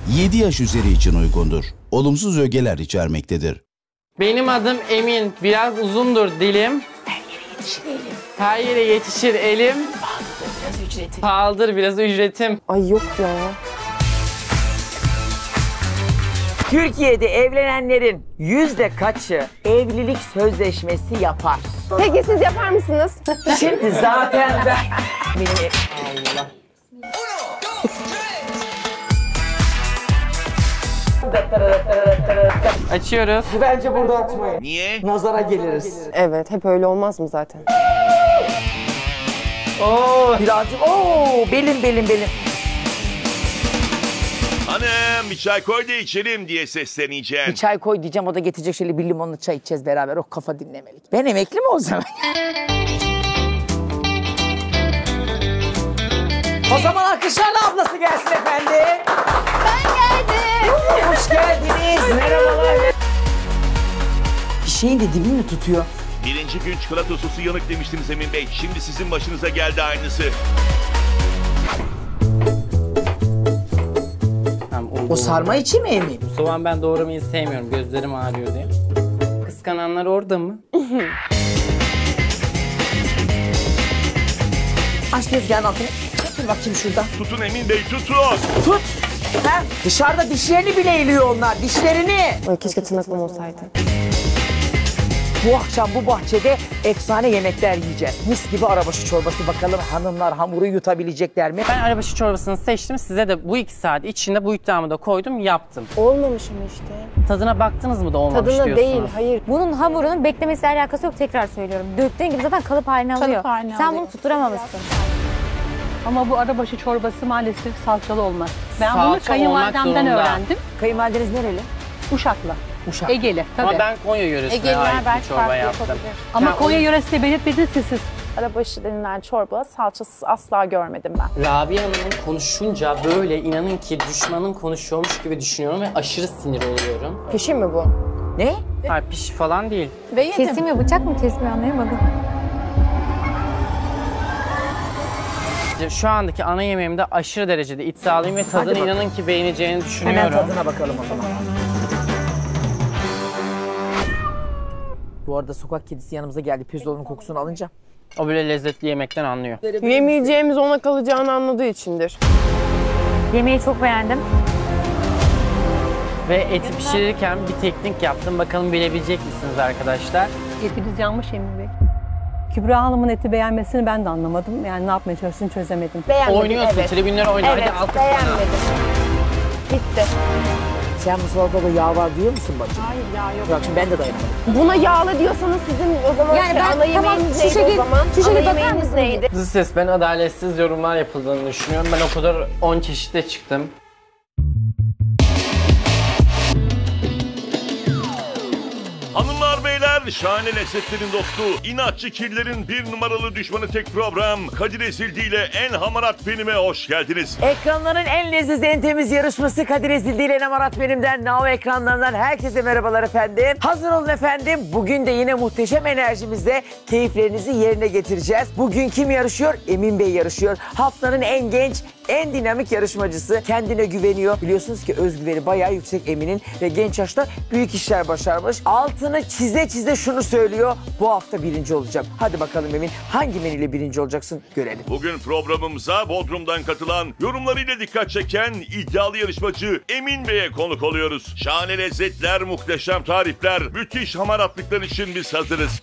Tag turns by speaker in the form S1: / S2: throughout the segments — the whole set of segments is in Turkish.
S1: 7 yaş üzeri için uygundur. Olumsuz ögeler içermektedir.
S2: Benim adım Emin. Biraz uzundur dilim. Her yere yetişir elim.
S3: Biraz ücretim.
S2: Pahalıdır biraz ücretim.
S3: Ay yok ya. Türkiye'de evlenenlerin kaçı evlilik sözleşmesi yapar?
S4: Peki siz yapar mısınız?
S3: Şimdi zaten ben...
S2: Allah. Açıyoruz.
S3: Bence burada açmayın.
S5: Niye?
S3: Nazara geliriz.
S4: Evet, hep öyle olmaz mı zaten?
S3: Birazcık belim.
S5: Hanım bir çay koy da içelim diye sesleneceğim.
S3: Bir çay koy diyeceğim, o da getirecek, şöyle bir limonlu çay içeceğiz beraber, o kafa dinlemelik. Ben emekli mi olsam? O zaman alkışlarla ablası gelsin efendi.
S4: Ben geldim.
S3: Hoş geldiniz. Merhabalar. Bir şeyin de dibini mi tutuyor?
S5: Birinci gün çikolata sosu yanık demiştiniz Emin Bey. Şimdi sizin başınıza geldi aynısı.
S2: Tamam,
S3: O sarma içi mi Emin?
S2: Soğan ben doğramayı sevmiyorum. Gözlerim ağrıyor diye. Kıskananlar orada mı?
S3: Aç tezgahın altını. Dur bakayım şurada.
S5: Tutun Emin Bey tutun.
S3: Tut. Ha? Dışarıda dişlerini bile eğiliyor onlar. Dişlerini.
S4: Ay, keşke tırnaklım olsaydı.
S3: Bu akşam bu bahçede efsane yemekler yiyeceğiz. Mis gibi arabaşı çorbası, bakalım hanımlar hamuru yutabilecekler mi?
S2: Ben arabaşı çorbasını seçtim. Size de bu 2 saat içinde bu iddiamı da koydum, yaptım.
S4: Olmamış ama işte.
S2: Tadına baktınız mı da olmamış
S4: Tadına
S2: diyorsunuz.
S4: değil, hayır.
S6: Bunun hamurunun beklemesiyle alakası yok, tekrar söylüyorum. Döktüğün gibi zaten kalıp haline alıyor.
S7: haline
S6: Sen
S7: alıyor.
S6: bunu tutturamamışsın.
S7: Ama bu arabaşı çorbası maalesef salçalı olmaz. Ben bunu
S2: Salça
S7: kayınvalidemden
S2: olmak zorunda.
S7: öğrendim.
S3: Kayınvalideniz nereli?
S7: Uşaklı.
S3: Uşak.
S7: Egeli. Tabii.
S2: Ama ben Konya yöresine ait bir çorba yaptım.
S7: Ama
S2: Ya
S7: Konya yöresinde belirtmediniz ki siz.
S8: Arabaşı denilen çorba salçasız asla görmedim ben.
S2: Rabia Hanım'ın konuşunca böyle inanın ki düşmanın konuşuyormuş gibi düşünüyorum ve aşırı sinir oluyorum.
S4: Pişi mi bu?
S3: Ne?
S2: Hayır piş falan değil.
S6: Kesmiyor, bıçak mı kesmiyor anlayamadım.
S2: Şu andaki ana yemeğimde aşırı derecede iddialıyım ve tadını
S3: bakalım.
S2: inanın ki beğeneceğini
S3: Hemen
S2: düşünüyorum.
S3: tadına bakalım o zaman. Bu arada sokak kedisi yanımıza geldi. Pirzola'nın kokusunu alınca.
S2: O böyle lezzetli yemekten anlıyor.
S4: Yemeyeceğimiz ona kalacağını anladığı içindir.
S6: Yemeği çok beğendim.
S2: Ve eti pişirirken bir teknik yaptım. Bakalım bilebilecek misiniz arkadaşlar?
S7: Etiniz yanmış Emin Bey. Kübra Hanım'ın eti beğenmesini ben de anlamadım. Yani ne yapmaya çalıştığını çözemedim.
S4: Beğenmedim,
S2: Oynuyorsun,
S4: evet.
S2: tribünler oynuyor.
S4: Evet,
S2: Hadi alkış
S4: beğenmedim.
S2: sana.
S4: Bitti.
S3: Sen bu salatada yağ var diyor musun bacım?
S8: Hayır ya yok.
S3: Bak şimdi ben de dayanamadım.
S4: Buna yağlı diyorsanız sizin o zaman
S6: Yani ben-
S4: ana
S6: tamam,
S4: yemeğiniz
S6: şu
S4: neydi
S6: şekil-
S4: o zaman?
S6: şu şekil
S4: Ana
S6: bakar
S4: yemeğiniz
S6: mısınız?
S4: neydi?
S2: Dış ses, ben adaletsiz yorumlar yapıldığını düşünüyorum. Ben o kadar 10 çeşitle çıktım.
S5: Hanımlar beyler, şahane lezzetlerin dostu, inatçı kirlerin bir numaralı düşmanı tek program Kadir Ezildi ile En Hamarat Benim'e hoş geldiniz.
S3: Ekranların en leziz, en temiz yarışması Kadir Ezildi ile Namarat Benim'den, Now ekranlarından herkese merhabalar efendim. Hazır olun efendim. Bugün de yine muhteşem enerjimizle keyiflerinizi yerine getireceğiz. Bugün kim yarışıyor? Emin Bey yarışıyor. Haftanın en genç, en dinamik yarışmacısı. Kendine güveniyor. Biliyorsunuz ki özgüveni bayağı yüksek Emin'in ve genç yaşta büyük işler başarmış. Altını çize çize şunu söylüyor. Bu hafta birinci olacak. Hadi bakalım Emin, hangi menüyle birinci olacaksın görelim.
S5: Bugün programımıza Bodrum'dan katılan, yorumlarıyla dikkat çeken iddialı yarışmacı Emin Bey'e konuk oluyoruz. Şahane lezzetler, muhteşem tarifler, müthiş hamaratlıklar için biz hazırız.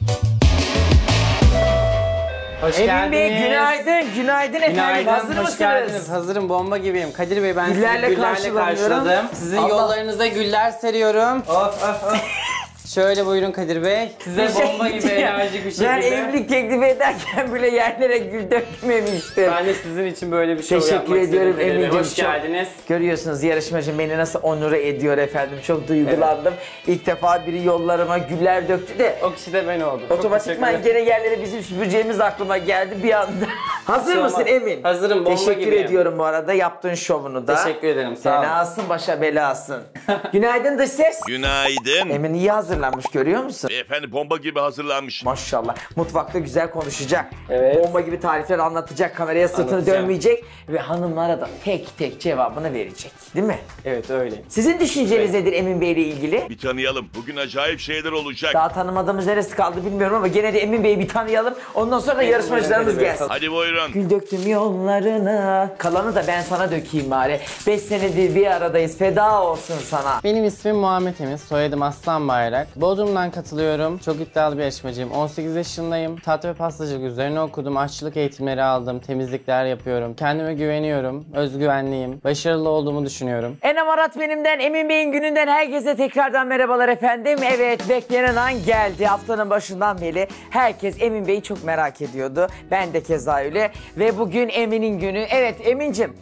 S2: Hoş
S3: Emin
S2: geldiniz.
S3: Bey günaydın, günaydın efendim.
S2: Günaydın,
S3: Hazır
S2: hoş
S3: mısınız?
S2: geldiniz. Hazırım, bomba gibiyim. Kadir Bey, ben
S3: Güllerle
S2: sizi güllerle
S3: karşılanıyorum.
S2: karşıladım. Sizin
S3: Allah.
S2: yollarınıza güller seriyorum. Of of of. Şöyle buyurun Kadir Bey. Size bomba gibi enerjik bir şekilde.
S3: Ben evlilik teklifi ederken bile yerlere gül dökmemiştim.
S2: Ben de sizin için böyle bir şov
S3: Teşekkür
S2: yapmak
S3: ediyorum
S2: istedim Kadir Bey.
S3: Emin'cim.
S2: Hoş geldiniz.
S3: Görüyorsunuz yarışmacı beni nasıl onure ediyor efendim. Çok duygulandım. İlk defa biri yollarıma güller döktü de
S2: O kişi de ben oldum. Çok
S3: otomatikman
S2: teşekkür ederim.
S3: gene yerlere bizim süpüreceğimiz aklıma geldi bir anda. Hazır mısın Emin?
S2: Hazırım, bomba
S3: Teşekkür
S2: gibiyim.
S3: ediyorum bu arada yaptığın şovunu da.
S2: Teşekkür ederim, sağ olun.
S3: Fenasın başa belasın. Günaydın dış ses.
S5: Günaydın.
S3: Emin iyi hazırlanmış görüyor musun?
S5: Beyefendi bomba gibi hazırlanmış.
S3: Maşallah. Mutfakta güzel konuşacak.
S2: Evet.
S3: Bomba gibi tarifler anlatacak. Kameraya sırtını
S2: Anlatacağım.
S3: dönmeyecek. Ve hanımlara da tek tek cevabını verecek. Değil mi?
S2: Evet öyle.
S3: Sizin düşünceniz nedir Emin Bey ile ilgili?
S5: Bir tanıyalım. Bugün acayip şeyler olacak.
S3: Daha tanımadığımız neresi kaldı bilmiyorum ama gene de Emin Bey'i bir tanıyalım. Ondan sonra da yarışmacılarımız gelsin.
S5: Hadi buyurun.
S3: Gül döktüm yollarına. Kalanı da ben sana dökeyim bari. 5 senedir bir aradayız. Feda olsun sana.
S2: Benim ismim Muhammed Emin, soyadım Aslan Bayrak. Bodrum'dan katılıyorum. Çok iddialı bir yarışmacıyım. 18 yaşındayım. Tatlı ve pastacılık üzerine okudum. Aşçılık eğitimleri aldım. Temizlikler yapıyorum. Kendime güveniyorum. Özgüvenliyim. Başarılı olduğumu düşünüyorum.
S3: Enem Arat benimden, Emin Bey'in gününden herkese tekrardan merhabalar efendim. Evet, beklenen an geldi. Haftanın başından beri herkes Emin Bey'i çok merak ediyordu. Ben de keza öyle. Ve bugün Emin'in günü. Evet Emin'cim.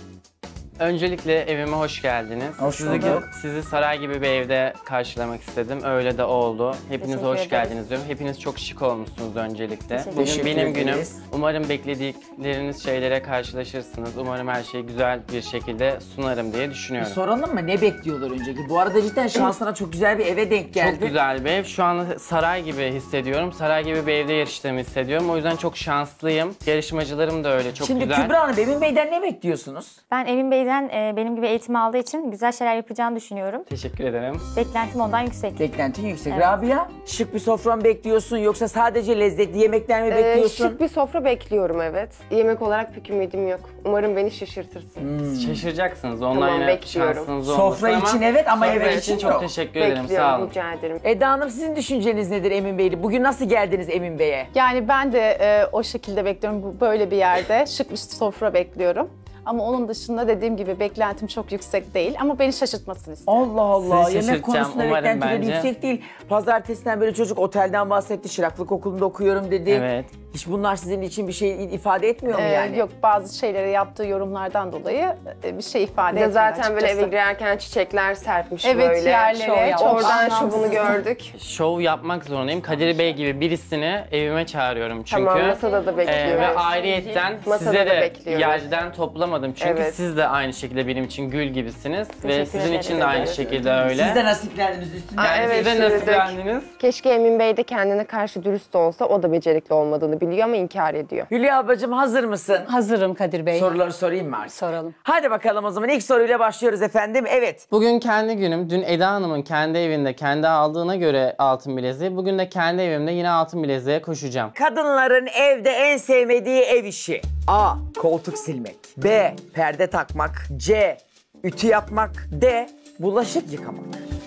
S2: Öncelikle evime hoş geldiniz.
S3: Hoş bulduk.
S2: Sizi saray gibi bir evde karşılamak istedim. Öyle de oldu. Hepiniz
S6: Teşekkür
S2: hoş
S6: ederiz.
S2: geldiniz diyorum. Hepiniz çok şık olmuşsunuz öncelikle. Bugün
S3: Teşekkür
S2: benim günüm.
S3: ederiz.
S2: Umarım bekledikleriniz şeylere karşılaşırsınız. Umarım her şeyi güzel bir şekilde sunarım diye düşünüyorum.
S3: Soralım mı ne bekliyorlar önceki? Bu arada cidden şansına çok güzel bir eve denk geldi.
S2: Çok güzel bir ev. Şu an saray gibi hissediyorum. Saray gibi bir evde yarıştığımı hissediyorum. O yüzden çok şanslıyım. Yarışmacılarım da öyle. Çok
S3: Şimdi
S2: güzel.
S3: Kübra Hanım, Emin Bey'den ne bekliyorsunuz?
S6: Ben Emin Bey'den benim gibi eğitim aldığı için güzel şeyler yapacağını düşünüyorum.
S2: Teşekkür ederim.
S6: Beklentim ondan yüksek.
S3: Beklentin yüksek.
S6: Evet.
S3: Rabia, şık bir sofra mı bekliyorsun yoksa sadece lezzetli yemekler mi bekliyorsun?
S4: Şık bir sofra bekliyorum evet. Yemek olarak pek ümidim yok. Umarım beni şaşırtırsın.
S2: Şaşıracaksınız. Ondan
S4: Tamam,
S2: yine
S4: bekliyorum.
S2: şansınız olmasın
S3: Sofra için evet ama
S2: sofra
S3: yemek
S2: için
S3: için
S2: çok
S3: yok.
S2: teşekkür ederim. Sağ
S4: Bekliyorum,
S2: olun.
S4: rica ederim.
S3: Eda Hanım, sizin düşünceniz nedir Emin Bey'le? Bugün nasıl geldiniz Emin Bey'e?
S8: Yani ben de o şekilde bekliyorum. Böyle bir yerde şık bir sofra bekliyorum. Ama onun dışında dediğim gibi beklentim çok yüksek değil. Ama beni şaşırtmasını istiyorum.
S3: Allah Allah,
S2: Sizi
S3: yemek
S2: şaşırtacağım,
S3: konusunda
S2: umarım
S3: beklentileri
S2: bence.
S3: yüksek değil. Pazartesiden böyle çocuk otelden bahsetti, Şiraklık Okulu'nda okuyorum dedi.
S2: Evet.
S3: Hiç bunlar sizin için bir şey ifade etmiyor mu yani?
S8: Yok, bazı şeylere yaptığı yorumlardan dolayı bir şey ifade
S4: Bir de
S8: etmiyor
S4: zaten böyle
S8: açıkçası.
S4: eve girerken çiçekler serpmiş
S8: Evet,
S4: böyle.
S8: yerlere çok
S4: Oradan
S8: anlamsız.
S4: şovunu gördük.
S2: Şov yapmak zorundayım. Kadir Bey gibi birisini evime çağırıyorum çünkü.
S4: Tamam, masada da bekliyoruz.
S2: Ve ayrıyetten
S4: Masada
S2: size
S4: da
S2: de
S4: bekliyoruz.
S2: yerden toplamadım. Çünkü
S4: Evet.
S2: siz de aynı şekilde benim için gül gibisiniz. Ve
S6: Teşekkür
S2: sizin
S6: ederiz.
S2: için de aynı şekilde öyle.
S3: Siz de nasiplendiniz üstünden.
S2: Yani
S4: evet,
S2: siz de
S4: sürdük.
S2: nasiplendiniz.
S4: Keşke Emin Bey de kendine karşı dürüst olsa. O da becerikli olmadığını biliyor ama inkar ediyor.
S3: Hülya ablacığım, hazır mısın?
S7: Hazırım Kadir Bey.
S3: Soruları sorayım mı artık?
S7: Soralım.
S3: Hadi bakalım o zaman ilk soruyla başlıyoruz efendim. Evet.
S2: Bugün kendi günüm. Dün Eda Hanım'ın kendi evinde kendi aldığına göre altın bileziği. Bugün de kendi evimde yine altın bileziğe koşacağım.
S3: Kadınların evde en sevmediği ev işi. A. Koltuk silmek. B. Perde takmak. C. Ütü yapmak. D. Bulaşık yıkamak.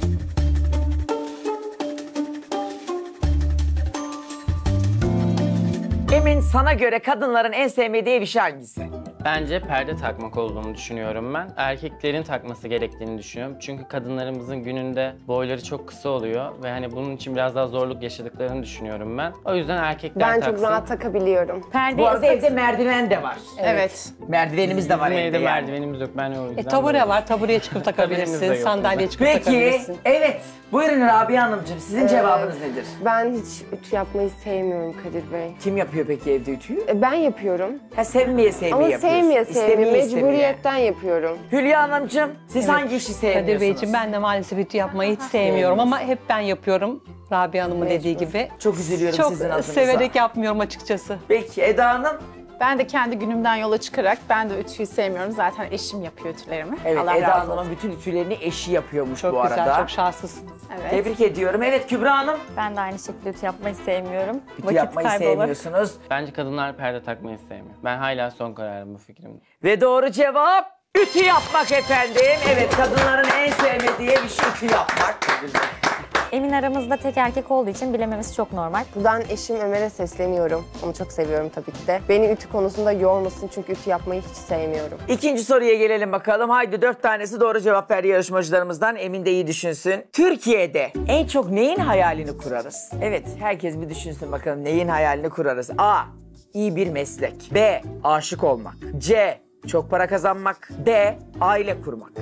S3: Emin, sana göre kadınların en sevmediği ev işi hangisi?
S2: Bence perde takmak olduğunu düşünüyorum ben. Erkeklerin takması gerektiğini düşünüyorum. Çünkü kadınlarımızın gününde boyları çok kısa oluyor ve hani bunun için biraz daha zorluk yaşadıklarını düşünüyorum ben. O yüzden erkekler
S4: Ben
S2: taksın.
S4: çok rahat takabiliyorum.
S3: Bu arada evde merdiven de var.
S8: Evet.
S3: Merdivenimiz de var
S2: Bizim
S3: evde
S2: evde
S3: yani.
S2: merdivenimiz yok. Ben o yüzden
S7: Tabure
S2: böyle-
S7: var. Tabureye çıkıp
S2: Taburemiz de
S7: takabilirsin.
S2: yok
S7: Sandalyeye çıkıp
S3: Peki,
S7: takabilirsin.
S3: evet. Buyurun Rabia Hanımcığım, sizin cevabınız nedir?
S4: Ben hiç ütü yapmayı sevmiyorum Kadir Bey.
S3: Kim yapıyor peki evde ütüyü?
S4: Ben yapıyorum.
S3: Ha, sevmeye sevmeye
S4: Ama
S3: yapıyorsun.
S4: sevmeye
S3: İstemeye
S4: mecburiyetten yapıyorum.
S3: Hülya Hanımcığım, siz hangi işi sevmiyorsunuz?
S7: Kadir Beyciğim, ben de maalesef ütü yapmayı hiç sevmiyorum ama hep ben yapıyorum. Rabia Hanım'ın dediği gibi.
S3: Çok üzülüyorum
S7: Çok
S3: sizin adınıza.
S7: severek yapmıyorum açıkçası.
S3: Peki Eda Hanım?
S8: Ben de kendi günümden yola çıkarak ben de ütüyü sevmiyorum. Zaten eşim yapıyor ütülerimi.
S3: Evet,
S8: Allah
S3: Eda
S8: razı olsun.
S3: Hanım'ın bütün ütülerini eşi yapıyormuş
S7: Çok
S3: bu
S7: güzel,
S3: arada.
S7: çok şanslısınız.
S8: Evet.
S3: Tebrik ediyorum. Evet Kübra Hanım,
S6: Ben de aynı şekilde ütü yapmayı sevmiyorum.
S3: ütü yapmayı sevmiyorsunuz.
S2: Bence kadınlar perde takmayı sevmiyor. Ben hala son kararım bu fikrimde.
S3: Ve doğru cevap ütü yapmak efendim. Evet, kadınların en sevmediği bir şey ütü yapmak.
S6: Emin aramızda tek erkek olduğu için bilememiz çok normal.
S4: Buradan eşim Ömer'e sesleniyorum. Onu çok seviyorum tabii ki de. Beni ütü konusunda yormasın çünkü ütü yapmayı hiç sevmiyorum.
S3: İkinci soruya gelelim bakalım. Haydi 4 tanesi doğru cevap verdi yarışmacılarımızdan. Emin de iyi düşünsün. Türkiye'de en çok neyin hayalini kurarız? Evet, herkes bir düşünsün bakalım neyin hayalini kurarız. A. İyi bir meslek. B. Aşık olmak. C. Çok para kazanmak. D. Aile kurmak.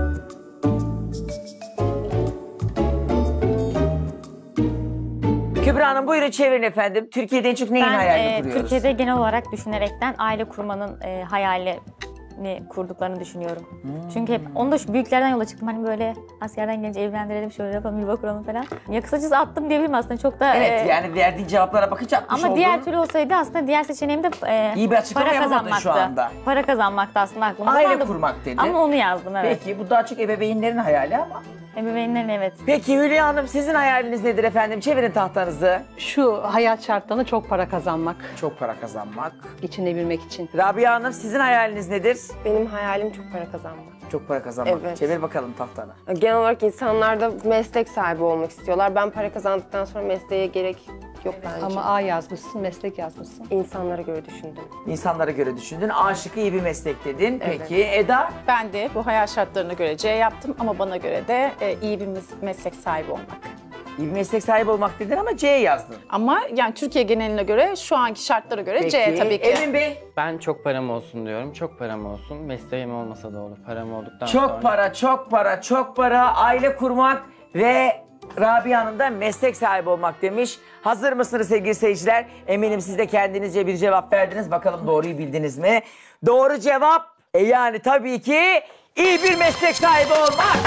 S3: Kübra Kübra Hanım buyurun çevirin efendim. Türkiye'de en çok neyin hayalini kuruyoruz?
S6: Türkiye'de genel olarak düşünerekten aile kurmanın hayalini kurduklarını düşünüyorum. Çünkü hep onu da şu büyüklerden yola çıktım. Hani böyle askerden gelince evlendirelim, şöyle yapalım, yuva kuralım falan. Ya kısacası attım diyebilirim aslında. Çok da
S3: Evet yani verdiğin cevaplara bakınca atmış
S6: ama
S3: olduğun...
S6: diğer türlü olsaydı aslında diğer seçeneğim de
S3: İyi bir açıklama
S6: para
S3: yapamadın
S6: kazanmaktı.
S3: şu anda.
S6: Para kazanmaktı aslında aklımda.
S3: Aile
S6: kaldı.
S3: kurmak dedi.
S6: Ama onu yazdım evet.
S3: Peki bu daha çok ebeveynlerin hayali ama.
S6: Ebeveynlerin evet.
S3: Peki Hülya Hanım sizin hayaliniz nedir efendim? Çevirin tahtanızı.
S7: Şu hayat şartlarında çok para kazanmak,
S3: Çok para kazanmak.
S7: geçinebilmek için.
S3: Rabia Hanım sizin hayaliniz nedir?
S4: Benim hayalim çok para kazanmak.
S3: Çok para kazanmak.
S4: Evet.
S3: Çevir bakalım tahtana.
S4: Genel olarak insanlar da meslek sahibi olmak istiyorlar. Ben para kazandıktan sonra mesleğe gerek yok bence.
S7: Ama A yazmışsın, meslek yazmışsın.
S4: İnsanlara göre düşündüm.
S3: İnsanlara göre düşündün. A şıkkı iyi bir meslek dedin.
S4: Evet.
S3: Peki Eda?
S8: Ben de bu hayal şartlarına göre C yaptım ama bana göre de iyi bir meslek sahibi olmak.
S3: İyi bir meslek sahibi olmak dedin ama C yazdın.
S8: Ama yani Türkiye geneline göre, şu anki şartlara göre
S3: Peki
S8: C tabii ki.
S3: Emin Bey?
S2: Ben çok param olsun diyorum. Çok param olsun. Mesleğim olmasa da olur. Param olduktan sonra.
S3: Çok para, çok para, çok para, aile kurmak ve Rabia Hanım da meslek sahibi olmak demiş. Hazır mısınız sevgili seyirciler? Eminim siz de kendinizce bir cevap verdiniz. Bakalım doğruyu bildiniz mi? Doğru cevap yani tabii ki iyi bir meslek sahibi olmak.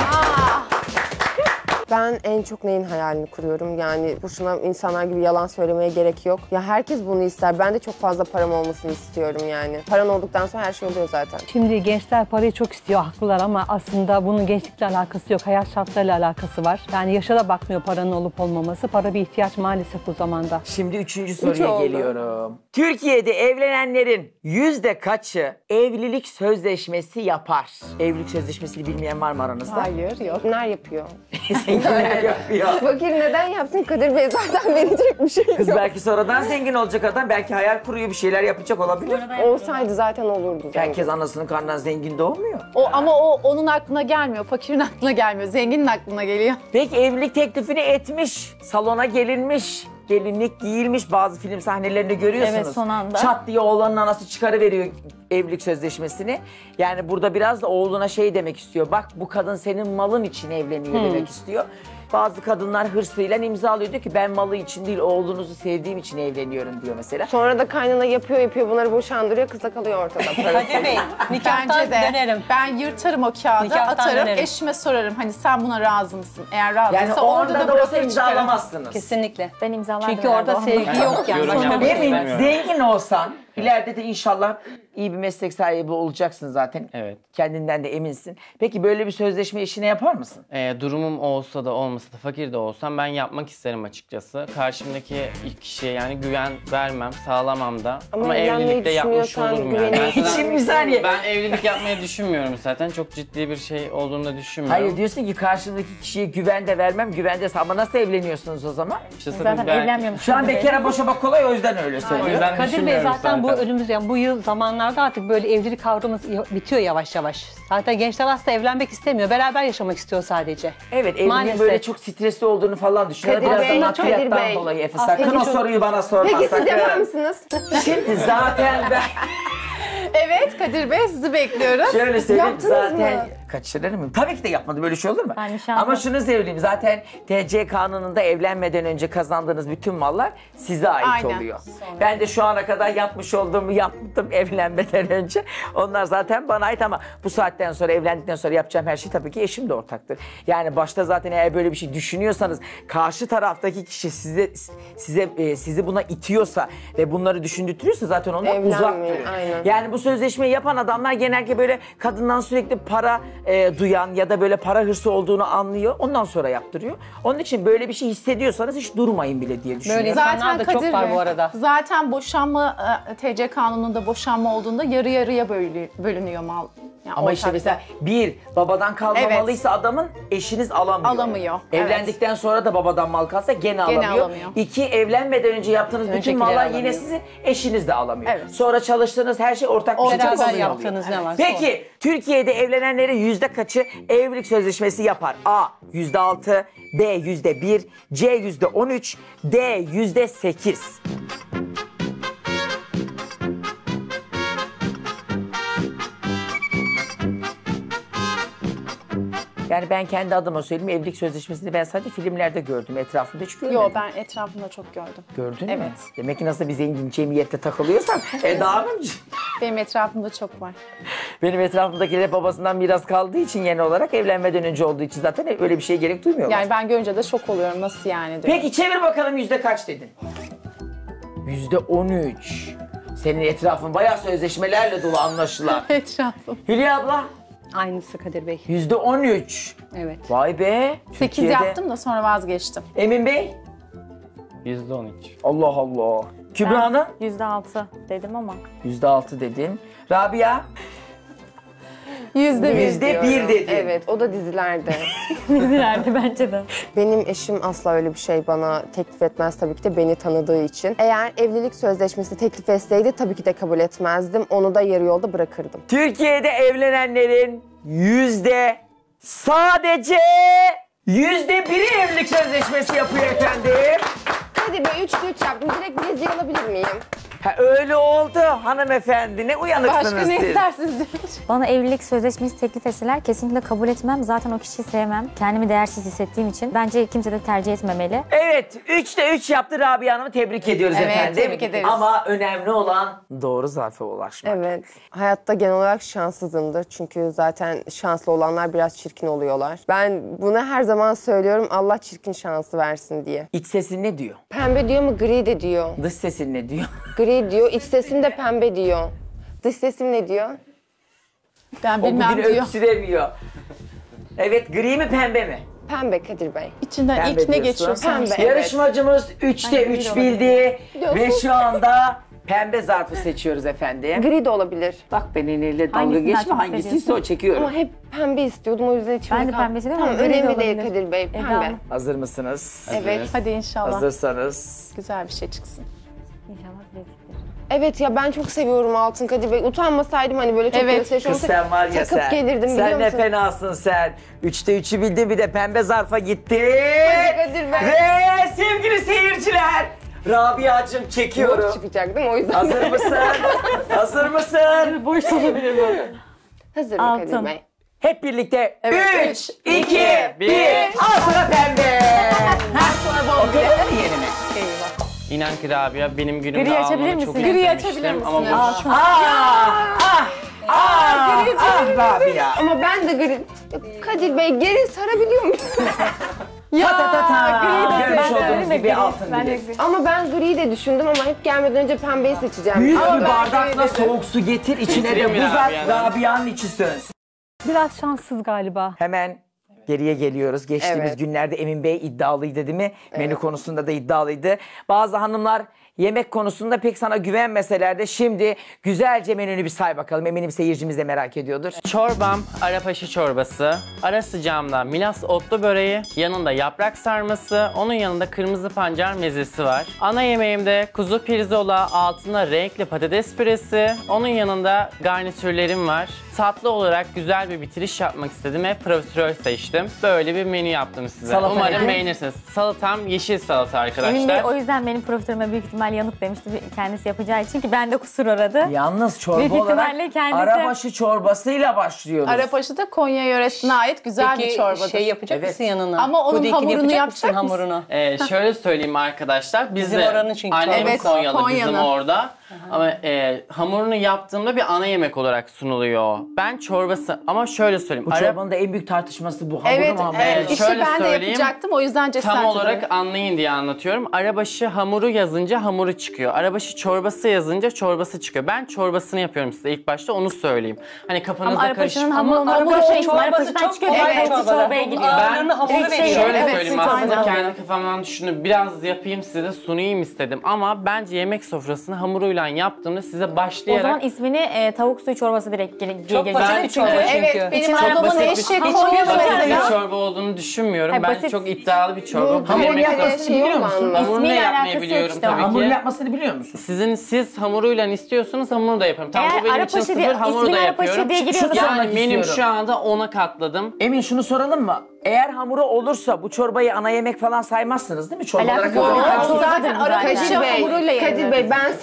S4: Ben en çok neyin hayalini kuruyorum? Yani boşuna insanlar gibi yalan söylemeye gerek yok. Ya herkes bunu ister. Ben de çok fazla param olmasını istiyorum yani. Paran olduktan sonra her şey oluyor zaten.
S7: Şimdi gençler parayı çok istiyor, haklılar ama aslında bunun gençlikle alakası yok, hayat şartlarıyla alakası var. Yani yaşa da bakmıyor paranın olup olmaması. Para bir ihtiyaç maalesef bu zamanda.
S3: Şimdi üçüncü soruya
S4: oldu.
S3: geliyorum. Türkiye'de evlenenlerin %kaçı evlilik sözleşmesi yapar? Evlilik sözleşmesini bilmeyen var mı aranızda?
S8: Hayır, yok.
S4: Kimler yapıyor?
S3: Zenginler yapıyor.
S4: Fakir neden yapsın? Kadir Bey zaten verecek bir şey yok.
S3: Kız belki sonradan zengin olacak adam, belki hayal kuruyor, bir şeyler yapacak olabilir.
S4: Olsaydı zaten olurdu.
S3: Herkes anasının karnından zengin doğmuyor.
S8: Ama o onun aklına gelmiyor, fakirin aklına gelmiyor, zenginin aklına geliyor.
S3: Peki evlilik teklifini etmiş, salona gelinmiş, gelinlik giyilmiş, bazı film sahnelerinde görüyorsunuz.
S6: Evet, son anda.
S3: Çat diye oğlanın anası çıkarıveriyor evlilik sözleşmesini. Yani burada biraz da oğluna şey demek istiyor. Bak bu kadın senin malın için evleniyor demek istiyor. Bazı kadınlar hırsıyla imzalıyor, diyor ki ben malı için değil oğlunuzu sevdiğim için evleniyorum diyor mesela.
S4: Sonra da kaynana yapıyor bunları boşandırıyor. Kız da kalıyor ortada.
S7: Kadir Bey,
S8: Bence de ben yırtarım o kağıdı,
S7: Nikahtan
S8: atarım,
S7: dönerim.
S8: eşime sorarım hani sen buna razı mısın? Eğer razıysa
S3: Yani
S8: orada
S3: orada da olsa
S8: bırakır çıkarım.
S3: imzalamazsınız.
S7: Kesinlikle.
S6: Ben imzalardım.
S7: Çünkü orada
S6: herhalde.
S7: sevgi yok yani.
S2: Yorum
S7: Başka
S2: yapmak
S7: bir şey.
S3: Emin,
S2: istemiyorum.
S3: zengin olsan ileride de inşallah iyi bir meslek sahibi olacaksın zaten.
S2: Evet.
S3: Kendinden de eminsin. Peki böyle bir sözleşme işine yapar mısın?
S2: Durumum olsa da olmasa da fakir de olsam ben yapmak isterim açıkçası. Karşımdaki ilk kişiye yani güven vermem, sağlamam da. Ama
S4: evlenmeyi
S2: evlilikte yapmış
S4: düşünüyorsan
S2: olurum yani.
S4: güveniyorsan-
S3: Şimdi bir saniye.
S2: Ben evlilik yapmayı düşünmüyorum zaten. Çok ciddi bir şey olduğunu da düşünmüyorum.
S3: Hayır diyorsun ki karşımdaki kişiye güven de vermem, güven de ama nasıl evleniyorsunuz o zaman?
S2: İşte
S6: Zaten
S2: ben-
S6: evlenmiyormuş.
S3: Şu an
S6: Kadir Bey.
S3: bekara boşamak kolay o yüzden öyle
S2: O
S3: söylüyor.
S2: yüzden
S7: Kadir Bey
S2: düşünmüyorum
S7: zaten bu önümüz yani bu yıl zamanlarda artık böyle evlilik kavramı bitiyor yavaş yavaş. Zaten gençler aslında evlenmek istemiyor. Beraber yaşamak istiyor sadece.
S3: Evet evliliğin
S7: Maalesef.
S3: böyle çok stresli olduğunu falan düşünüyorlar.
S4: Kadir
S3: Biraz
S4: Bey,
S3: da
S4: Kadir
S3: maddiyattan
S4: Bey.
S3: dolayı Efe. Sakın o
S4: çok-
S3: soruyu bana sorma.
S4: Peki siz
S3: sakın.
S4: yapar mısınız?
S3: Şimdi zaten ben
S8: Evet Kadir Bey sizi bekliyoruz.
S3: şöyle söyleyeyim
S4: Yaptınız
S3: zaten
S4: mı?
S3: kaçırır mıyım? Tabii ki de yapmadım, böyle şey olur mu?
S6: Ben nişanlı.
S3: Ama şunu söyleyeyim, zaten TC kanununda evlenmeden önce kazandığınız bütün mallar size ait
S8: Aynen.
S3: oluyor. Ben de şu ana kadar yapmış olduğumu yaptım evlenmeden önce. Onlar zaten bana ait ama bu saatten sonra, evlendikten sonra yapacağım her şey tabii ki eşim de ortaktır. Yani başta zaten eğer böyle bir şey düşünüyorsanız, karşı taraftaki kişi sizi buna itiyorsa ve bunları düşündürtüyorsa zaten ondan
S4: Evlenmeyin,
S3: uzak durun.
S4: aynen.
S3: Yani bu sözleşmeyi yapan adamlar genellikle böyle kadından sürekli para duyan ya da böyle para hırsı olduğunu anlıyor. Ondan sonra yaptırıyor. Onun için böyle bir şey hissediyorsanız hiç durmayın bile diye düşünüyorum.
S7: Böyle insanlar da çok
S8: Kadir
S7: var
S8: Bey,
S7: bu arada.
S8: Zaten boşanma, TC kanununda boşanma olduğunda yarı yarıya bölünüyor mal. Yani
S3: Ama işte
S8: ortakta.
S3: mesela bir, babadan kalmamalıysa adamın eşiniz alamıyor.
S8: Alamıyor,
S3: Evlendikten sonra da babadan mal kalsa gene alamıyor.
S8: alamıyor.
S3: İki, evlenmeden önce yaptığınız bütün
S7: Öncekiler
S3: mallar
S7: alamıyor.
S3: yine sizin, eşiniz de alamıyor.
S8: Evet.
S3: Sonra çalıştığınız her şey ortak bir şekilde
S7: Beraber
S3: sizin oluyor.
S7: yaptığınız ne varsa
S3: Peki Türkiye'de evlenenlerin %kaçı evlilik sözleşmesi yapar? A %6, B %1, C %13, D %8. Yani Yani ben kendi adıma söyleyeyim, evlilik sözleşmesini ben sadece filmlerde gördüm. Etrafımda hiç görmedim.
S8: Yo, ben etrafımda çok gördüm.
S3: Gördün mü?
S8: Evet.
S3: Demek ki nasıl bir zengin cemiyette takılıyorsan Eda Hanımcığım.
S8: Benim etrafımda çok var.
S3: Benim etrafımdakiler babasından miras kaldığı için yeni olarak evlenmeden önce olduğu için zaten öyle bir şeye gerek duymuyorlar.
S8: Yani ben görünce de şok oluyorum. Nasıl yani diyorum.
S3: Peki çevir bakalım yüzde kaç dedin? %13. Senin etrafın bayağı sözleşmelerle dolu anlaşılan.
S8: Etrafım.
S3: Hülya abla
S7: Aynısı Kadir Bey.
S3: %13.
S7: Evet.
S3: Vay be.
S8: 8
S3: Türkiye'de.
S8: yaptım da sonra vazgeçtim.
S3: Emin Bey?
S2: %13.
S3: Allah Allah. Kübra Hanım?
S6: %6 dedim ama.
S3: %6 dedin. Rabia?
S4: %1
S3: %1
S4: diyorum.
S3: dedin.
S4: Evet, o da dizilerde.
S6: Dizilerdi bence de.
S4: Benim eşim asla öyle bir şey bana teklif etmez tabii ki de beni tanıdığı için. Eğer evlilik sözleşmesi teklif etseydi tabii ki de kabul etmezdim. Onu da yarı yolda bırakırdım.
S3: Türkiye'de evlenenlerin sadece %1'i evlilik sözleşmesi yapıyor efendim.
S4: Hadi be 3'te 3 yaptım. Direkt bileziği alabilir miyim?
S3: Ha, öyle oldu hanımefendi. Ne uyanıksınız
S8: Başka ne
S3: siz.
S8: istersiniz?
S6: Bana evlilik sözleşmesi teklif etseler kesinlikle kabul etmem. Zaten o kişiyi sevmem. Kendimi değersiz hissettiğim için. Bence kimse de tercih etmemeli.
S3: Evet, 3'te 3 yaptı Rabia Hanım'ı tebrik ediyoruz
S8: Evet,
S3: efendim.
S8: tebrik ederiz.
S3: Ama önemli olan doğru zarfa ulaşmak.
S4: Evet. Hayatta genel olarak şanssızımdır. Çünkü zaten şanslı olanlar biraz çirkin oluyorlar. Ben bunu her zaman söylüyorum. Allah çirkin şansı versin diye.
S3: İç sesin ne diyor?
S4: Pembe diyor mu gri de diyor.
S3: Dış sesin ne diyor?
S4: Gri diyor. İç sesim de pembe diyor. Dış sesim ne diyor?
S8: Ben
S3: O
S8: bilmem
S3: bugün
S8: diyor.
S3: öksüremiyor. Evet, gri mi pembe mi?
S4: Pembe Kadir Bey.
S8: İçinden
S3: Pembe
S8: ilk ne
S3: diyorsun.
S8: geçiyorsa.
S4: Pembe. Evet.
S3: Yarışmacımız 3'te
S6: Ay,
S3: 3
S6: gri
S3: bildi ve şu anda pembe zarfı seçiyoruz efendim.
S4: Gri de olabilir.
S3: Bak benimle dalga
S6: Hangisinden
S3: geçme,
S6: çok
S3: hangisiyse o
S6: seviyorsun?
S3: çekiyorum.
S4: Ama hep pembe istiyordum o yüzden içimde
S6: Ben de
S4: kaldı.
S6: pembe istedim
S4: Tamam,
S6: ama gri de
S4: önemli değil
S6: olabilir.
S4: Kadir Bey.
S6: Eda
S4: Pembe.
S6: Hanım.
S3: Hazır mısınız?
S4: Evet.
S8: Hadi inşallah.
S3: Hazırsanız.
S8: Güzel bir şey çıksın.
S6: İnşallah bileziktir.
S4: Evet ya ben çok seviyorum altın Kadir Bey. Utanmasaydım hani böyle çok
S8: Evet.
S4: gösteriş
S3: Kız
S4: olsa
S3: sen var ya
S4: takıp
S3: sen.
S4: gelirdim biliyor
S3: Sen ne
S4: musun?
S3: fenasın sen. 3'te 3'ü bildin, bir de pembe zarfa gitti.
S4: Hadi Kadir Bey.
S3: Ve sevgili seyirciler, Rabia'cığım
S4: Yok
S3: çekiyorum.
S4: çıkacak değil mi o yüzden?
S3: Hazır mısın? Hazır mısın?
S6: Boş olabilir bu.
S4: Hazırım Kadir
S6: Altın.
S4: Bey.
S3: Hep birlikte
S8: Evet,
S3: 3, 2, 1, al sana pembe. O kadar mı yeni mi?
S2: İnan ki Rabia benim günümde
S6: Gri açabilir
S2: almanı çok
S6: misiniz?
S8: Gri
S2: istemiştim
S8: açabilir
S2: ama
S8: misiniz?
S2: bu
S3: Rabia.
S4: Ama ben de gri... Ya Kadir Bey geri sarabiliyor muyum?
S3: Görmüş
S6: Ben
S3: olduğunuz
S6: söyleyeyim de
S3: gibi
S6: gri.
S3: altın
S6: Ben de
S3: bilezik.
S6: gri.
S4: Ama ben griyi de düşündüm ama hep gelmeden önce pembeyi seçeceğim.
S3: Büyük
S4: Ama
S3: bir
S4: ben
S3: bardakla
S4: gri dedim.
S3: soğuk su getir, içine de
S2: Getireyim mi
S3: buz at,
S2: Rabia'dan?
S3: Rabia'nın içi sönsün.
S7: Biraz şanssız galiba.
S3: Hemen geriye geliyoruz. Geçtiğimiz
S4: Evet.
S3: günlerde Emin Bey iddialıydı değil mi? Menü konusunda da iddialıydı. Bazı hanımlar yemek konusunda pek sana güvenmeseler de şimdi güzelce menünü bir say bakalım. Eminim seyircimiz de merak ediyordur.
S2: Çorbam Arapaşı çorbası, ara sıcağımda Milas otlu böreği, yanında yaprak sarması, onun yanında kırmızı pancar mezesi var. Ana yemeğimde kuzu pirzola, altında renkli patates püresi, onun yanında garnitürlerim var. Tatlı olarak güzel bir bitiriş yapmak istedim ve profiterol seçtim. Böyle bir menü yaptım size.
S3: Salata
S2: Umarım
S3: nedir?
S2: beğenirsiniz. Salatam yeşil salata arkadaşlar.
S6: Emin Bey o yüzden benim profiterolüme büyük ihtimal yanık demişti kendisi yapacağı için ki ben de kusur aradı.
S3: Yalnız çorba
S6: Büyük
S3: olarak
S6: ihtimalle kendisi-
S3: arabaşı çorbasıyla başlıyoruz.
S8: Arapaşı da Konya yöresine ait güzel bir çorbadır.
S9: şey yapacak
S3: Evet.
S9: mısın yanına?
S8: Ama onun
S9: Pudingini
S8: hamurunu
S9: yapacak
S8: yapacak
S9: mısın
S8: mısın?
S9: hamurunu?
S2: Şöyle söyleyeyim arkadaşlar.
S9: Bizim oranın çünkü
S2: annem
S8: Evet,
S2: Konyalı bizim
S8: Konya'nın.
S2: orada. Ama hamurunu yaptığımda bir ana yemek olarak sunuluyor. Ben çorbası ama şöyle söyleyeyim.
S3: Bu çorbanın da en büyük tartışması bu. Hamuru
S8: Evet,
S3: mu hamuru
S8: evet.
S3: mu?
S8: İşte
S2: Şöyle
S8: ben de
S2: söyleyeyim.
S8: yapacaktım o yüzden cesaret
S2: Tam olarak
S8: edemedim.
S2: anlayın diye anlatıyorum. Arabaşı hamuru yazınca hamuru çıkıyor. Arabaşı çorbası yazınca çorbası çıkıyor. Ben çorbasını yapıyorum size ilk başta onu söyleyeyim. Hani
S6: Ama
S2: kafanızda
S6: Arapaşı'nın
S2: karışık.
S6: hamuru
S9: Hamuru
S6: çorbası
S9: çorbası
S6: çok
S9: çok
S6: çıkıyor.
S9: kolay
S6: Evet,
S9: çorbalar.
S6: çorbaya gidiyor.
S9: Ağırlığını hamuru
S6: Direkt
S9: veriyor.
S2: Şöyle
S8: Evet,
S2: söyleyeyim
S8: süt
S2: aslında
S8: aynen.
S2: kendi kafamdan düşünüp biraz yapayım size sunayım istedim. Ama bence yemek sofrasını hamuruyla yaptığımda size
S6: O
S2: başlayarak
S6: zaman ismini tavuk suyu çorbası direkt
S9: Çok
S6: gelecek.
S9: basit
S2: Ben-
S9: bir çorba çünkü.
S8: Evet, benim
S2: Çok
S8: ablamın
S2: basit bir-
S8: eşi
S2: Hiç
S8: Konya
S2: basit bir
S8: mesela.
S2: çorba olduğunu düşünmüyorum.
S6: Hayır,
S2: Bence
S6: basit.
S2: çok iddialı bir çorba. Bu
S3: Hamur
S2: yemek
S3: yapmasını
S2: sofrası-
S3: biliyor
S4: olan
S3: musun?
S4: mı?
S2: Hamurunu
S6: İsmiyle
S2: yapmayı
S6: alakası yok
S2: biliyorum
S6: işte.
S2: tabii
S3: Hamurunu
S2: ki.
S3: yapmasını biliyor musun?
S2: Siz hamuruyla istiyorsanız hamuru da yaparım. Tamam
S6: Eğer
S2: bu benim için
S6: Arapaşı
S2: sıfır
S6: diye-
S2: hamuru da
S6: ismini Arapaşı
S2: yapıyorum.
S6: diye giriyorsa-
S3: sormak
S2: Yani menüm
S3: istiyorum.
S2: şu anda 10'a katladım.
S3: Emin şunu soralım mı? Eğer hamuru olursa bu çorbayı ana yemek falan saymazsınız değil mi? Çorba olarak
S6: Alakası yok.
S3: kabul eder misiniz?
S8: Zaten
S6: Çorbadır bu
S8: Arapaşı
S6: zaten.
S4: Kadir Bey,
S8: hamuruyla yenir.
S4: Kadir Bey ben sayarım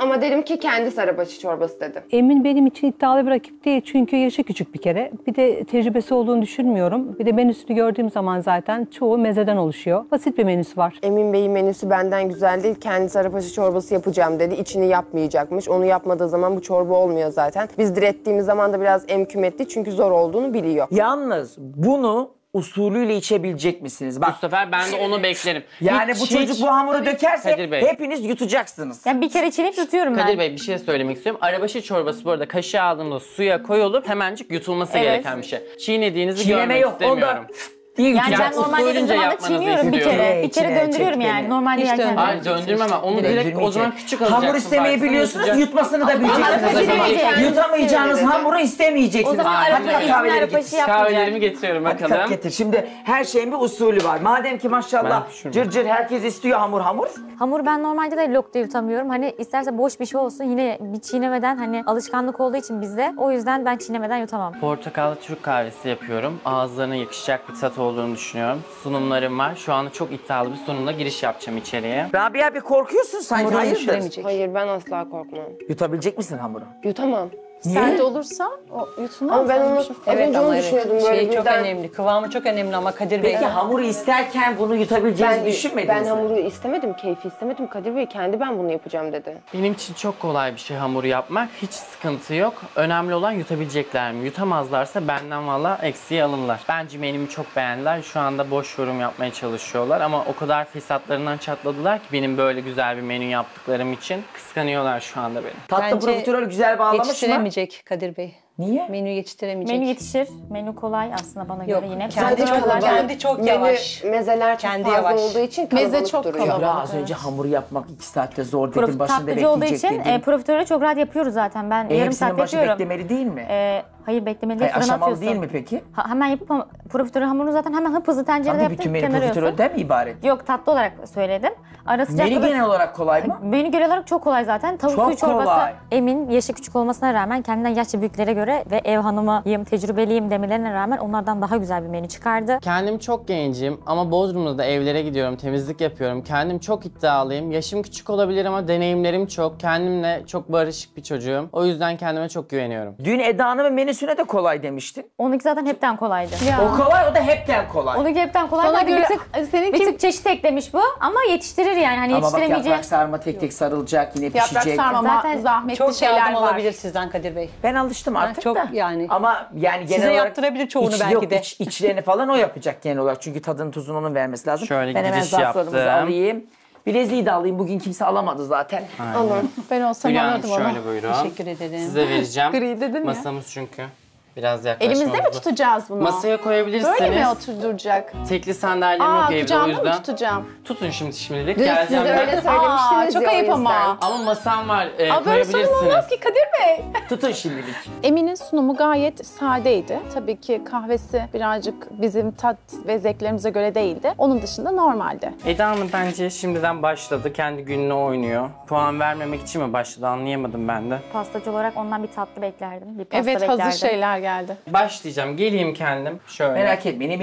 S4: ama derim ki kendi arabaşı çorbası dedim.
S7: Emin benim için iddialı bir rakip değil çünkü yaşı küçük bir kere. Bir de tecrübesi olduğunu düşünmüyorum. Bir de menüsünü gördüğüm zaman zaten çoğu mezeden oluşuyor. Basit bir menüsü var.
S4: Emin Bey'in menüsü benden güzel değil. Kendisi arabaşı çorbası yapacağım dedi. İçini yapmayacakmış. Onu yapmadığı zaman bu çorba olmuyor zaten. Biz direttiğimiz zaman da biraz emküm etti çünkü zor olduğunu biliyor.
S3: Yalnız bunu usulüyle içebilecek misiniz? Bak,
S2: Bu sefer ben de onu beklerim.
S3: yani
S2: Hiç-
S3: bu çocuk bu hamuru dökerse
S2: Kadir Bey.
S3: hepiniz yutacaksınız.
S6: Yani bir kere çiğneyip tutuyorum ben.
S2: Kadir Bey bir şey söylemek istiyorum. Arabaşı çorbası bu arada kaşığı aldığımda suya koyulup hemencik yutulması
S6: Evet.
S2: gereken bir şey. Çiğnediğinizi
S3: Çiğneme
S2: görmek
S3: yok.
S2: istemiyorum.
S3: Onda diye
S6: Yani ben
S3: yutacaksın.
S6: normal yediğim
S2: usulünce
S6: zaman da
S2: yapmanızı
S6: çiğniyorum bir
S2: istiyorum.
S6: kere. Bir kere
S3: İçine
S6: döndürüyorum
S3: çek
S6: yani.
S3: beni.
S6: Normalde
S7: Hiç
S6: yerken.
S7: döndürme.
S2: Hayır döndürmem ama onu direkt o zaman küçük alacaksın.
S3: Hamur istemeyi
S2: farkında
S3: biliyorsunuz,
S2: olacak.
S3: yutmasını da bileceksiniz.
S6: Arapacı
S3: o zaman.
S6: demeyeceğim.
S3: Yutamayacağınız hamuru istemeyeceksiniz.
S6: O zaman
S3: Hadi
S6: arapacı
S3: bak,
S6: isim
S3: kahveleri
S6: arapacı
S3: getir.
S6: yapmayacağım.
S2: Kahvelerimi getiriyorum
S3: Hadi
S2: bakalım.
S3: kalk getir. Şimdi her şeyin bir usulü var. Madem ki maşallah
S2: Ben şunu-
S3: cır cır herkes istiyor hamur.
S6: Hamur ben normalde de lok diye yutamıyorum. Hani isterse boş bir şey olsun yine bir çiğnemeden hani alışkanlık olduğu için bizde. O yüzden ben çiğnemeden yutamam.
S2: Portakallı Türk kahvesi yapıyorum. Ağızlarına yakışacak bir tat olduğunu düşünüyorum. Sunumlarım var. Şu anda çok iddialı bir sunumla giriş yapacağım içeriye.
S3: Rabia bir korkuyorsun sanki.
S7: Hamurunu
S3: Hayırdır?
S7: düşüremeyecek.
S4: Hayır ben asla korkmam.
S3: Yutabilecek misin hamuru?
S4: Yutamam.
S8: Sert olursa o yutulmaz.
S4: Ama ben onu az önce onu düşünüyordum böyle
S7: Şey çok
S4: birden.
S7: önemli. Kıvamı çok önemli ama Kadir Bey.
S3: Peki hamuru isterken bunu yutabileceğinizi düşünmediniz
S4: Ben
S3: mi?
S4: hamuru istemedim, keyfi istemedim. Kadir Bey kendi ben bunu yapacağım dedi.
S2: Benim için çok kolay bir şey hamuru yapmak. Hiç sıkıntı yok. Önemli olan yutabilecekler mi? Yutamazlarsa benden valla eksiği alırlar. Bence menümü çok beğendiler. Şu anda boş yorum yapmaya çalışıyorlar. Ama o kadar fesatlarından çatladılar ki benim böyle güzel bir menü yaptıklarım için. Kıskanıyorlar şu anda beni.
S3: Tatlı
S7: Bence
S3: profiterol güzel bağlamış mı?
S7: Yetiştiremeyecek Kadir Bey.
S3: Niye?
S7: Menü yetiştiremeyecek.
S6: Menü yetişir. Menü kolay aslında bana
S7: Yok,
S6: göre yine.
S7: kendi
S6: Sadece
S7: çok- kendi çok yavaş.
S4: Mezeler çok
S7: Kendi
S4: fazla
S7: yavaş.
S4: olduğu için
S8: Meze
S4: kalabalık
S8: çok
S4: duruyor.
S8: kalabalık.
S3: Kübra az önce hamuru yapmak 2 saatte zor dedim. Başında
S6: tatlıcı olduğu
S3: bekleyecek
S6: için
S3: dedim.
S6: profiterolü çok rahat yapıyoruz zaten. Ben yarım
S3: Hepsinin
S6: saat
S3: başı
S6: yapıyorum.
S3: beklemeli değil mi?
S6: Hayır beklemeli değil,
S3: Hayır,
S6: fırına
S3: aşamalı
S6: atıyorsun.
S3: değil mi peki?
S6: Hemen yapıp profiterol hamurunu zaten hemen hızlı tencerede
S3: Tabii
S6: yapıp
S3: bütün menü
S6: kenara
S3: profiterolden mi ibaret?
S6: Yok tatlı olarak söyledim. Ara sıcakta
S3: Menü genel olarak kolay mı?
S6: Menü genel olarak çok kolay zaten. Tavuk
S3: Çok
S6: suyu çorbası
S3: kolay.
S6: Emin yaşı küçük olmasına rağmen kendinden yaşça büyüklere göre ve ev hanımıyım, tecrübeliyim demelerine rağmen onlardan daha güzel bir menü çıkardı.
S2: Kendim çok gencim ama Bodrum'da da evlere gidiyorum, temizlik yapıyorum. Kendim çok iddialıyım. Yaşım küçük olabilir ama deneyimlerim çok. Kendimle çok barışık bir çocuğum. O yüzden kendime çok güveniyorum.
S3: Dün Eda Hanım'ın menüsüne de kolay demiştin.
S6: Onunki zaten hepten kolaydı.
S3: O kolay, o da hepten kolay.
S6: Onunki hepten kolay.
S8: Sana
S6: Hadi
S8: göre
S6: bir tık çeşit eklemiş bu ama yetiştirir yani hani
S3: Ama bak
S6: yetiştiremeyeceği.
S3: yaprak sarma tek tek sarılacak, yine
S8: Yaprak
S3: pişecek.
S8: sarma ama
S6: Zaten
S8: zahmetli
S7: Çok
S8: şeyler
S7: yardım
S8: var.
S7: alabilir sizden Kadir Bey.
S3: Ben alıştım artık
S7: çok
S3: da.
S7: yani.
S3: Ama yani genel
S7: Size
S3: olarak
S7: yaptırabilir çoğunu belki
S3: yok,
S7: de.
S3: içlerini falan o yapacak genel olarak. Çünkü tadını tuzunu onun vermesi lazım.
S2: Şöyle
S3: ben hemen
S2: giriş
S3: zarflarımızı
S2: yaptım.
S3: alayım. Bileziği de alayım. Bugün kimse alamadı zaten.
S4: Alın.
S8: Ben olsam
S2: Hülya Hanım
S8: alırdım onu.
S2: şöyle buyurun.
S7: Teşekkür ederim.
S2: Size vereceğim.
S8: Gri dedin ya.
S2: Masamız çünkü. Biraz yaklaşmamız.
S8: Elimizde mi tutacağız bunu?
S2: Masaya koyabilirsiniz.
S8: Böyle mi oturduracak?
S2: Tekli sandalyem yok evde o
S8: kucağımda mı
S2: yüzden.
S8: tutacağım?
S2: Tutun şimdilik.
S4: Dün siz
S2: Geleceğim
S4: de öyle
S2: ben.
S4: söylemiştiniz
S8: çok
S4: ya, o
S8: ayıp ama.
S4: yüzden.
S2: Ama masam var.
S8: Böyle sunum
S2: Koyabilirsiniz.
S8: olmaz ki Kadir Bey.
S3: Tutun şimdilik.
S8: Emin'in sunumu gayet sadeydi. Tabii ki kahvesi birazcık bizim tat ve zevklerimize göre değildi. Onun dışında normaldi.
S2: Eda Hanım bence şimdiden başladı. Kendi gününü oynuyor. Puan vermemek için mi başladı anlayamadım ben de.
S6: Pastacı olarak ondan bir tatlı beklerdim. Bir pasta
S8: Evet,
S6: beklerdim.
S8: hazır şeyler geldi.
S2: Başlayacağım. Geleyim kendim. Şöyle.
S3: Merak etmeyin.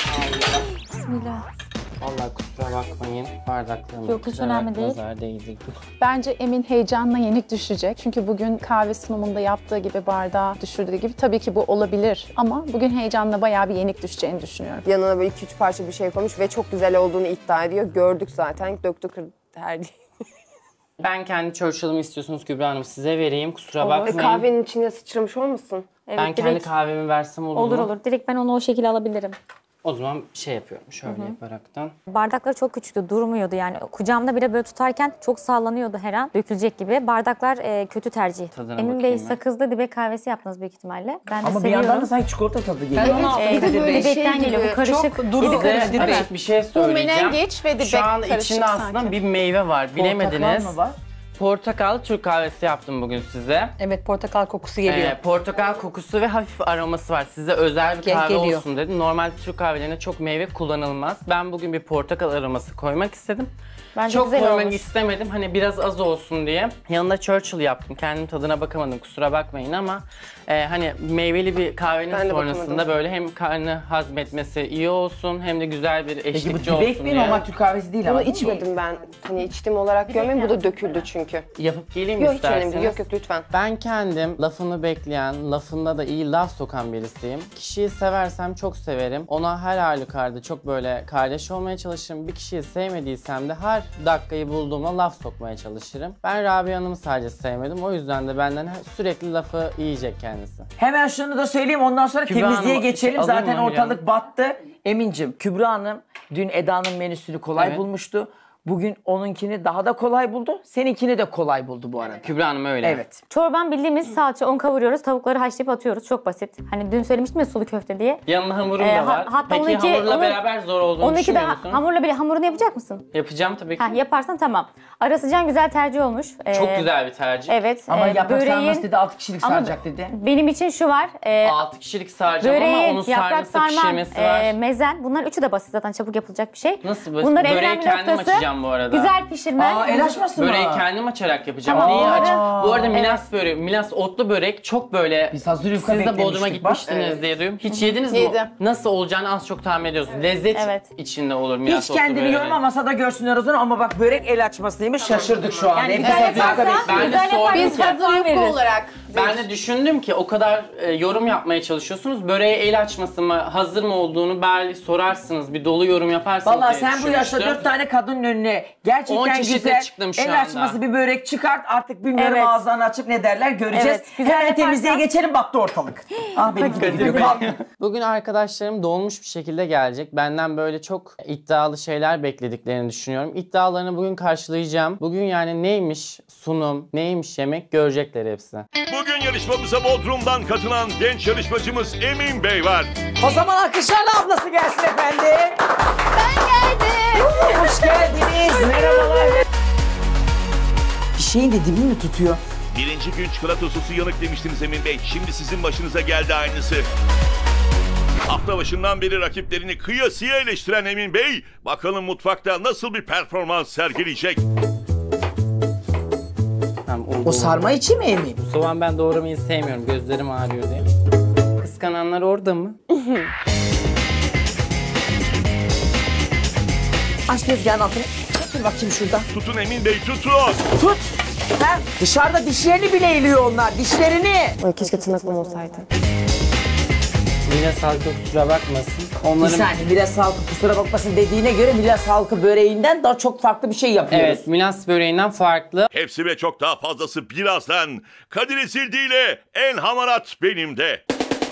S6: Bismillah.
S2: Vallahi kusura bakmayın. Bardaklarım
S6: Yok, hiç önemli değil.
S2: nazar değdi.
S8: Bence Emin heyecanla yenik düşecek. Çünkü bugün kahve sunumunda yaptığı gibi bardağı düşürdüğü gibi tabii ki bu olabilir. Ama bugün heyecanla bayağı bir yenik düşeceğini düşünüyorum.
S4: Yanına böyle 2-3 parça bir şey koymuş ve çok güzel olduğunu iddia ediyor. Gördük zaten. Döktü kırdı her şeyi.
S2: Ben kendi Churchill'ımı istiyorsunuz Kübra Hanım. Size vereyim. Kusura bakmayın.
S4: Kahvenin içine sıçramış olmasın?
S6: Evet,
S2: Ben kendi
S6: direkt,
S2: kahvemi versem olur mu?
S6: olur olur. Direkt ben onu o şekilde alabilirim.
S2: O zaman şey yapıyorum. Şöyle yaparaktan.
S6: Bardaklar çok küçüktü, durmuyordu yani. Kucağımda bile böyle tutarken çok sallanıyordu her an. Dökülecek gibi. Bardaklar kötü tercih.
S2: Tadına
S6: Emin Bey
S2: bakayım ben.
S6: sakızlı dibe kahvesi yaptınız büyük ihtimalle. Ben de
S3: Ama bir
S6: seviyorum.
S3: yandan da sanki çikolata tadı geliyor.
S7: Ben onu aldım
S4: bir de
S7: Kadir
S4: böyle
S7: Bey.
S4: şey
S6: Dibetten geliyor.
S4: gibi,
S6: Bu karışık.
S7: çok duru
S6: dibi
S7: Kadir Bey.
S2: Açık bir şey söyleyeceğim.
S8: menengeç ve dibek
S2: Şu an
S8: karışık
S2: içinde aslında
S8: sanki.
S2: bir meyve var. Bilemediniz.
S3: Portakal mı var?
S2: Portakallı Türk kahvesi yaptım bugün size.
S7: Evet, portakal kokusu geliyor.
S2: Portakal kokusu ve hafif aroması var. Size özel bir kahve
S7: Geliyor.
S2: olsun dedim. Normalde Türk kahvelerinde çok meyve kullanılmaz. Ben bugün bir portakal aroması koymak istedim.
S6: Bence
S2: Çok
S6: güzel
S2: koymak
S6: olmuş.
S2: istemedim. Hani biraz az olsun diye. Yanında Churchill yaptım. Kendim tadına bakamadım. Kusura bakmayın ama hani meyveli bir kahvenin
S4: Ben de
S2: sonrasında
S4: bakamadım.
S2: böyle hem karnı hazmetmesi iyi olsun hem de güzel bir
S3: Peki bu
S2: eşlikçi
S3: dibek
S2: olsun
S3: mi?
S2: diye.
S3: Normal Türk kahvesi değil ama.
S4: Bunu içmedim ben. Hani içtim olarak görmeyin. Bu da döküldü çünkü. çünkü.
S2: Yapıp geleyim
S4: Yok hiç
S2: isterseniz.
S4: önemli değil. Yok yok lütfen.
S2: Ben kendim lafını bekleyen, lafında da iyi laf sokan birisiyim. Kişiyi seversem çok severim. Ona her halükarda çok böyle kardeş olmaya çalışırım. Bir kişiyi sevmediysem de her dakikayı bulduğumda laf sokmaya çalışırım. Ben Rabia Hanım'ı sadece sevmedim. O yüzden de benden sürekli lafı yiyecek kendisi.
S3: Hemen şunu da söyleyeyim ondan sonra
S2: Kübra
S3: temizliğe
S2: Hanım,
S3: geçelim.
S2: alayım
S3: Zaten
S2: mı
S3: ortalık battı. Emin'cim, Kübra Hanım dün Eda'nın menüsünü kolay
S2: Evet.
S3: bulmuştu. Bugün onunkini daha da kolay buldu. Seninkini de kolay buldu bu arada.
S2: Kübra Hanım öyle.
S3: Evet.
S6: Çorban bildiğimiz salça, un kavuruyoruz, tavukları haşlayıp atıyoruz. Çok basit. Hani dün söylemiştim ya sulu köfte diye.
S2: Yanına hamurum
S6: Ee,
S2: da var.
S6: hatta
S2: Peki
S6: onunki-
S2: hamurla
S6: onu-
S2: beraber zor olduğunu
S6: Onunki de
S2: düşünmüyor musun?
S6: hamurla bile hamurunu yapacak mısın?
S2: Yapacağım tabii ki.
S6: Ha, yaparsan tamam. Ara sıcağın güzel tercih olmuş.
S2: Çok güzel bir tercih.
S6: Evet.
S3: Ama yaprak
S6: böreğin-
S3: sarması dedi 6 kişilik
S6: Ama
S3: saracak dedi.
S6: Benim için şu var.
S2: 6 kişilik saracağım ama
S6: Böreği,
S2: onun
S6: yaprak
S2: sarması
S6: sarman,
S2: pişirmesi var.
S6: mezen. Bunlar üçü de basit zaten çabuk yapılacak bir şey.
S2: Nasıl basit?
S6: Bunları en
S2: Böreği
S6: önemli
S2: kendim
S6: noktası
S2: açacağım bu arada.
S6: güzel pişirmen.
S3: Aa, el açması mı?
S2: Böreği kendim açarak yapacağım.
S6: Tamam,
S2: Neyi
S6: onları-
S2: aç? Bu arada Milas böreği, Milas otlu börek çok böyle...
S3: Biz hazır yufka
S2: Siz de Bodrum'a
S3: beklemiştik, bak.
S2: gitmiştiniz diye duyuyorum. Hiç yediniz mi?
S8: Yedim.
S2: Nasıl olacağını az çok tahmin ediyorsunuz. Lezzet
S6: Evet.
S2: içinde olur Milas
S3: Hiç
S2: otlu
S3: kendini
S2: böreği.
S3: yorma masada görsünler o zaman ama bak börek el açmasıymış şaşırdık şu anda.
S6: Yani
S3: Hepimiz
S6: güzel
S3: hazır yufka
S6: yaparsan,
S3: bekliyoruz.
S2: Ben de
S6: güzel
S2: sordum
S6: yaparsan
S8: Biz
S2: ki-
S8: hazır yufka
S6: veririz.
S8: olarak
S2: Ben de düşündüm ki o kadar yorum yapmaya çalışıyorsunuz. Böreğe el açması mı, hazır mı olduğunu belki sorarsınız. Bir dolu yorum yaparsınız
S3: Valla
S2: diye
S3: sen bu yaşta
S2: düşünmüştüm.
S3: 4 tane kadının önüne
S2: 10
S3: gerçekten
S2: çeşitle
S3: güzel
S2: çıktım şu
S3: el
S2: anda.
S3: açması bir börek çıkart artık bilmiyorum
S6: Evet.
S3: ağızlarını açıp ne derler göreceğiz.
S6: Evet, güzel
S3: Hemen
S6: yaparsan-
S3: temizliğe geçelim battı ortalık. Ah benimki de gidiyor. Kalk.
S2: Bugün arkadaşlarım dolmuş bir şekilde gelecek. Benden böyle çok iddialı şeyler beklediklerini düşünüyorum. İddialarını bugün karşılayacağım. Bugün yani neymiş sunum, neymiş yemek görecekler hepsi.
S5: Bugün yarışmamıza Bodrum'dan katılan genç yarışmacımız Emin Bey var.
S3: O zaman alkışlarla ablası gelsin efendim.
S6: Ben geldim.
S3: Hoş geldiniz. Merhabalar. Bir şeyin de dibi mi tutuyor?
S5: Birinci gün çikolata sosu yanık demiştiniz Emin Bey. Şimdi sizin başınıza geldi aynısı. Hafta başından beri rakiplerini kıyasıya eleştiren Emin Bey, bakalım mutfakta nasıl bir performans sergileyecek?
S2: Tamam,
S3: O sarma içi mi Emin?
S2: Soğan ben doğramayı sevmiyorum. Gözlerim ağrıyor diye. Kıskananlar orada mı?
S3: Aç tezgahın altını. Dur bakayım şurada.
S5: Tutun Emin Bey, tutun!
S3: Tut. Ha, dışarıda dişlerini bile eğiliyor onlar. Dişlerini.
S4: Ay keşke tırnaklım olsaydı.
S2: Yine sağlıklı kusura bakmasın.
S3: Bir
S2: Onların...
S3: saniye Milas halkı kusura bakmasın dediğine göre Milas halkı böreğinden daha çok farklı bir şey yapıyoruz.
S2: Evet, Milas böreğinden farklı.
S5: Hepsi ve çok daha fazlası birazdan. Kadir Ezildi ile en hamarat benim de.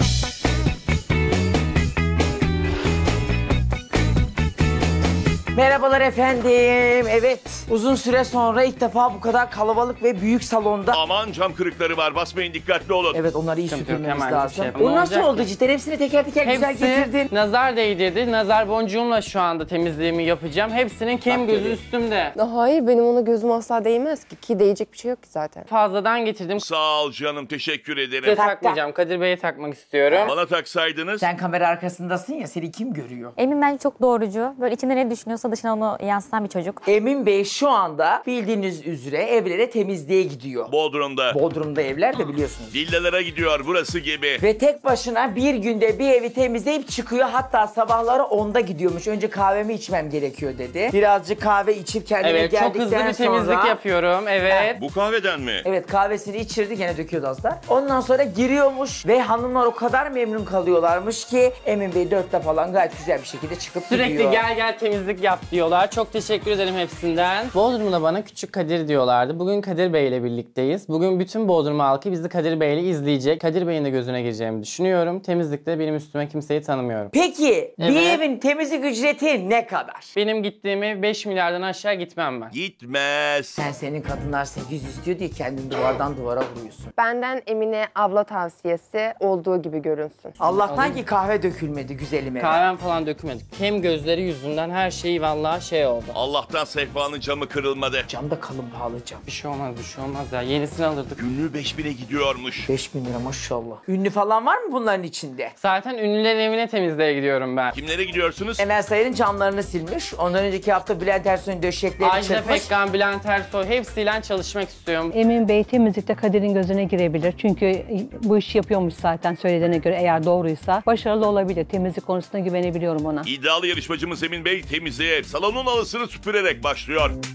S3: Merhabalar efendim. Evet, uzun süre sonra ilk defa bu kadar kalabalık ve büyük salonda.
S5: Aman cam kırıkları var, basmayın, dikkatli olun.
S3: Evet, onları iyi
S2: Sıkıntı yok,
S3: süpürmemiz
S2: hemen bir
S3: lazım.
S2: şey yapalım.
S3: O nasıl
S2: Olacak
S3: oldu
S2: ki?
S3: cidden? Hepsini teker teker güzel getirdin.
S2: Hepsi nazar değdirdi. Nazar boncuğumla şu anda temizliğimi yapacağım. Hepsinin kem
S3: Bak
S2: gözü
S3: göreyim.
S2: üstümde.
S4: Hayır benim ona gözüm asla değmez ki değecek bir şey yok ki zaten.
S2: Fazladan getirdim.
S5: Sağ ol canım, teşekkür
S2: Size
S5: ederim.
S2: takmayacağım. Kadir Bey'e takmak istiyorum.
S5: Bana taksaydınız.
S3: Sen kamera arkasındasın ya, seni kim görüyor?
S6: Emin bence çok doğrucu. Böyle içinde ne düşünüyorsa dışına onu yansıtan bir çocuk.
S3: Emin Bey şu anda bildiğiniz üzere evlere temizliğe gidiyor.
S5: Bodrum'da.
S3: Bodrum'da evler de biliyorsunuz.
S5: Villalara gidiyor burası gibi.
S3: Ve tek başına bir günde bir evi temizleyip çıkıyor. Hatta sabahları 10'da gidiyormuş. Önce kahvemi içmem gerekiyor dedi. Birazcık kahve içip kendine
S2: Evet, çok
S3: geldikten
S2: hızlı bir temizlik
S3: sonra...
S2: yapıyorum. Evet.
S5: Bu kahveden mi?
S3: Evet, kahvesini içirdi, gene döküyordu az da. Ondan sonra giriyormuş ve hanımlar o kadar memnun kalıyorlarmış ki Emin Bey 4'te falan gayet güzel bir şekilde çıkıp
S2: Sürekli
S3: gidiyor.
S2: gel temizlik yap diyorlar. Çok teşekkür ederim hepsinden. Bodrum'da bana Küçük Kadir diyorlardı. Bugün Kadir Bey ile birlikteyiz. Bugün bütün Bodrum halkı bizi Kadir Bey ile izleyecek. Kadir Bey'in de gözüne gireceğimi düşünüyorum. Temizlikte benim üstüme kimseyi tanımıyorum.
S3: Peki bir
S2: Evet.
S3: evin temizlik ücreti ne kadar?
S2: Benim gittiğimi 5 milyardan aşağı gitmem ben.
S5: Gitmez.
S3: Senin kadınlar 800 istiyor diye kendini duvardan duvara vuruyorsun.
S4: Benden Emine abla tavsiyesi olduğu gibi görünsün.
S3: Allah'tan ki kahve dökülmedi güzelim eve.
S2: Kahvem falan dökmedik. Hem gözleri yüzünden her şey vallahi şey oldu.
S5: Allah'tan sehpanın camı kırılmadı.
S3: Cam da kalın pahalı cam.
S2: Bir şey olmaz ya. Yenisini alırdık.
S5: Günlüğü 5000'e gidiyormuş.
S3: 5000 lira maşallah. Ünlü falan var mı bunların içinde?
S2: Zaten ünlülerin evine temizliğe gidiyorum ben.
S5: Kimlere gidiyorsunuz?
S3: Emel Sayar'ın camlarını silmiş. Ondan önceki hafta Bülent Ersoy'un döşeklerini
S2: Ajda
S3: çırpmış.
S2: Pekkan, Bülent Ersoy hepsiyle çalışmak istiyorum.
S7: Emin Bey temizlikte Kadir'in gözüne girebilir. Çünkü bu işi yapıyormuş zaten söylediğine göre, eğer doğruysa. Başarılı olabilir. Temizlik konusunda güvenebiliyorum ona.
S5: İddialı yarışmacımız Emin Bey temizliğe salonun alısını süpürerek başlıyor.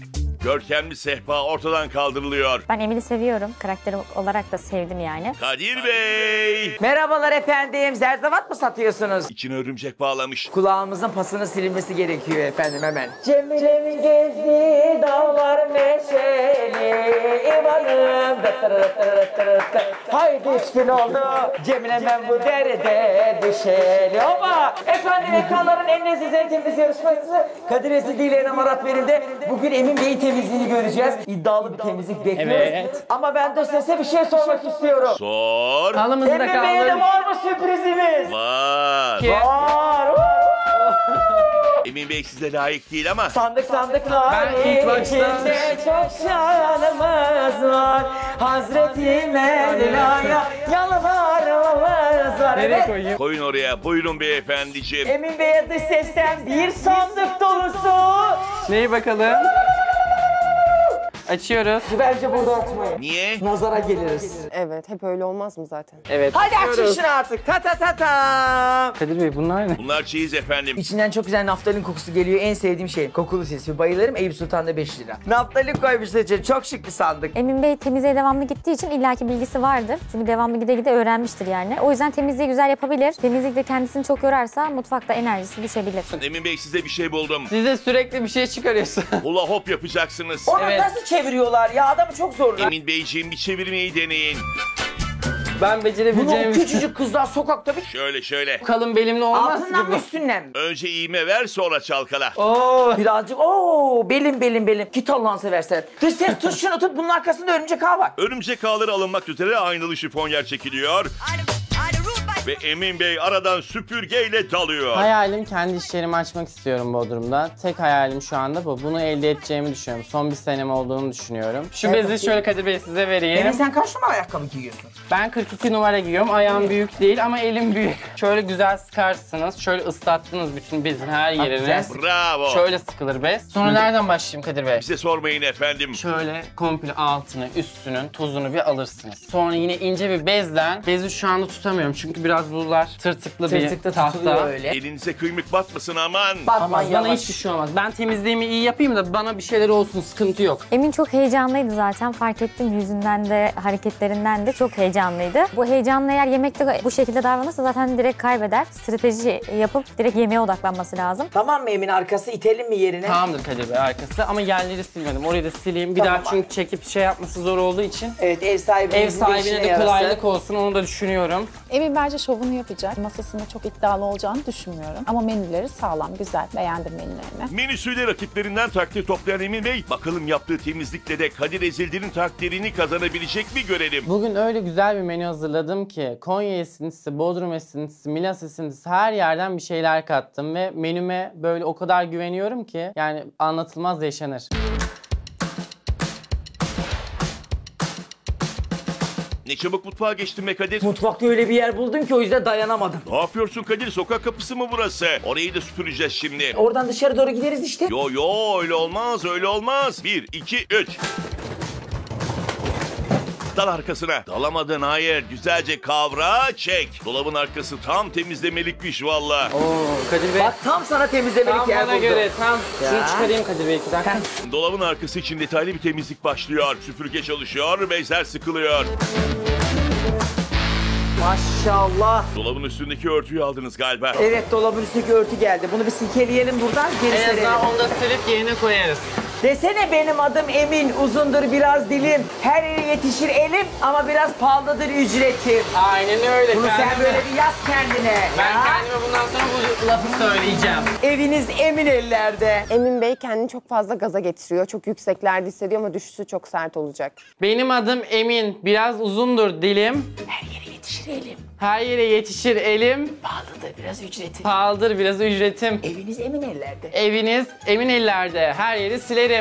S5: Görkemli sehpa ortadan kaldırılıyor.
S6: Ben Emin'i seviyorum. Karakter olarak da sevdim yani.
S5: Kadir Bey!
S3: Merhabalar efendim. Zerzevat mı satıyorsunuz?
S5: İçine örümcek bağlamış.
S3: Kulağımızın pasının silinmesi gerekiyor efendim hemen. Cemile'min gezdiği dağlar meşeli İvan'ım. Haydi 3 gün oldu. Cemile ben bu derde düşeli. Ama efendim ekranların en leziz en temiz yarışması Kadir Ezildi ile Enem Arat Verim'de bugün Emin Bey'in temizliğini göreceğiz. İddialı bir temizlik bekliyoruz.
S2: Evet.
S3: Ama ben de size bir şey sormak istiyorum.
S5: Sor.
S2: Halımızı da
S3: Emin Bey'e de
S2: kaldır.
S3: var mı sürprizimiz?
S5: Var.
S3: Var.
S5: Emin Bey size layık değil ama.
S3: Sandıklar
S2: Ben ilk başta-
S3: içinde çok şanımız var. Hazreti Mevla'ya yalvarmamız var.
S2: Nereye
S3: Evet.
S2: koyayım?
S5: Koyun oraya. Buyurun beyefendiciğim.
S3: Emin Bey'e dış sesten bir sandık dolusu.
S2: Neyi bakalım? Açıyoruz.
S3: Bence burada açmayın.
S5: Niye?
S3: Nazara geliriz.
S4: Evet, hep öyle olmaz mı zaten?
S2: Evet.
S3: Hadi açın
S2: açıyoruz.
S3: şunu artık. Ta ta ta ta.
S2: Kadir Bey bunlar ne?
S5: Bunlar çeyiz efendim.
S3: İçinden çok güzel naftalin kokusu geliyor. En sevdiğim şey. Kokulu sesi. Bayılırım. Eyüp Sultan'da 5 lira. Naftalin koymuşlar içine. Çok şık bir sandık.
S6: Emin Bey temizliğe devamlı gittiği için illaki bilgisi vardır. Çünkü devamlı gide gide öğrenmiştir yani. O yüzden temizliği güzel yapabilir. Temizlikte kendisini çok yorarsa mutfakta enerjisi düşebilir.
S5: Emin Bey size bir şey buldum.
S2: Size sürekli bir şey çıkarıyorsun.
S5: Hula hop yapacaksınız.
S3: Onu
S2: Evet.
S3: nasıl çeviriyorlar ya? Adamı çok zorlar.
S5: Emin Beyciğim bir çevirmeyi deneyin.
S2: Ben
S3: Bunu
S2: becerebileceğim
S3: küçücük kızlar sokakta bir
S5: Şöyle.
S2: kalın belimle olmaz ki
S3: altından mı
S2: bu.
S3: üstünden mi?
S5: Önce iğme ver sonra çalkala.
S2: Oo.
S3: Birazcık belim. Git Allah'ını seversen. Dış ses tut şunu tut bunun arkasında örümcek ağ var.
S5: Örümcek ağları alınmak üzere aynalı şifonyer çekiliyor. Ve Emin Bey aradan süpürgeyle dalıyor.
S2: Hayalim kendi iş yerimi açmak istiyorum Bodrum'da. Tek hayalim şu anda bu. Bunu elde edeceğimi düşünüyorum. Son bir senem olduğunu düşünüyorum. Şu
S3: Evet,
S2: bezi
S3: bakayım.
S2: şöyle Kadir Bey size vereyim.
S3: Emin sen kaç numara ayakkabı giyiyorsun?
S2: Ben 42 numara giyiyorum. Ayağım büyük değil ama elim büyük. Şöyle güzel sıkarsınız. Şöyle ıslattınız bütün bezin her yerini.
S3: güzel.
S5: Bravo.
S2: Şöyle sıkılır bez. Sonra nereden başlayayım Kadir Bey?
S5: Bize sormayın efendim.
S2: Şöyle komple altını, üstünün tozunu bir alırsınız. Sonra yine ince bir bezden, bezi şu anda tutamıyorum çünkü biraz bunlar tırtıklı bir
S3: Tırtıkta tutuluyor
S2: tahta.
S3: öyle.
S5: Elinize kıymık batmasın aman.
S3: Batman
S2: Ama bana
S3: yavaş.
S2: hiçbir şey olmaz. Ben temizliğimi iyi yapayım da bana bir şeyler olsun, sıkıntı yok.
S6: Emin çok heyecanlıydı zaten. Fark ettim yüzünden de hareketlerinden de çok heyecanlıydı. Bu heyecanlı eğer yemekte bu şekilde davranırsa zaten direkt kaybeder. Strateji yapıp direkt yemeğe odaklanması lazım.
S3: Tamam mı Emin arkası itelim mi yerine?
S2: Tamamdır Kadir Bey arkası ama yerleri silmedim. Orayı da sileyim. Bir
S3: Tamam.
S2: daha çünkü çekip şey yapması zor olduğu için
S3: Evet ev sahibine
S2: ev sahibine de kolaylık olsun onu da düşünüyorum.
S8: Emin bence şovunu yapacak. Masasında çok iddialı olacağını düşünmüyorum. Ama menüleri sağlam, güzel. Beğendim menülerini.
S5: Menüsüyle rakiplerinden takdir toplayan Emin Bey, bakalım yaptığı temizlikle de Kadir Ezildi'nin takdirini kazanabilecek mi görelim.
S2: Bugün öyle güzel bir menü hazırladım ki Konya esintisi, Bodrum esintisi, Milas esintisi her yerden bir şeyler kattım ve menüme böyle o kadar güveniyorum ki yani anlatılmaz yaşanır.
S5: Ne çabuk mutfağa geçtin be Kadir.
S3: Mutfakta öyle bir yer buldum ki o yüzden dayanamadım.
S5: Ne yapıyorsun Kadir? Sokak kapısı mı burası? Orayı da süpüreceğiz şimdi.
S3: Oradan dışarı doğru gideriz işte.
S5: Yo öyle olmaz öyle olmaz. 1, 2, 3. Dal arkasına. Dalamadın hayır. Güzelce kavra çek. Dolabın arkası tam temizlemelikmiş valla.
S2: Oo Kadir Bey.
S3: Bak tam sana temizlemelik
S2: Tam
S3: yer
S2: bana
S3: buldum.
S2: göre tam. Şunu
S3: Ya.
S2: çıkarayım Kadir Bey 2 dakika.
S5: Dolabın arkası için detaylı bir temizlik başlıyor. Süpürge çalışıyor, bezler sıkılıyor.
S3: Maşallah.
S5: Dolabın üstündeki örtüyü aldınız galiba.
S3: Evet dolabın üstteki örtü geldi. Bunu bir silkeleyelim buradan geri
S2: En
S3: serelim.
S2: azından onu da silip yerine koyarız.
S3: Desene benim adım Emin, uzundur biraz dilim. Her yere yetişir elim ama biraz pahalıdır ücretim.
S2: Aynen öyle.
S3: Bunu sen
S2: Kendime-
S3: böyle bir yaz kendine.
S2: Ben
S3: ya.
S2: kendime bundan sonra bu lafı söyleyeceğim.
S3: Eviniz emin ellerde.
S4: Emin Bey kendini çok fazla gaza getiriyor. Çok yükseklerde hissediyor ama düşüşü çok sert olacak.
S2: Benim adım Emin. Biraz uzundur dilim.
S3: Her yere yetişir elim.
S2: Her yere yetişir elim.
S3: Pahalıdır biraz ücretim.
S2: Pahalıdır biraz ücretim.
S3: Eviniz emin ellerde.
S2: Eviniz emin ellerde. Her yeri silerim.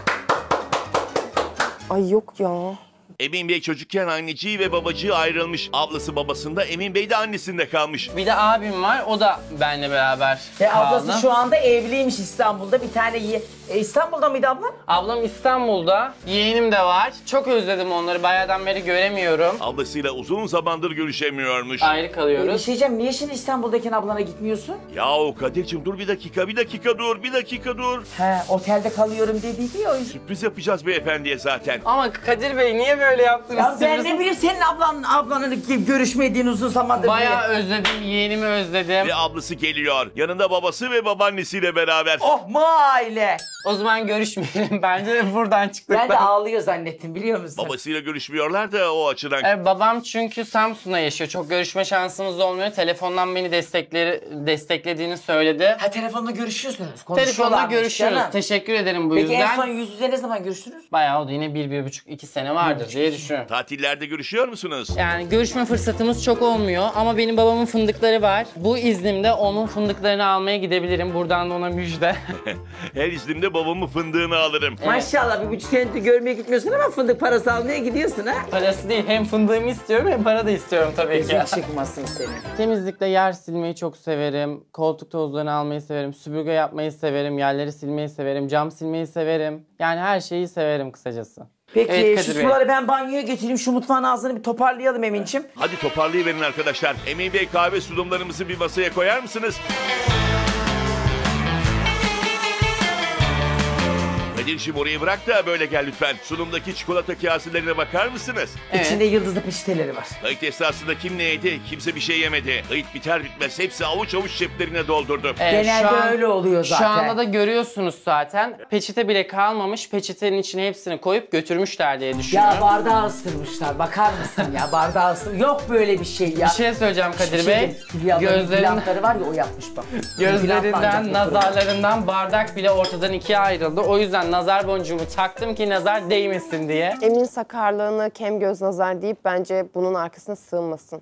S4: Ay yok ya.
S5: Emin Bey çocukken anneciği ve babacığı ayrılmış. Ablası babasında, Emin Bey de annesinde kalmış.
S2: Bir de abim var. O da benimle beraber kaldı.
S3: Ablası şu anda evliymiş İstanbul'da. Bir tane İstanbul'da mıydı abla?
S2: Ablam İstanbul'da, yeğenim de var. Çok özledim onları, bayağıdan beri göremiyorum.
S5: Ablasıyla uzun zamandır görüşemiyormuş.
S2: Ayrı
S3: Bir
S2: kalıyoruz.
S3: şey diyeceğim, niye şimdi İstanbul'daki ablana gitmiyorsun?
S5: Yahu Kadir'cim dur bir dakika dur.
S3: He, otelde kalıyorum dediydi ya o yüzden.
S5: Sürpriz yapacağız beyefendiye zaten.
S2: Ama Kadir Bey niye böyle yaptınız?
S3: Ya ben
S2: Sürpriz-
S3: ne bileyim senin ablanın görüşmediğin uzun zamandır
S2: Bayağı
S3: diye.
S2: özledim, yeğenimi özledim.
S5: Ve ablası geliyor. Yanında babası ve babaannesiyle beraber.
S3: Oh mu aile.
S2: O zaman görüşmeyelim. Bence de buradan çıktık.
S3: Ben de ağlıyor zannettim biliyor musun?
S5: Babasıyla görüşmüyorlar da o açıdan.
S2: Babam çünkü Samsun'da yaşıyor. Çok görüşme şansımız olmuyor. Telefondan beni desteklediğini söyledi.
S3: Ha telefonda görüşüyorsunuz.
S2: Telefonda
S3: konuşuyorlarmış
S2: görüşüyoruz.
S3: canım.
S2: Teşekkür ederim bu
S3: Peki
S2: yüzden.
S3: en son yüz yüze ne zaman görüştünüz?
S2: Bayağı oldu. Yine 1,5-2 sene vardır diye düşünüyorum.
S5: Tatillerde görüşüyor musunuz?
S2: Yani görüşme fırsatımız çok olmuyor ama benim babamın fındıkları var. Bu iznimde onun fındıklarını almaya gidebilirim. Buradan da ona müjde.
S5: Her iznimde babamın fındığını alırım.
S3: Maşallah 1,5 senedir görmeye gitmiyorsun ama fındık parası almaya gidiyorsun ha.
S2: Parası değil, hem fındığımı istiyorum hem para da istiyorum tabii ki.
S3: Gözün çıkmasın senin.
S2: Temizlikte yer silmeyi çok severim. Koltuk tozlarını almayı severim. Süpürge yapmayı severim. Yerleri silmeyi severim. Cam silmeyi severim. Yani her şeyi severim kısacası.
S3: Peki
S2: Evet,
S3: şu
S2: Kadir Bey.
S3: suları ben banyoya getireyim, şu mutfağın ağzını bir toparlayalım Emin'ciğim.
S5: Hadi toparlayıverin arkadaşlar. Emin Bey kahve sunumlarımızı bir masaya koyar mısınız? Kadir'cim orayı bırak da böyle gel lütfen. Sunumdaki çikolata kaselerine bakar mısınız?
S2: Evet.
S3: İçinde yıldızlı peçeteleri var.
S5: Kayıt esnasında kim ne yedi? Kimse bir şey yemedi. Kayıt biter bitmez hepsi avuç avuç ceplerine doldurdu.
S3: Genelde öyle oluyor zaten.
S2: Şu anda da görüyorsunuz zaten. Peçete bile kalmamış. Peçetenin içine hepsini koyup götürmüşler diye düşünüyorum.
S3: Ya bardağı ısırmışlar. Bakar mısın ya bardağı Yok böyle bir şey ya.
S2: Bir şey söyleyeceğim Kadir Bey.
S3: Gözlerinden
S2: Gözlerinden,
S3: var ya o yapmış bak.
S2: gözlerinden, nazarlarından bardak bile ortadan ikiye ayrıldı. O yüzden nazar boncuğumu taktım ki nazar değmesin diye.
S4: Emin sakarlığını kem göz nazar deyip bence bunun arkasına sığınmasın.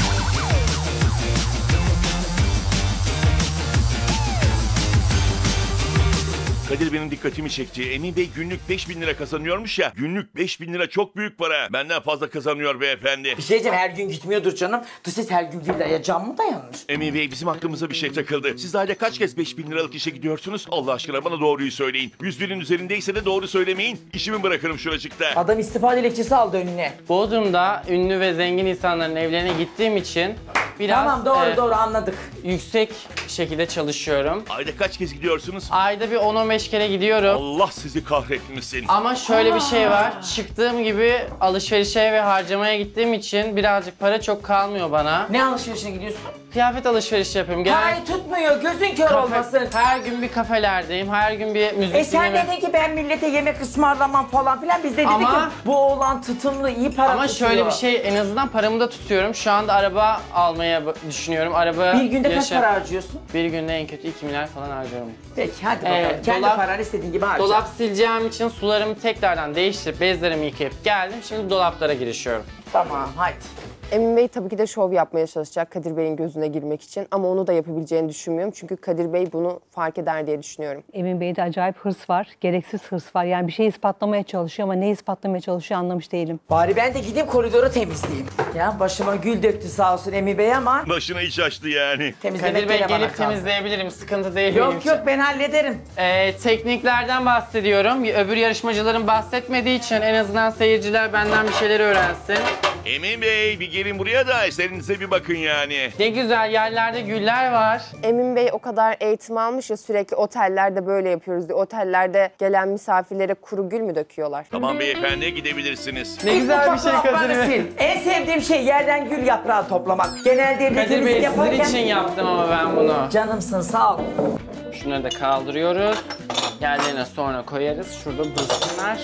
S5: Kadir benim dikkatimi çekti. Emin Bey günlük 5.000 lira kazanıyormuş ya. Günlük 5.000 lira çok büyük para. Benden fazla kazanıyor beyefendi.
S3: Bir şey diyeceğim her gün gitmiyordur canım. Dış ses her gün değil ya cam mı dayanmış?
S5: Emin Bey bizim aklımıza bir şey takıldı. Siz ayda kaç kez 5.000 liralık işe gidiyorsunuz? Allah aşkına bana doğruyu söyleyin. 101'in üzerindeyse de doğru söylemeyin. İşimi bırakırım şuracıkta.
S3: Adam istifa dilekçesi aldı önüne.
S2: Bodrum'da ünlü ve zengin insanların evlerine gittiğim için biraz
S3: Tamam doğru anladık.
S2: yüksek şekilde çalışıyorum.
S5: Ayda kaç kez gidiyorsunuz?
S2: Ayda bir 10-15 kere gidiyorum.
S5: Allah sizi kahretmesin.
S2: Ama şöyle bir şey var. Çıktığım gibi alışverişe ve harcamaya gittiğim için birazcık para çok kalmıyor bana.
S3: Ne alışverişine gidiyorsun?
S2: Kıyafet alışverişi yapıyorum.
S3: Hay tutmuyor gözün kör olmasın.
S2: Her gün bir kafelerdeyim. Her gün bir müzik
S3: Sen
S2: dinleme.
S3: dedin ki ben millete yemek ısmarlamam falan filan. Biz de dedik
S2: Ama-
S3: ki bu oğlan tutumlu iyi para
S2: Ama
S3: tutuyor.
S2: şöyle bir şey, en azından paramı da tutuyorum. Şu anda araba almaya düşünüyorum. Araba
S3: Bir günde kaç para harcıyorsun?
S2: Bir günde en kötü 2 milyar falan harcıyorum.
S3: Peki hadi bakalım. Kendi
S2: dolap-
S3: paranı istediğin gibi harca.
S2: Dolap sileceğim için sularımı tekrardan değiştirip bezlerimi yıkayıp geldim. Şimdi dolaplara girişiyorum.
S3: Tamam hadi.
S4: Emin Bey tabii ki de şov yapmaya çalışacak Kadir Bey'in gözüne girmek için. Ama onu da yapabileceğini düşünmüyorum. Çünkü Kadir Bey bunu fark eder diye düşünüyorum.
S7: Emin Bey'de acayip hırs var. Gereksiz hırs var. Yani bir şey ispatlamaya çalışıyor ama ne ispatlamaya çalışıyor anlamış değilim.
S3: Bari ben de gideyim koridoru temizleyeyim. Ya başıma gül döktü sağ olsun Emin Bey ama
S5: Başına iş açtı yani.
S3: temizlemek
S2: Kadir Bey
S3: gene bana
S2: gelip
S3: kaldı.
S2: temizleyebilirim. Sıkıntı değil benim
S3: Yok
S2: için.
S3: yok ben hallederim.
S2: Tekniklerden bahsediyorum. Öbür yarışmacıların bahsetmediği için en azından seyirciler benden bir şeyler öğrensin.
S5: Emin Bey bir gelin buraya da eserinize bir bakın yani.
S2: Ne güzel yerlerde güller var.
S4: Emin Bey o kadar eğitim almış ya sürekli otellerde böyle yapıyoruz diye. Otellerde gelen misafirlere kuru gül mü döküyorlar?
S5: Tamam beyefendi gidebilirsiniz.
S2: Ne güzel bir şey
S3: Mutfak
S2: Kadir
S3: dolaplarını
S2: Bey.
S3: sil. En sevdiğim şey yerden gül yaprağı toplamak. Genelde evde
S2: Kadir Bey
S3: temizlik
S2: sizin
S3: yaparken...
S2: için yaptım ama ben bunu.
S3: Canımsın sağ ol.
S2: Şunları da kaldırıyoruz. Yerlerine sonra koyarız. Şurada dursunlar.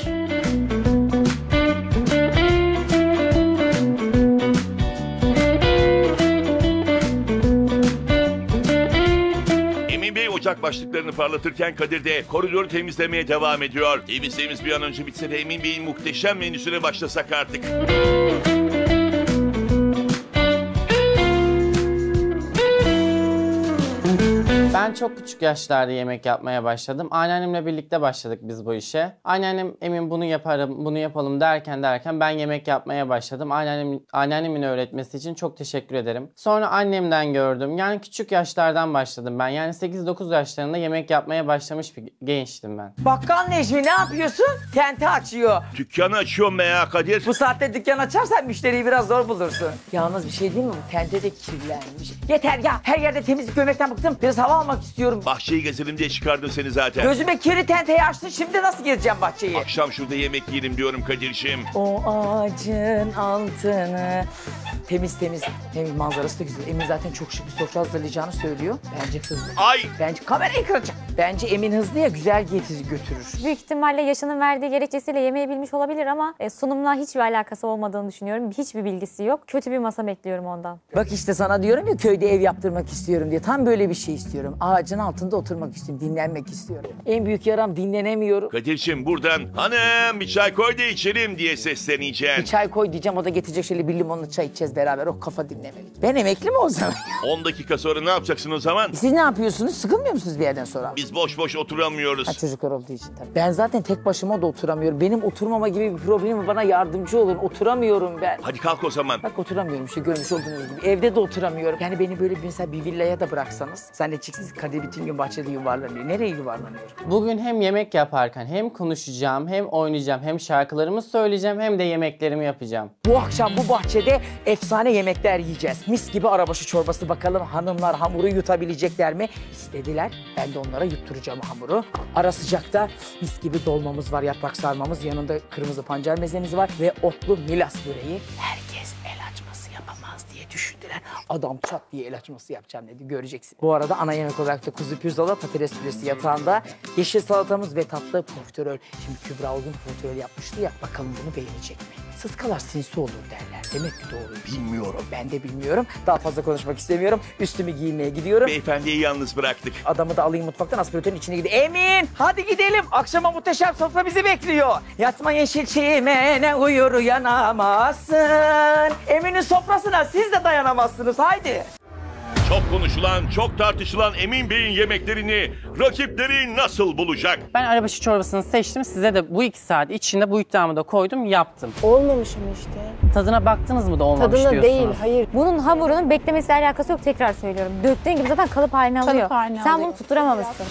S5: Emin Bey ocak başlıklarını parlatırken Kadir de koridoru temizlemeye devam ediyor. Temizliğimiz bir an önce bitse de Emin Bey'in muhteşem menüsüne başlasak artık.
S2: Ben çok küçük yaşlarda yemek yapmaya başladım. Anneannemle birlikte başladık biz bu işe. Anneannem Emin bunu yaparım, bunu yapalım derken ben yemek yapmaya başladım. Anneannemin öğretmesi için çok teşekkür ederim. Sonra annemden gördüm. Yani küçük yaşlardan başladım ben. Yani 8-9 yaşlarında yemek yapmaya başlamış bir gençtim ben.
S3: Bakkal Necmi ne yapıyorsun? Tente açıyor.
S5: Dükkanı açıyorum be ya Kadir.
S3: Bu saatte dükkan açarsan müşteriyi biraz zor bulursun. Yalnız bir şey değil mi? Bu tente de kirlenmiş. Yeter ya. Her yerde temizlik görmekten bıktım. Biraz hava almak istiyorum.
S5: Bahçeyi gezelim diye çıkardım seni zaten.
S3: Gözüme kirli tenteyi açtın. Şimdi nasıl gezeceğim bahçeyi?
S5: Akşam şurada yemek yiyelim diyorum Kadir'ciğim.
S3: O ağacın altını temiz. Hem manzarası da güzel. Emin zaten çok şık bir sofra hazırlayacağını söylüyor. Bence hızlı.
S5: Ay!
S3: Bence kamerayı kıracak. Bence Emin hızlı ya güzel götürür.
S6: Büyük ihtimalle yaşının verdiği gerekçesiyle yemeği bilmiş olabilir ama sunumla hiçbir alakası olmadığını düşünüyorum. Hiçbir bilgisi yok. Kötü bir masa bekliyorum ondan.
S3: Bak işte sana diyorum ya köyde ev yaptırmak istiyorum diye. Tam böyle bir şey istiyorum. Ağacın altında oturmak istiyorum. Dinlenmek istiyorum. En büyük yaram dinlenemiyorum.
S5: Kadir'ciğim buradan hanım bir çay koy da içelim diye
S3: Bir
S5: sesleneceksin.
S3: çay koy diyeceğim o da getirecek şöyle bir limonlu çay içeceğiz beraber. O kafa dinlemelik. Ben emekli mi olsam?
S5: 10 dakika sonra ne yapacaksın o zaman?
S3: Siz ne yapıyorsunuz? Sıkılmıyor musunuz bir yerden sonra?
S5: Biz boş boş oturamıyoruz.
S3: Ha, çocuklar olduğu için tabii. Ben zaten tek başıma da oturamıyorum. Benim oturmama gibi bir problemim bana yardımcı olun. Oturamıyorum ben.
S5: Hadi kalk o zaman.
S3: Bak oturamıyorum işte görmüş olduğunuz gibi. Evde de oturamıyorum. Yani beni böyle mesela bir villaya da bıraksanız. Zannedeceksiniz Kadir bütün gün bahçede yuvarlanıyor. Nereye yuvarlanıyor?
S2: Bugün hem yemek yaparken hem konuşacağım, hem oynayacağım, hem şarkılarımı söyleyeceğim, hem de yemeklerimi yapacağım.
S3: Bu akşam bu bahçede efsane yemekler yiyeceğiz. Mis gibi arabaşı çorbası bakalım hanımlar hamuru yutabilecekler mi? İstediler. Ben de onlara yutturacağım hamuru. Ara sıcakta mis gibi dolmamız var, yaprak sarmamız. Yanında kırmızı pancar mezemiz var ve otlu milas böreği. Herkes el açması yapamaz diye düşündüler. Adam çat diye el açması yapacağım dedi. Göreceksin. Bu arada ana yemek olarak da kuzu pirzola, patates püresi yatağında. Yeşil salatamız ve tatlı profiterol. Şimdi Kübra o gün profiterol yapmıştı ya. Bakalım bunu beğenecek mi? Sıskalar sinsi olur derler. Demek ki doğruymuş.
S5: Bilmiyorum.
S3: Ben de bilmiyorum. Daha fazla konuşmak istemiyorum. Üstümü giymeye gidiyorum.
S5: Beyefendiyi yalnız bıraktık.
S3: Adamı da alayım mutfaktan aspiratörün içine gideyim. Emin hadi gidelim. Akşama muhteşem sofra bizi bekliyor. Yatma yeşil çimene uyur uyanamazsın. Emin'in sofrasına siz de dayanamazsınız. Haydi.
S5: Çok konuşulan, çok tartışılan Emin Bey'in yemeklerini rakipleri nasıl bulacak?
S2: Ben arabaşı çorbasını seçtim. Size de bu 2 saat içinde bu iddiamı da koydum, yaptım.
S4: Olmamış ama işte.
S2: Tadına baktınız mı da olmamış
S4: Tadına
S2: diyorsunuz.
S4: değil, hayır.
S6: Bunun hamurunun beklemesiyle alakası yok, tekrar söylüyorum. Döktüğün gibi zaten kalıp haline alıyor.
S8: haline
S6: Sen
S8: alıyor.
S6: bunu tutturamamışsın.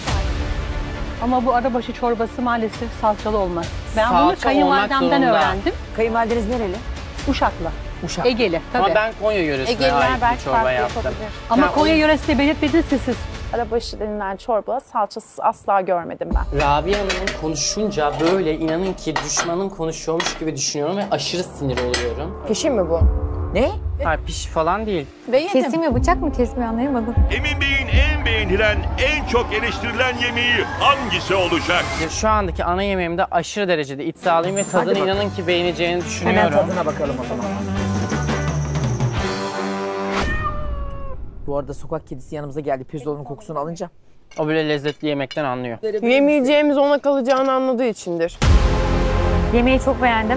S7: Ama bu arabaşı çorbası maalesef salçalı olmaz. Ben bunu
S2: Salça
S7: kayınvalidemden
S2: olmak zorunda.
S7: öğrendim.
S3: Kayınvalideniz nereli?
S7: Uşaklı.
S3: Uşak.
S7: Egeli. Tabii.
S2: Ama ben Konya yöresine
S8: Egeliler
S2: ait bir
S8: belki
S2: çorba
S8: farklı
S2: yaptım.
S8: yapabilir.
S7: Ama
S2: Ya
S7: Konya yöresinde belirtmediniz ki siz.
S8: Arabaşı denilen çorba salçasız asla görmedim ben.
S2: Rabia Hanım'ın konuşunca böyle inanın ki düşmanım konuşuyormuş gibi düşünüyorum ve aşırı sinir oluyorum.
S4: Pişi mi bu?
S3: Ne?
S2: Hayır, piş falan değil.
S6: Kesmiyor, bıçak mı kesmiyor anlayamadım.
S5: Emin Bey'in en beğenilen, en çok eleştirilen yemeği hangisi olacak?
S2: Şu andaki ana yemeğimde aşırı derecede iddialıyım ve tadını
S3: bakalım.
S2: inanın ki beğeneceğini
S3: Hemen
S2: düşünüyorum.
S3: tadına bakalım o zaman. Bu arada sokak kedisi yanımıza geldi. Pirzolunun kokusunu alınca.
S2: O böyle lezzetli yemekten anlıyor.
S4: Yemeyeceğimiz ona kalacağını anladığı içindir.
S6: Yemeği çok beğendim.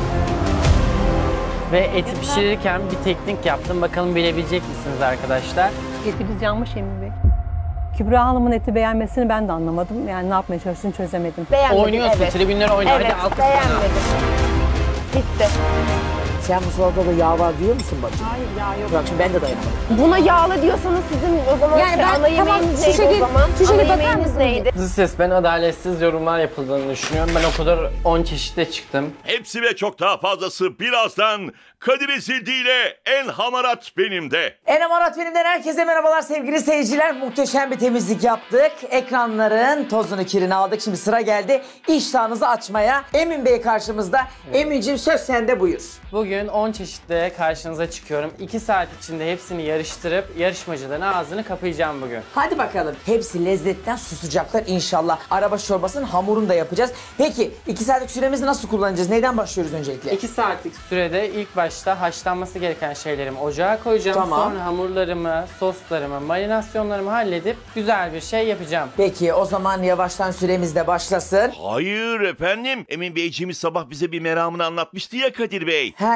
S2: Ve eti pişirirken bir teknik yaptım. Bakalım bilebilecek misiniz arkadaşlar?
S7: Etiniz yanmış Emin Bey. Kübra Hanım'ın eti beğenmesini ben de anlamadım. Yani ne yapmaya çalıştığını çözemedim.
S4: Beğenmedim,
S2: Oynuyorsun,
S4: evet.
S2: tribünler oynuyor.
S4: Evet,
S2: Hadi alkış sana.
S4: beğenmedim. Bitti.
S3: Sen bu salatada yağ var diyor musun bacım?
S8: Hayır ya yok.
S3: Bak şimdi ben de dayanamadım.
S4: Buna yağlı diyorsanız sizin o zaman
S6: Yani ben-
S4: ana
S6: tamam,
S4: yemeğiniz
S6: şu
S4: neydi o
S6: şekil-
S4: zaman?
S6: şu şekil
S4: Ana
S6: bakar
S4: yemeğiniz
S6: mısınız?
S4: neydi?
S2: Dış ses, ben adaletsiz yorumlar yapıldığını düşünüyorum. Ben o kadar 10 çeşitle çıktım.
S5: Hepsi ve çok daha fazlası birazdan Kadir Ezildi ile en hamarat benim de.
S3: Enem Arat Benim'den herkese merhabalar sevgili seyirciler. Muhteşem bir temizlik yaptık. Ekranların tozunu kirini aldık. Şimdi sıra geldi iştahınızı açmaya. Emin Bey karşımızda. Emin'cim söz sende buyur.
S2: Bugün 10 çeşitle karşınıza çıkıyorum. 2 saat içinde hepsini yarıştırıp yarışmacıların ağzını kapayacağım bugün.
S3: Hadi bakalım. Hepsi lezzetten susacaklar inşallah. Arabaşı çorbasının hamurunu da yapacağız. Peki 2 saatlik süremizi nasıl kullanacağız? Neyden başlıyoruz öncelikle?
S2: 2 saatlik sürede ilk başta haşlanması gereken şeylerimi ocağa koyacağım.
S3: Tamam.
S2: Sonra hamurlarımı, soslarımı, marinasyonlarımı halledip güzel bir şey yapacağım.
S3: Peki o zaman yavaştan süremiz de başlasın.
S5: Hayır efendim. Emin Beyciğimiz sabah bize bir meramını anlatmıştı ya Kadir Bey.
S3: Ha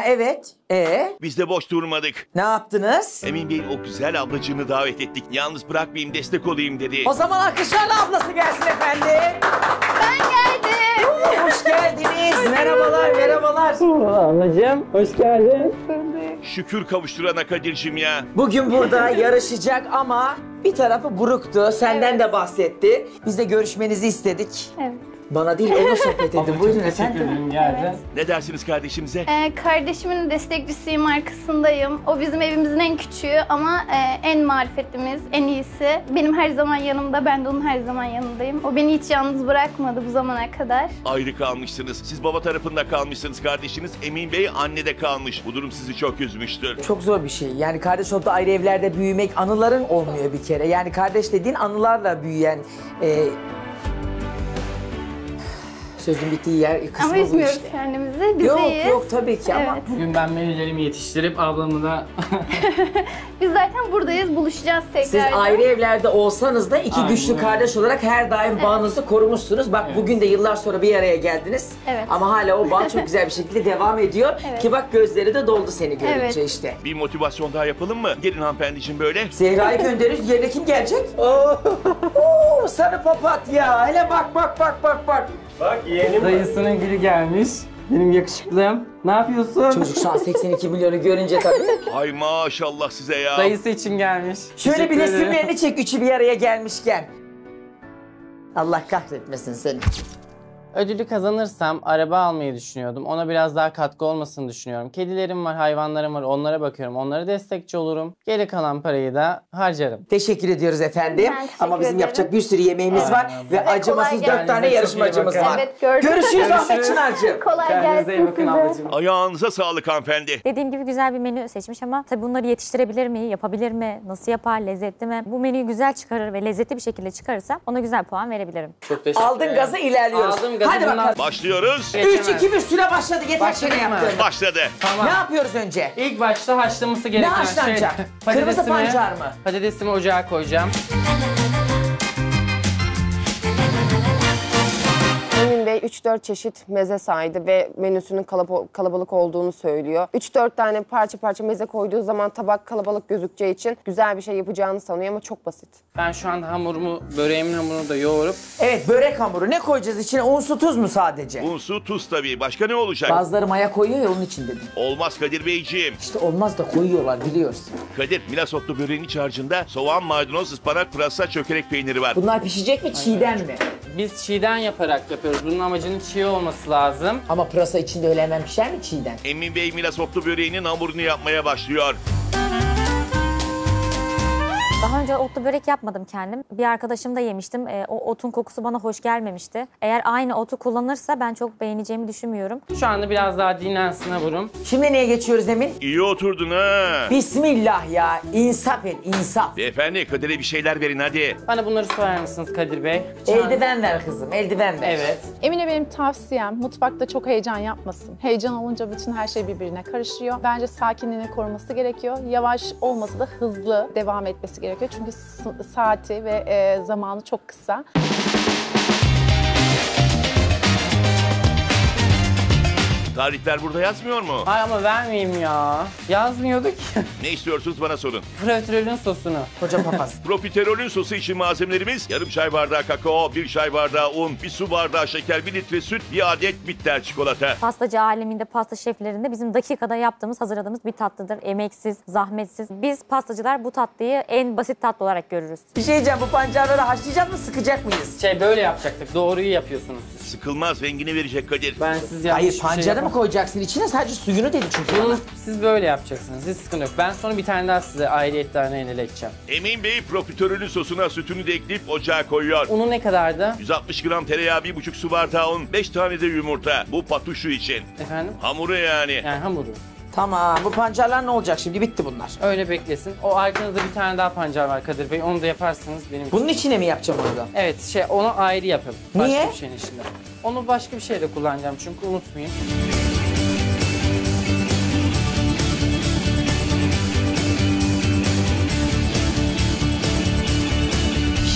S3: evet.
S5: Biz de boş durmadık.
S3: Ne yaptınız?
S5: Emin Bey'in o güzel ablacığını davet ettik. Yalnız bırakmayayım, destek olayım dedi.
S3: O zaman alkışlarla ablası gelsin efendim.
S6: Ben geldim.
S3: Hoş geldiniz. Merhabalar, merhabalar.
S2: Anacığım hoş geldin.
S5: Şükür kavuşturana Kadir'cim ya.
S3: Bugün burada yarışacak ama bir tarafı buruktu. Senden de bahsetti. Biz de görüşmenizi istedik.
S6: Evet.
S3: Bana değil, ona sohbet edin. Buyurun
S2: Teşekkür
S3: efendim.
S2: ederim geldin.
S5: Ne dersiniz kardeşimize?
S9: Kardeşimin destekçisiyim, arkasındayım. O bizim evimizin en küçüğü ama en marifetlimiz, en iyisi. Benim her zaman yanımda, ben de onun her zaman yanındayım. O beni hiç yalnız bırakmadı bu zamana kadar.
S5: Ayrı kalmışsınız. Siz baba tarafında kalmışsınız. Kardeşiniz Emin Bey annede kalmış. Bu durum sizi çok üzmüştür.
S3: Çok zor bir şey. Yani kardeş olup da ayrı evlerde büyümek anıların olmuyor bir kere. Yani kardeş dediğin anılarla büyüyen... Sözün bittiği yer kısmı
S9: Ama
S3: bu
S9: üzmüyoruz
S3: işte.
S9: kendimizi, biz
S3: Yok
S9: iyiyiz.
S3: yok tabii ki ama
S9: Evet.
S2: Bugün ben menülerimi yetiştirip ablamı da
S9: Biz zaten buradayız, buluşacağız tekrar.
S3: siz ayrı evlerde olsanız da iki
S2: Aynen
S3: güçlü
S2: öyle.
S3: kardeş olarak her daim bağınızı korumuşsunuz. Bak bugün de yıllar sonra bir araya geldiniz.
S9: Evet.
S3: Ama hala o bağ çok güzel bir şekilde devam ediyor.
S9: Evet.
S3: Ki bak gözleri de doldu seni görünce
S9: Evet.
S3: işte.
S5: Bir motivasyon daha yapalım mı? Gelin hanımefendiciğim böyle.
S3: Zehra'yı gönderiyoruz. Yerine kim gelecek? Oo, sarı papatya. Hele bak bak bak bak bak.
S2: dayısının gülü gelmiş. Benim yakışıklım. Ne yapıyorsun?
S3: Çocuk şu an 82 milyonu görünce tabii.
S5: Ay maşallah size ya.
S2: Dayısı için gelmiş.
S3: Şöyle bir
S2: Teşekkür ederim.
S3: resimlerini çek üçü bir araya gelmişken. Allah kahretmesin seni.
S2: Ödülü kazanırsam araba almayı düşünüyordum. Ona biraz daha katkı olmasını düşünüyorum. Kedilerim var, hayvanlarım var. Onlara bakıyorum. Onlara destekçi olurum. Geri kalan parayı da harcarım.
S3: Teşekkür ediyoruz efendim.
S9: Ben teşekkür
S3: Ama bizim
S9: ederim.
S3: yapacak bir sürü yemeğimiz var
S2: Aynen.
S3: ve acımasız
S9: kolay
S3: 4 tane
S2: gelsin.
S3: yarışmacımız
S2: Çok iyi
S3: var.
S2: bakın.
S9: Evet, gördüm.
S3: Görüşürüz Ahmet
S2: Görüşürüz.
S3: Çınar'cığım.
S9: Kolay
S2: Kendinize iyi
S9: gelsin
S2: bakın
S9: size.
S2: ablacığım.
S5: Ayağınıza sağlık hanımefendi.
S6: Dediğim gibi güzel bir menü seçmiş ama tabii bunları yetiştirebilir mi, yapabilir mi, nasıl yapar, lezzetli mi? Bu menüyü güzel çıkarır ve lezzetli bir şekilde çıkarırsa ona güzel puan verebilirim.
S2: Çok teşekkür
S3: Aldın
S2: ederim.
S3: gazı ilerliyoruz.
S2: Aldım gazı.
S3: Hadi
S2: Bundan-
S3: bakalım.
S5: Başlıyoruz.
S3: 3-2-1 süre başladı. Yeter
S2: Başladık
S3: seni
S2: mı?
S3: yaptın.
S5: Başladı.
S2: Tamam.
S3: Ne yapıyoruz önce?
S2: İlk başta haşlaması gereken
S3: haşlanacak?
S2: şey.
S3: Kırmızı pancar mı?
S2: Patatesimi ocağa koyacağım.
S4: Emin Bey 3-4 çeşit meze saydı ve menüsünün kalabalık olduğunu söylüyor. 3-4 tane parça parça meze koyduğu zaman tabak kalabalık gözükeceği için güzel bir şey yapacağını sanıyor ama çok basit.
S2: Ben şu anda böreğimin hamurunu da yoğurup
S3: Evet, börek hamuru. Ne koyacağız içine? Un, su, tuz mu sadece?
S5: Un, su, tuz tabii. Başka ne olacak?
S3: Bazıları maya koyuyor ya onun için dedim.
S5: Olmaz Kadir Beyciğim.
S3: İşte olmaz da koyuyorlar biliyorsun.
S5: Kadir, Milasotlu böreğin iç harcında soğan, maydanoz, ıspanak, pırasa, çökelek peyniri var.
S3: Bunlar pişecek mi çiğden mi?
S2: biz çiğden yaparak yapıyoruz. Bunun amacının çiğ olması lazım.
S3: Ama pırasa içinde öyle hemen pişer mi çiğden?
S5: Emin Bey Milasotlu böreğinin hamurunu yapmaya başlıyor.
S6: Daha önce otlu börek yapmadım kendim. Bir arkadaşım da yemiştim. O otun kokusu bana hoş gelmemişti. Eğer aynı otu kullanırsa ben çok beğeneceğimi düşünmüyorum.
S2: Şu anda biraz daha dinlensin hamurum.
S3: Şimdi neye geçiyoruz Emin?
S5: İyi oturdun ha.
S3: Bismillah ya. İnsaf et, insaf.
S5: Beyefendi Kadir'e bir şeyler verin hadi.
S2: Bana bunları söyler misiniz Kadir Bey?
S3: Eldiven ver kızım, eldiven ver.
S2: Evet.
S8: Emine benim tavsiyem mutfakta çok heyecan yapmasın. Heyecan olunca bütün her şey birbirine karışıyor. Bence sakinliğini koruması gerekiyor. Yavaş olması da hızlı devam etmesi gerekiyor. Çünkü saati ve zamanı çok kısa.
S5: Tarifler burada yazmıyor mu?
S2: Ay ama vermeyeyim ya. Yazmıyorduk ki.
S5: Ne istiyorsunuz bana sorun.
S2: Profiterolün sosunu.
S3: Koca papaz.
S5: Profiterolün sosu için malzemelerimiz yarım çay bardağı kakao, 1 çay bardağı un, 1 su bardağı şeker, 1 litre süt, 1 adet bitter çikolata.
S6: Pastacı aleminde, pasta şeflerinde bizim dakikada yaptığımız, hazırladığımız bir tatlıdır. Emeksiz, zahmetsiz. Biz pastacılar bu tatlıyı en basit tatlı olarak görürüz.
S3: Bir şey diyeceğim, bu pancarları haşlayacak mı, sıkacak mıyız?
S2: Böyle yapacaktık. Doğruyu yapıyorsunuz.
S5: Sıkılmaz, rengini verecek Kadir.
S2: Ben siz yanlış
S3: Hayır,
S2: bir
S3: pancarı
S2: şey
S3: mı koyacaksın içine? Sadece suyunu dedi çünkü.
S2: Bunu siz böyle yapacaksınız. Hiç sıkıntı yok. Ben sonra bir tane daha size ayrıyetten edeceğim.
S5: Emin Bey profiterolün sosuna sütünü de ekleyip ocağa koyuyor.
S2: Unu ne kadardı?
S5: 160 gram tereyağı, 1,5 su bardağı un, 5 tane de yumurta. Bu patuşu için.
S2: Efendim?
S5: Hamuru yani.
S2: Yani hamuru.
S3: Tamam, bu pancarlar ne olacak şimdi? Bitti bunlar.
S2: Öyle beklesin. O arkanızda bir tane daha pancar var Kadir Bey. Onu da yaparsanız benim için.
S3: Bunun içine mi yapacağım onu da?
S2: Evet, onu ayrı yapın. Başka
S3: Niye?
S2: bir şeyin içinde. Onu başka bir şeyle kullanacağım çünkü unutmayın.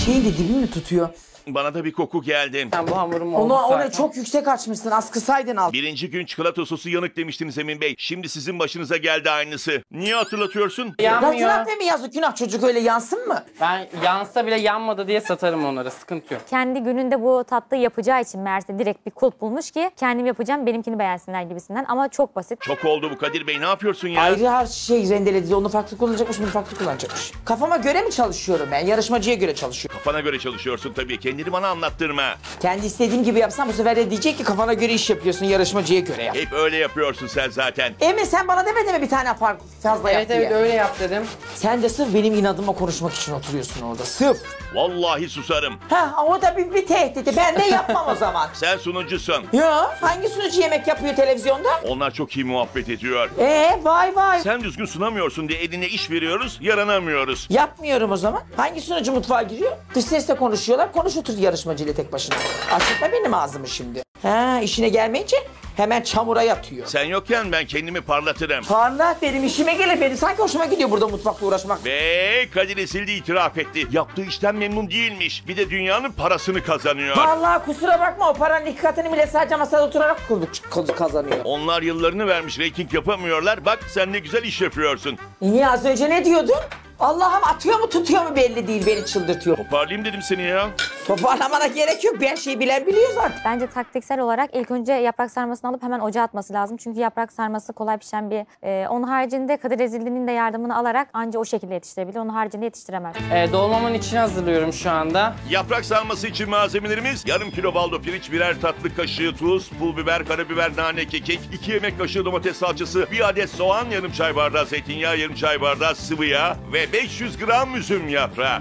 S3: şeyin de dibini mi tutuyor?
S5: Bana da bir koku geldi.
S2: Ben bu hamurum oldu
S3: Onu
S2: zaten.
S3: çok yüksek açmışsın. Az kısaydın alt.
S5: Birinci gün çikolata sosu yanık demiştiniz Emin Bey. Şimdi sizin başınıza geldi aynısı. Niye hatırlatıyorsun?
S2: Yanmıyor.
S3: Ratı mi yazık? Günah çocuk öyle yansın mı?
S2: Ben yansa bile yanmadı diye satarım onlara. Sıkıntı yok.
S6: Kendi gününde bu tatlıyı yapacağı için meğerse direkt bir kulp bulmuş ki kendim yapacağım benimkini beğensinler gibisinden ama çok basit.
S5: Çok oldu bu Kadir Bey, ne yapıyorsun ya?
S3: Ayrı her şey rendeledi. Onu farklı kullanacakmış, bunu farklı kullanacakmış. Kafama göre mi çalışıyorum ben? Yarışmacıya göre çalışıyorum.
S5: Kafana göre çalışıyorsun tabii. Kendini bana anlattırma.
S3: Kendi istediğim gibi yapsam bu sefer de diyecek ki kafana göre iş yapıyorsun, yarışmacıya göre yap.
S5: Hep öyle yapıyorsun sen zaten.
S3: Emin sen bana demedin mi bir tane fark fazla yap
S2: Evet
S3: diye?
S2: evet öyle yap dedim.
S3: Sen de sırf benim inadıma konuşmak için oturuyorsun orada. Sırf.
S5: Vallahi susarım.
S3: Ha o da bir tehdidi. Ben de yapmam o zaman.
S5: Sen sunucusun.
S3: Ya hangi sunucu yemek yapıyor televizyonda?
S5: Onlar çok iyi muhabbet ediyor.
S3: Vay vay.
S5: Sen düzgün sunamıyorsun diye eline iş veriyoruz, yaranamıyoruz.
S3: Yapmıyorum o zaman. Hangi sunucu mutfağa giriyor? Dış sesle konuşuyorlar. Konuş otur yarışmacıyla tek başına. Açıkla benim ağzımı şimdi. Ha işine gelmeyince hemen çamura yatıyor.
S5: Sen yokken ben kendimi parlatırım.
S3: Parlat benim işime gelir. Benim sanki hoşuma gidiyor burada mutfakla uğraşmak.
S5: Ve Kadir Ezildi itiraf etti. Yaptığı işten memnun değilmiş. Bir de dünyanın parasını kazanıyor.
S3: Vallahi kusura bakma o paranın iki katını bile sadece masada oturarak kazanıyor.
S5: Onlar yıllarını vermiş, reyting yapamıyorlar. Bak sen ne güzel iş yapıyorsun.
S3: Niye az önce ne diyordun? Allah'ım atıyor mu tutuyor mu belli değil, beni çıldırtıyor.
S5: Toparlayayım dedim seni ya.
S3: Toparlamana gerek yok, her şeyi bilen biliyor zaten.
S6: Bence taktiksel olarak ilk önce yaprak sarmasını alıp hemen ocağa atması lazım. Çünkü yaprak sarması kolay pişen bir... onun haricinde Kadir Ezildi'nin de yardımını alarak anca o şekilde yetiştirebilir. Onun haricinde yetiştiremez.
S2: Dolmamın içini hazırlıyorum şu anda.
S5: Yaprak sarması için malzemelerimiz: yarım kilo baldo pirinç, birer tatlı kaşığı tuz, pul biber, karabiber, nane, kekik, 2 yemek kaşığı domates salçası, 1 adet soğan, yarım çay bardağı zeytinyağı, yarım çay bardağı sıvı yağ ve 500 gram üzüm yaprağı.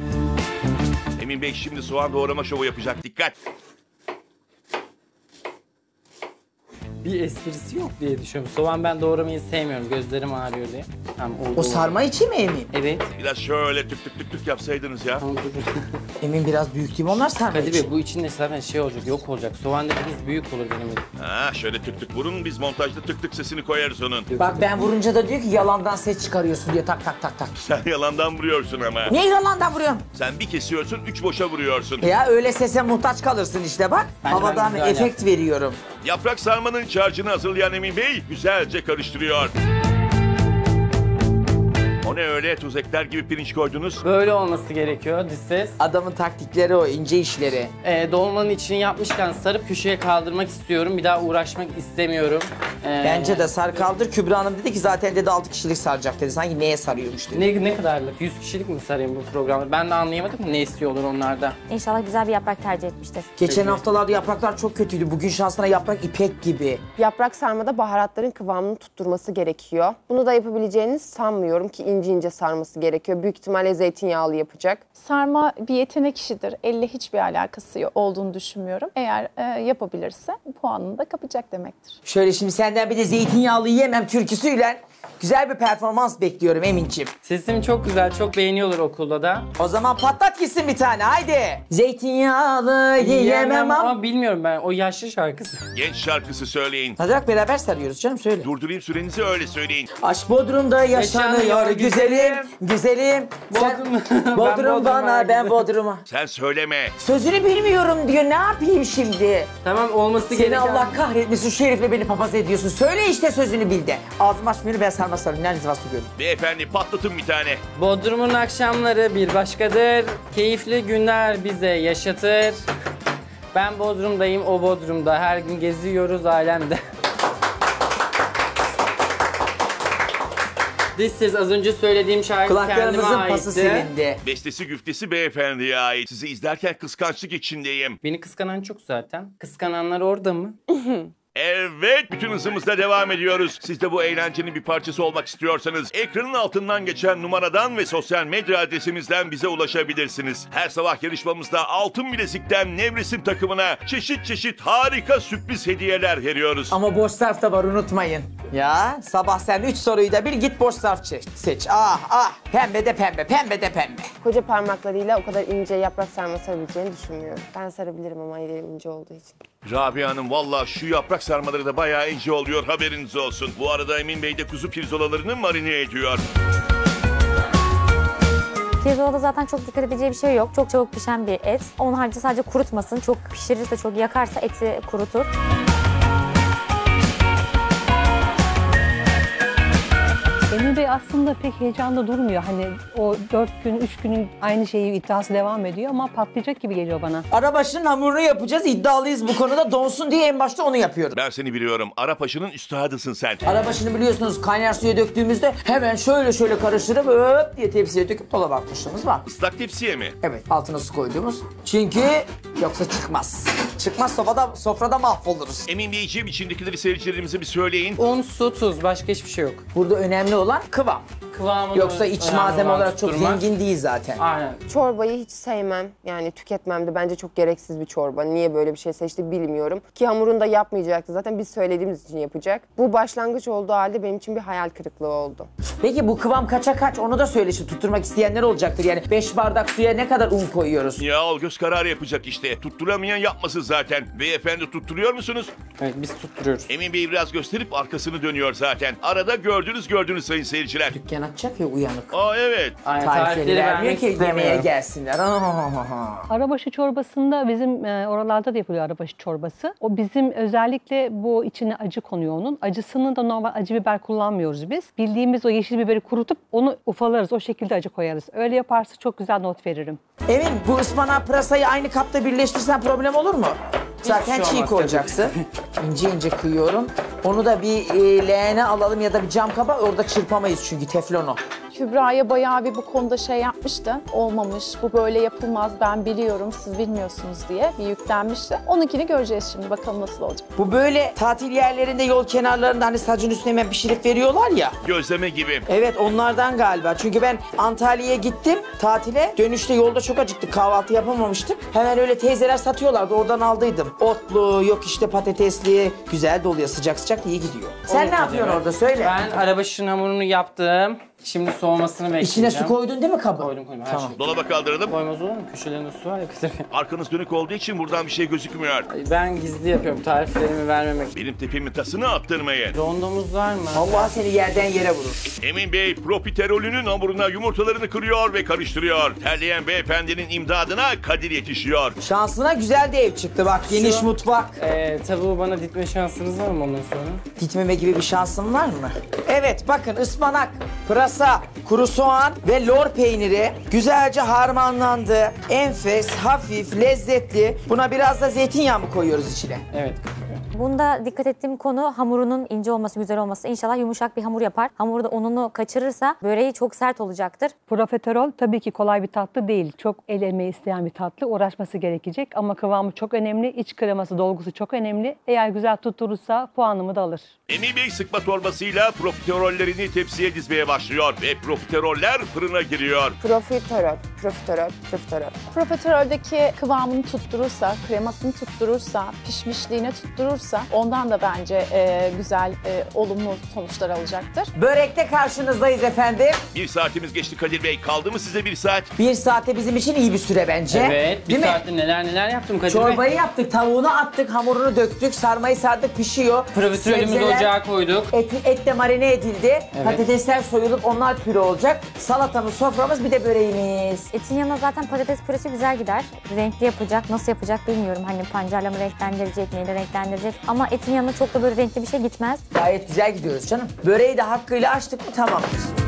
S5: Emin Bey şimdi soğan doğrama şovu yapacak. Dikkat!
S2: Bir esprisi yok diye düşünüyorum. Soğan ben doğramayı sevmiyorum. Gözlerim ağrıyor diye. Tamam, oldu.
S3: O sarma içi mi Emin?
S2: Evet.
S5: Biraz şöyle tık tık tık tık yapsaydınız ya.
S2: Tamam, dur.
S3: Emin biraz büyük değil mi onlar sarma
S2: Kadir
S3: içi?
S2: Bey bu içinde zaten şey olacak, yok olacak. Soğan dediğiniz büyük olur benim için.
S5: Ha şöyle tık tık vurun, biz montajda tık tık sesini koyarız onun.
S3: Bak ben vurunca da diyor ki yalandan ses çıkarıyorsun diyor, tak tak tak tak.
S5: Sen yalandan vuruyorsun ama.
S3: Niye yalandan vuruyorum?
S5: Sen bir kesiyorsun, 3 boşa vuruyorsun.
S3: Ya öyle sese muhtaç kalırsın işte bak.
S2: Bence
S3: Havadan
S2: ben güzel
S3: efekt veriyorum.
S5: Yaprak sarmanın iç harcını hazırlayan Emin Bey güzelce karıştırıyor. O ne öyle, tuz ekler gibi pirinç koydunuz?
S2: Böyle olması gerekiyor dış ses.
S3: Adamın taktikleri o, ince işleri.
S2: Dolmanın içini yapmışken sarıp köşeye kaldırmak istiyorum. Bir daha uğraşmak istemiyorum.
S3: Bence de sar kaldır. Kübra Hanım dedi ki zaten dedi 6 kişilik saracak dedi. Sanki neye sarıyormuş dedi.
S2: Ne kadarlık? 100 kişilik mi sarayım bu programı? Ben de anlayamadım ne istiyorlar onlarda.
S6: İnşallah güzel bir yaprak tercih etmiştir.
S3: Geçen haftalarda yapraklar çok kötüydü. Bugün şansına yaprak ipek gibi.
S4: Yaprak sarmada baharatların kıvamını tutturması gerekiyor. Bunu da yapabileceğini sanmıyorum ki ince ince sarması gerekiyor. Büyük ihtimalle zeytinyağlı yapacak.
S8: Sarma bir yetenek işidir. Elle hiçbir alakası olduğunu düşünmüyorum. Eğer yapabilirse puanını da kapacak demektir.
S3: Şöyle şimdi senden bir de zeytinyağlı yemem türküsüyle güzel bir performans bekliyorum Emin'ciğim.
S2: Sesim çok güzel, çok beğeniyorlar okulda da.
S3: O zaman patlat gitsin bir tane haydi. Zeytinyağlı yiyemem
S2: ama bilmiyorum ben o yaşlı şarkısı.
S5: Genç şarkısı söyleyin.
S3: Hadi bak beraber sarıyoruz canım söyle.
S5: Durdurayım sürenizi, öyle söyleyin.
S3: Aşk Bodrum'da yaşanıyor güzelim, güzelim. Bodrum bana, ben Bodrum'a.
S5: Sen söyleme.
S3: Sözünü bilmiyorum diyor, ne yapayım şimdi?
S2: Tamam olması
S3: Seni
S2: gereken.
S3: Allah kahretmesin, şu herifle beni papaz ediyorsun. Söyle işte sözünü bil de. Ağzımı açmıyorum, ben sarma sarayım. Nerede vasfı görüyorum?
S5: Beyefendi patlatın bir tane.
S2: Bodrum'un akşamları bir başkadır. Keyifli günler bize yaşatır. Ben Bodrum'dayım, o Bodrum'da. Her gün geziyoruz alemde. This is az önce söylediğim şarkı kendime
S3: Kulaklarımızın
S2: aitti.
S3: pası silindi.
S5: Bestesi güftesi beyefendiye ait. Sizi izlerken kıskançlık içindeyim.
S2: Beni kıskanan çok zaten. Kıskananlar orada mı?
S5: Evet, bütün hızımızla devam ediyoruz. Siz de bu eğlencenin bir parçası olmak istiyorsanız ekranın altından geçen numaradan ve sosyal medya adresimizden bize ulaşabilirsiniz. Her sabah yarışmamızda altın bilezikten Nevresim takımına çeşit çeşit harika sürpriz hediyeler veriyoruz.
S3: Ama boş sarf da var, unutmayın. Ya sabah sen 3 soruyu da bil, git boş sarf seç. Ah pembe de pembe, pembe de pembe.
S4: Koca parmaklarıyla o kadar ince yaprak sarma sarabileceğini düşünmüyorum. Ben sarabilirim ama ellerim ince olduğu için.
S5: Rabia Hanım valla şu yaprak sarmaları da bayağı ince oluyor, haberiniz olsun. Bu arada Emin Bey de kuzu pirzolalarını marine ediyor.
S6: Pirzolada zaten çok dikkat edeceği bir şey yok. Çok çabuk pişen bir et. Onun haricinde sadece kurutmasın. Çok pişirirse, çok yakarsa eti kurutur.
S7: Emir Bey aslında pek heyecanlı durmuyor. Hani o 4 gün, 3 günün aynı şeyi iddiası devam ediyor ama patlayacak gibi geliyor bana.
S3: Arabaşının hamurunu yapacağız. İddialıyız bu konuda. Donsun diye en başta onu yapıyorum.
S5: Ben seni biliyorum. Arapaşının üstadısın sen.
S3: Arabaşını biliyorsunuz kaynar suya döktüğümüzde hemen şöyle karıştırıp öp diye tepsiye döküp dolaba atmışlığımız var.
S5: Islak tepsiye mi?
S3: Evet, altına su koyduğumuz. Çünkü yoksa çıkmaz. Çıkmaz, sofrada mahvoluruz.
S5: Emin Beyciğim, içindekileri seyircilerimize bir söyleyin.
S2: Un, su, tuz. Başka hiçbir şey yok.
S3: Burada önemli olan kıvam.
S2: Kıvamını
S3: Yoksa iç
S2: önemli
S3: malzeme
S2: olan
S3: olarak çok
S2: tutturmak.
S3: zengin değil zaten.
S2: Aynen.
S4: Çorbayı hiç sevmem. Yani tüketmem de bence çok gereksiz bir çorba. Niye böyle bir şey seçti bilmiyorum. Ki hamurunu da yapmayacaktı. Zaten biz söylediğimiz için yapacak. Bu başlangıç olduğu halde benim için bir hayal kırıklığı oldu.
S3: Peki bu kıvam kaça kaç? Onu da söyle, şimdi tutturmak isteyenler olacaktır. Yani 5 bardak suya ne kadar un koyuyoruz?
S5: Ya o göz kararı yapacak işte. Tutturamayan yapmasın zaten. Beyefendi, tutturuyor musunuz?
S2: Evet, biz tutturuyoruz.
S5: Emin Bey biraz gösterip arkasını dönüyor zaten. Arada gördünüz sayın seyirciler.
S3: Dükkan açacak ya uyanık.
S5: Aa evet.
S2: Aynen,
S3: Tarifleri vermiyor
S2: vermek
S3: ki yemeğe
S2: istemiyorum.
S3: gelsinler.
S7: Arabaşı çorbasında bizim oralarda da yapılıyor arabaşı çorbası. O bizim özellikle bu içine acı konuyor onun. Acısını da normal acı biber kullanmıyoruz biz. Bildiğimiz o yeşil biberi kurutup onu ufalarız. O şekilde acı koyarız. Öyle yaparsa çok güzel not veririm.
S3: Emin, bu ıspanağı pırasayı aynı kapta birleştirsen problem olur mu? Zaten
S2: şey
S3: çiğ
S2: olmaz,
S3: koyacaksın. İnce kıyıyorum. Onu da bir leğene alalım ya da bir cam kaba, orada çırpamayız çünkü teflonu.
S8: Kübra'ya bayağı bir bu konuda şey yapmıştı. Olmamış, bu böyle yapılmaz, ben biliyorum, siz bilmiyorsunuz diye bir yüklenmişti. Onunkini göreceğiz şimdi, bakalım nasıl olacak.
S3: Bu böyle tatil yerlerinde, yol kenarlarında hani sacın üstüne hemen pişirip veriyorlar ya.
S5: Gözleme gibi.
S3: Evet, onlardan galiba. Çünkü ben Antalya'ya gittim tatile. Dönüşte yolda çok acıktık, kahvaltı yapamamıştık. Hemen öyle teyzeler satıyorlardı, oradan aldıydım. Otlu, yok işte patatesli. Güzel de oluyor, sıcak sıcak iyi gidiyor. Sen ne yapıyorsun orada, söyle.
S2: Ben arabaşının hamurunu yaptım. Şimdi soğumasını bekleyeceğim.
S3: İçine su koydun değil mi kabı?
S2: Koydum. Her
S3: Tamam.
S2: şey.
S5: Dolaba kaldıralım.
S2: Koymaz olur mu? Köşelerinde su var ya Kadir Bey.
S5: Arkanız dönük olduğu için buradan bir şey gözükmüyor.
S2: Ben gizli yapıyorum tariflerimi vermemek.
S5: Benim tepemin tasını attırmayın.
S2: Rondomuz var mı?
S3: Allah seni yerden yere vurur.
S5: Emin Bey profiterolünün hamuruna yumurtalarını kırıyor ve karıştırıyor. Terleyen beyefendinin imdadına Kadir yetişiyor.
S3: Şansına güzel de ev çıktı bak, geniş mutfak.
S2: Tavuğu bana ditme şansınız var mı ondan sonra?
S3: Gitmeme gibi bir şansın var mı? Evet, bakın ıspanak, pırasa, kuru soğan ve lor peyniri güzelce harmanlandı. Enfes, hafif, lezzetli. Buna biraz da zeytinyağı mı koyuyoruz içine?
S2: Evet.
S6: Bunda dikkat ettiğim konu hamurunun ince olması, güzel olması. İnşallah yumuşak bir hamur yapar. Hamurda ununu kaçırırsa böreği çok sert olacaktır.
S7: Profiterol tabii ki kolay bir tatlı değil. Çok el emeği isteyen bir tatlı. Uğraşması gerekecek ama kıvamı çok önemli. İç kreması, dolgusu çok önemli. Eğer güzel tutturursa puanımı da alır.
S5: Emin Bey sıkma torbasıyla profiterollerini tepsiye dizmeye başlıyor ve profiteroller fırına giriyor.
S4: Profiterol.
S8: Profiteroldeki kıvamını tutturursa, kremasını tutturursa, pişmişliğini tutturursa ondan da bence güzel, olumlu sonuçlar alacaktır.
S3: Börekte karşınızdayız efendim.
S5: 1 saatimiz geçti Kadir Bey. Kaldı mı size 1 saat?
S3: 1 saatte bizim için iyi bir süre bence.
S2: Evet. Bir
S3: Değil mi?
S2: saatte neler yaptım Kadir Bey.
S3: Çorbayı yaptık, tavuğunu attık, hamurunu döktük, sarmayı sardık, pişiyor.
S2: Profiterolümüzü
S3: Sebzeler,
S2: ocağa koyduk.
S3: et de marine edildi.
S2: Evet.
S3: Patatesler soyulup onlar püre olacak. Salatamız, soframız, bir de böreğimiz.
S6: Etin yanına zaten patates püresi güzel gider. Renkli yapacak, nasıl yapacak bilmiyorum. Hani pancarla mı renklendirecek, neyle renklendirecek. Ama etin yanına çok da böyle renkli bir şey gitmez.
S3: Gayet güzel gidiyoruz canım. Böreği de hakkıyla açtık mı tamamdır.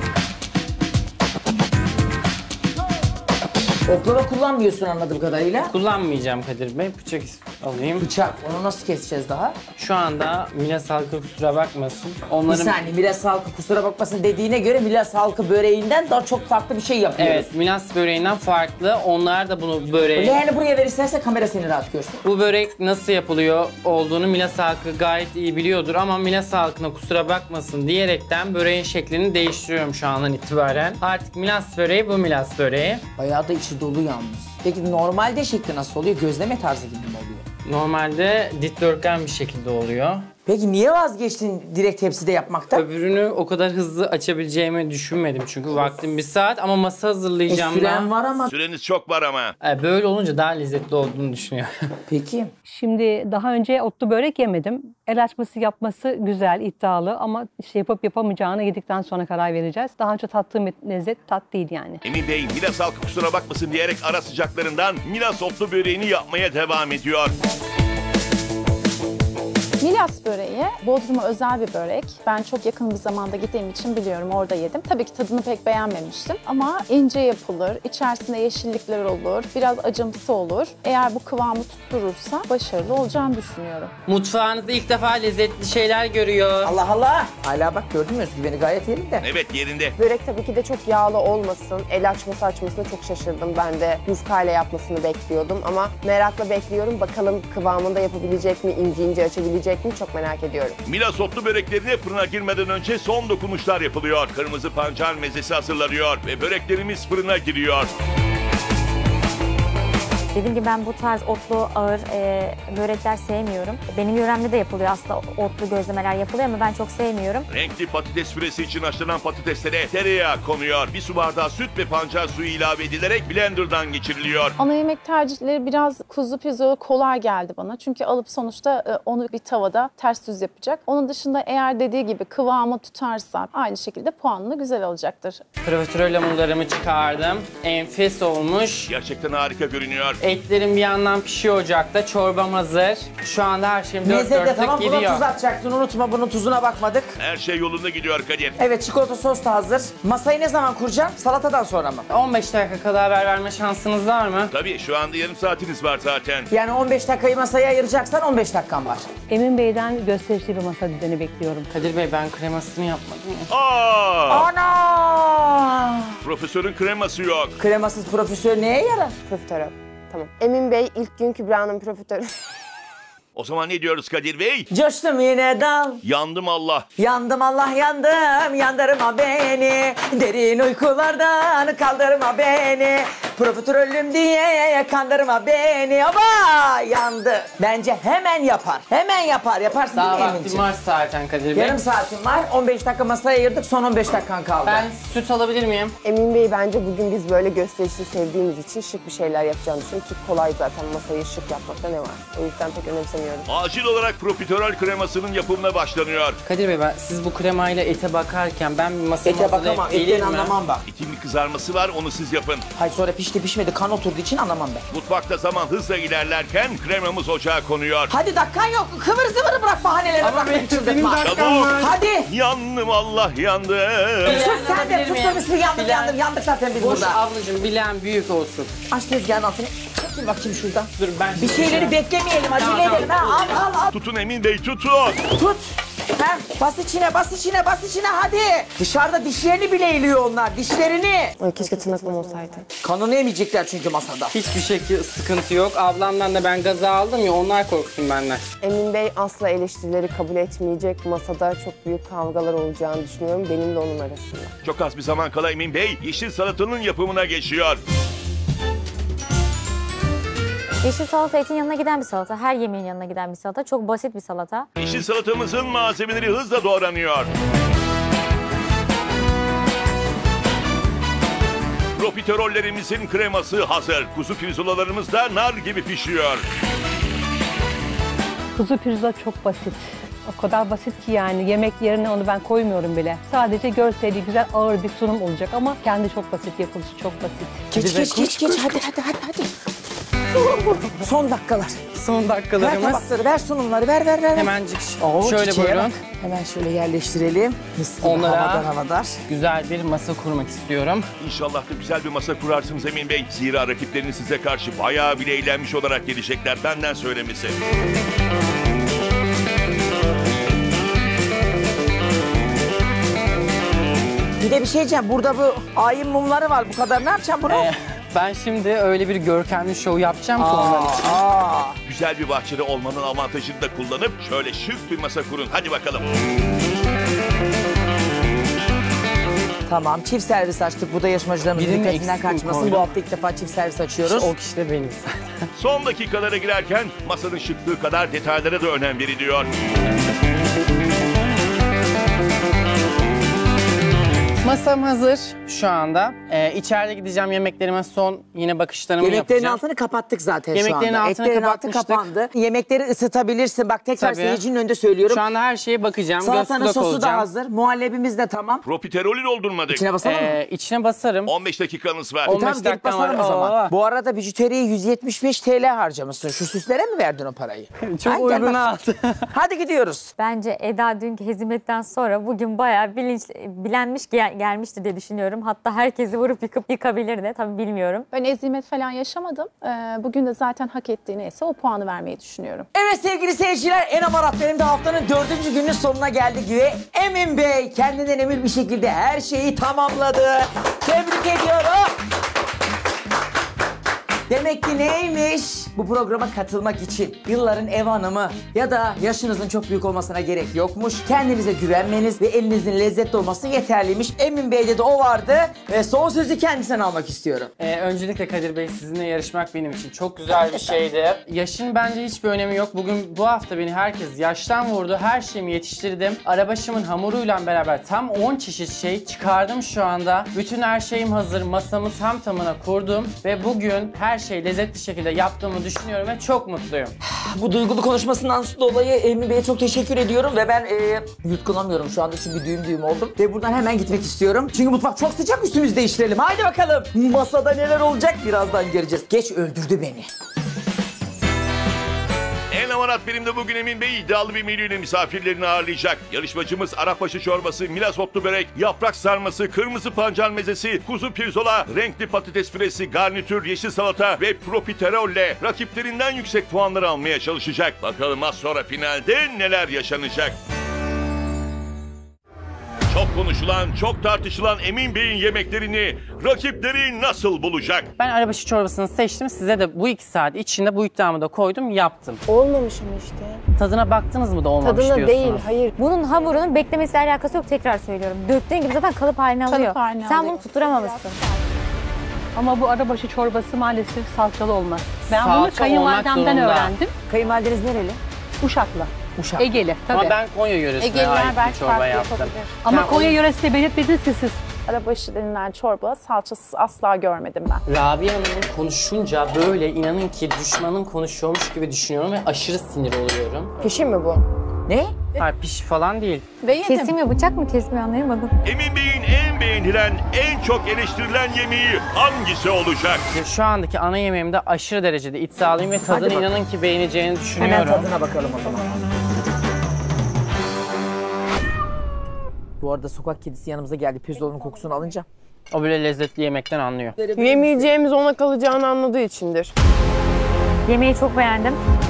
S3: Oklava kullanmıyorsun anladığım kadarıyla.
S2: Kullanmayacağım Kadir Bey. Bıçak alayım.
S3: Bıçak. Onu nasıl keseceğiz daha?
S2: Şu anda Milas halkı kusura bakmasın.
S3: Bir
S2: Onların...
S3: saniye, Milas halkı kusura bakmasın dediğine göre Milas halkı böreğinden daha çok farklı bir şey yapıyoruz.
S2: Evet, Milas böreğinden farklı. Onlar da bunu böreği...
S3: Leğeni buraya verirsen kamera seni rahat görsün.
S2: Bu börek nasıl yapılıyor olduğunu Milas halkı gayet iyi biliyordur ama Milas halkına kusura bakmasın diyerekten böreğin şeklini değiştiriyorum şu andan itibaren. Artık Milas böreği bu Milas böreği.
S3: Bayağı da içi dolu yalnız. Peki normalde şekli nasıl oluyor? Gözleme tarzı gibi mi oluyor?
S2: Normalde dikdörtgen bir şekilde oluyor.
S3: Peki niye vazgeçtin direkt tepside yapmaktan?
S2: Öbürünü o kadar hızlı açabileceğimi düşünmedim. Çünkü vaktim 1 saat ama masa hazırlayacağım
S3: Süren
S2: ben.
S3: var ama.
S5: Süreniz çok var ama.
S2: Böyle olunca daha lezzetli olduğunu düşünüyorum.
S3: Peki.
S7: Şimdi daha önce otlu börek yemedim. El açması yapması güzel, iddialı ama işte yapıp yapamayacağını yedikten sonra karar vereceğiz. Daha önce tattığım lezzet tat değil yani.
S5: Emin Bey Milas halkı kusura bakmasın diyerek ara sıcaklarından Milas otlu böreğini yapmaya devam ediyor.
S8: Milas böreği Bodrum'a özel bir börek. Ben çok yakın bir zamanda gittiğim için biliyorum, orada yedim. Tabii ki tadını pek beğenmemiştim ama ince yapılır, içerisinde yeşillikler olur, biraz acımsı olur. Eğer bu kıvamı tutturursa başarılı olacağını düşünüyorum.
S2: Mutfağınızda ilk defa lezzetli şeyler görüyor.
S3: Allah Allah. Hala bak gördün mü özgüveni gayet yerinde.
S5: Evet yerinde.
S4: Börek tabii ki de çok yağlı olmasın. El açmasına çok şaşırdım. Ben de yufkayla yapmasını bekliyordum ama merakla bekliyorum. Bakalım kıvamında yapabilecek mi, ince açabilecek mi, çok merak ediyorum.
S5: Milas otlu böreklerine fırına girmeden önce son dokunuşlar yapılıyor. Kırmızı pancar mezesi hazırlanıyor ve böreklerimiz fırına giriyor.
S6: Dediğim gibi ben bu tarz otlu, ağır börekler sevmiyorum. Benim yöremde de yapılıyor aslında, otlu gözlemeler yapılıyor ama ben çok sevmiyorum.
S5: Renkli patates püresi için haşlanan patateslere tereyağı konuyor. 1 su bardağı süt ve pancar suyu ilave edilerek blenderdan geçiriliyor.
S8: Ana yemek tercihleri biraz kuzu pirzola kolay geldi bana. Çünkü alıp sonuçta onu bir tavada ters düz yapacak. Onun dışında eğer dediği gibi kıvamı tutarsa aynı şekilde puanını güzel alacaktır.
S2: Profiterol hamurlarımı çıkardım. Enfes olmuş.
S5: Gerçekten harika görünüyor.
S2: Etlerim bir yandan pişiyor ocakta. Çorbam hazır. Şu anda her şeyim dört
S3: Meze de
S2: dörtlük
S3: tamam, buna
S2: gidiyor.
S3: tuz atacaktın, unutma, bunun tuzuna bakmadık.
S5: Her şey yolunda gidiyor Kadir.
S3: Evet, çikolata sos da hazır. Masayı ne zaman kuracağım? Salatadan sonra mı?
S2: 15 dakika kadar haber verme şansınız var mı?
S5: Tabii şu anda yarım saatiniz var zaten.
S3: Yani 15 dakikayı masaya ayıracaksan 15 dakikan var.
S7: Emin Bey'den gösterişli bir masa düzeni bekliyorum.
S2: Kadir Bey ben kremasını yapmadım ya.
S3: Ana!
S5: Profesörün kreması yok.
S3: Kremasız profesör neye yarar?
S4: Profiterol. Tamam. Emin Bey ilk gün Kübra'nın profiterol.
S5: O zaman ne diyoruz Kadir Bey?
S3: Coştum yine dal.
S5: Yandım Allah.
S3: Yandım Allah yandım, yandırma beni. Derin uykulardan kaldırma beni. Profiterolüm diye kandırma beni. Ama yandı. Bence hemen yapar. Hemen yapar. Yaparsın
S2: Daha
S3: değil mi
S2: vaktim
S3: Emin'ciğim?
S2: var zaten Kadir Bey.
S3: Yarım saatin var. 15 dakika masaya ayırdık. Son 15 dakikan kaldı.
S2: Ben süt alabilir miyim?
S4: Emin Bey bence bugün biz böyle gösterişli sevdiğimiz için şık bir şeyler yapacağını düşünüyorum ki kolay zaten masayı şık yapmakta ne var? O yüzden pek önemsemiyorum.
S5: Acil olarak profiterol kremasının yapımına başlanıyor.
S2: Kadir Bey siz bu kremayla ete bakarken ben bir masamı
S3: Ete bakamam.
S2: hazırlayıp
S3: Etten
S2: geleyim mi?
S3: anlamam bak.
S5: İtin bir kızarması var onu siz yapın.
S3: Hay sonra pişti pişmedi kan oturduğu için anlamam ben.
S5: Mutfakta zaman hızla ilerlerken kremamız ocağa konuyor.
S3: Hadi dakikan yok. Kıvır zıvır bırak bahaneleri.
S2: Ama
S3: bırak,
S2: benim
S3: çıldırtma.
S2: dakikam var.
S3: Hadi.
S5: Yandım Allah yandım.
S3: Sus sen de
S2: Bilen
S3: tutturmuşsun yandım
S2: bilen-
S3: yandım. Yandık zaten biz
S2: Boş
S3: burada.
S2: ablacığım bilen büyük olsun.
S3: Aç tezgahın altını. Çekil bakayım şuradan.
S2: Dur ben
S3: Bir şeyleri beklemeyelim. Acele
S2: Tamam,
S3: edelim. Ha, al.
S5: Tutun Emin Bey tutun.
S3: Tut. Ha, bas içine hadi. Dışarıda dişlerini bile eğiliyor onlar. Dişlerini.
S4: Ay, keşke tırnaklam olsaydı.
S3: Kanını yemeyecekler çünkü masada.
S2: Hiçbir şekilde sıkıntı yok. Ablamdan da ben gaza aldım ya onlar korksun benden.
S4: Emin Bey asla eleştirileri kabul etmeyecek. Masada çok büyük kavgalar olacağını düşünüyorum. Benimle onun arasında.
S5: Çok az bir zaman kala Emin Bey yeşil salatanın yapımına geçiyor.
S6: Yeşil salata etin yanına giden bir salata. Her yemeğin yanına giden bir salata. Çok basit bir salata.
S5: Yeşil salatamızın malzemeleri hızla doğranıyor. Profiterollerimizin kreması hazır. Kuzu pirzolalarımız da nar gibi pişiyor.
S7: Kuzu pirzola çok basit. O kadar basit ki yani yemek yerine onu ben koymuyorum bile. Sadece görseli güzel ağır bir sunum olacak ama kendi çok basit, yapılışı çok basit.
S3: Geç hadi. Son dakikalar.
S2: Son
S3: Ver
S2: dakikalarımız.
S3: tabakları, ver sunumları, ver.
S2: Hemencik
S3: Oo,
S2: şöyle
S3: çiçeğe
S2: buyurun.
S3: bak. Hemen şöyle yerleştirelim. Mis gibi
S2: Onlara-
S3: havadar.
S2: Güzel bir masa kurmak istiyorum.
S5: İnşallah da güzel bir masa kurarsınız Emin Bey. Zira rakipleriniz size karşı bayağı bile eğlenmiş olarak gelecekler benden söylemesi.
S3: Bir de bir şey diyeceğim. Burada bu ayin mumları var. Bu kadar ne yapacağım bunu?
S2: Ben şimdi öyle bir görkemli şov yapacağım ki onların için.
S5: Güzel bir bahçede olmanın avantajını da kullanıp şöyle şık bir masa kurun. Hadi bakalım.
S3: Tamam, çift servis açtık. Bu da yarışmacılarımızın
S2: Birini
S3: dikkatinden
S2: eksik mi
S3: kaçmasın.
S2: koydun?
S3: Bu hafta ilk defa çift servis açıyoruz.
S2: O kişi de benim.
S5: Son dakikalara girerken masanın şıklığı kadar detaylara da önem veriliyor.
S2: Masam hazır şu anda. İçeride gideceğim yemeklerime son yine bakışlarımı
S3: Yemeklerin
S2: yapacağım.
S3: altını kapattık zaten
S2: Yemeklerin
S3: şu anda.
S2: altını
S3: Etlerin altı
S2: kapatmıştık.
S3: kapandı. Yemekleri ısıtabilirsin. Bak tekrar
S2: Tabii.
S3: seyircinin önünde söylüyorum.
S2: Şu anda her şeye bakacağım.
S3: Salatanın
S2: Göz kulak
S3: sosu da
S2: olacağım.
S3: hazır. Muhallebimiz de tamam.
S5: Profiterolü doldurmadık.
S3: İçine basalım mı?
S2: İçine basarım.
S5: 15 dakikanız var.
S2: 15
S3: Tamam gelip
S2: dakikam
S3: basalım
S2: var.
S3: o zaman.
S2: Oo.
S3: Bu arada bijuteriye 175 TL harcamışsın. Şu süslere mi verdin o parayı?
S2: Çok
S3: Ha, gel
S2: uyguna
S3: bak.
S2: aldı.
S3: Hadi gidiyoruz.
S6: Bence Eda dünkü hezimetten sonra bugün bayağı bilenmiş gelmişti diye düşünüyorum. Hatta herkesi vurup yıkıp yıkabilirdi. Tabii bilmiyorum.
S8: Ben ezimet falan yaşamadım. Bugün de zaten hak ettiği neyse o puanı vermeyi düşünüyorum.
S3: Evet sevgili seyirciler, en amarat benim de haftanın 4. günün sonuna geldik ve Emin Bey kendinden emin bir şekilde her şeyi tamamladı. Tebrik ediyorum. Demek ki neymiş? Bu programa katılmak için yılların ev hanımı ya da yaşınızın çok büyük olmasına gerek yokmuş. Kendinize güvenmeniz ve elinizin lezzetli olması yeterliymiş. Emin Bey'de de o vardı ve son sözü kendisinden almak istiyorum.
S2: Öncelikle Kadir Bey sizinle yarışmak benim için çok güzel bir şeydi. Yaşın bence hiçbir önemi yok. Bugün bu hafta beni herkes yaştan vurdu. Her şeyimi yetiştirdim. Arabaşımın hamuruyla beraber tam 10 çeşit şey çıkardım şu anda. Bütün her şeyim hazır. Masamı tam tamına kurdum ve bugün her şeyi lezzetli şekilde yaptığımı düşünüyorum ve çok mutluyum.
S3: Bu duygulu konuşmasından dolayı Emin Bey'e çok teşekkür ediyorum ve ben yutkunamıyorum şu anda çünkü düğüm oldum. Ve buradan hemen gitmek istiyorum. Çünkü mutfak çok sıcak, üstümüzü değiştirelim. Haydi bakalım. Masada neler olacak birazdan göreceğiz. Geç öldürdü beni.
S5: En amarat benim de bugün Emin Bey iddialı bir menüyle misafirlerini ağırlayacak. Yarışmacımız Arapbaşı çorbası, Milas otlu börek, yaprak sarması, kırmızı pancar mezesi, kuzu pirzola, renkli patates püresi, garnitür, yeşil salata ve profiterolle rakiplerinden yüksek puanları almaya çalışacak. Bakalım az sonra finalde neler yaşanacak? Çok konuşulan, çok tartışılan Emin Bey'in yemeklerini rakipleri nasıl bulacak?
S2: Ben arabaşı çorbasını seçtim. Size de bu 2 saat içinde bu iddiamı da koydum, yaptım.
S4: Olmamış ama işte.
S2: Tadına baktınız mı da olmamış
S4: Tadına
S2: diyorsunuz.
S4: değil, hayır.
S6: Bunun hamurunun beklemesiyle alakası yok, tekrar söylüyorum. Döktüğün gibi zaten kalıp haline alıyor.
S8: Kalıp haline
S6: Sen
S8: alıyor.
S6: bunu tutturamamışsın.
S7: Ama bu arabaşı çorbası maalesef salçalı olmaz. Ben bunu
S2: Salça
S7: kayınvalidemden
S2: olmak zorunda.
S7: öğrendim.
S3: Kayınvalideniz nereli?
S7: Uşaklı.
S3: Uşak.
S7: Egeli tabii.
S2: Ama ben Konya yöresine
S8: Egeliler
S2: ait bir
S8: belki
S2: çorba
S8: farklı
S2: yaptım.
S8: yapabilir.
S7: Ama
S2: Ben
S7: Konya
S2: onu-
S7: yöresinde belirtmediniz ki siz.
S8: Arabaşı denilen çorba salçasız asla görmedim ben.
S2: Rabia Hanım'ın konuşunca böyle inanın ki düşmanın konuşuyormuş gibi düşünüyorum ve aşırı sinir oluyorum.
S4: Pişi mi bu?
S3: Ne?
S2: Hayır pişi falan değil.
S8: Ve yedim.
S6: Kesmiyor, bıçak mı kesmiyor anlayamadım.
S5: Emin Bey'in en beğenilen, en çok eleştirilen yemeği hangisi olacak?
S2: Şu andaki ana yemeğimde aşırı derecede iddialıyım ve tadını
S3: bakalım.
S2: inanın ki beğeneceğini
S3: Hemen
S2: düşünüyorum.
S3: tadına bakalım o zaman. Bu arada sokak kedisi yanımıza geldi. Pirzolunun kokusunu alınca.
S2: O böyle lezzetli yemekten anlıyor.
S4: Yemeyeceğimiz ona kalacağını anladığı içindir.
S6: Yemeği çok beğendim.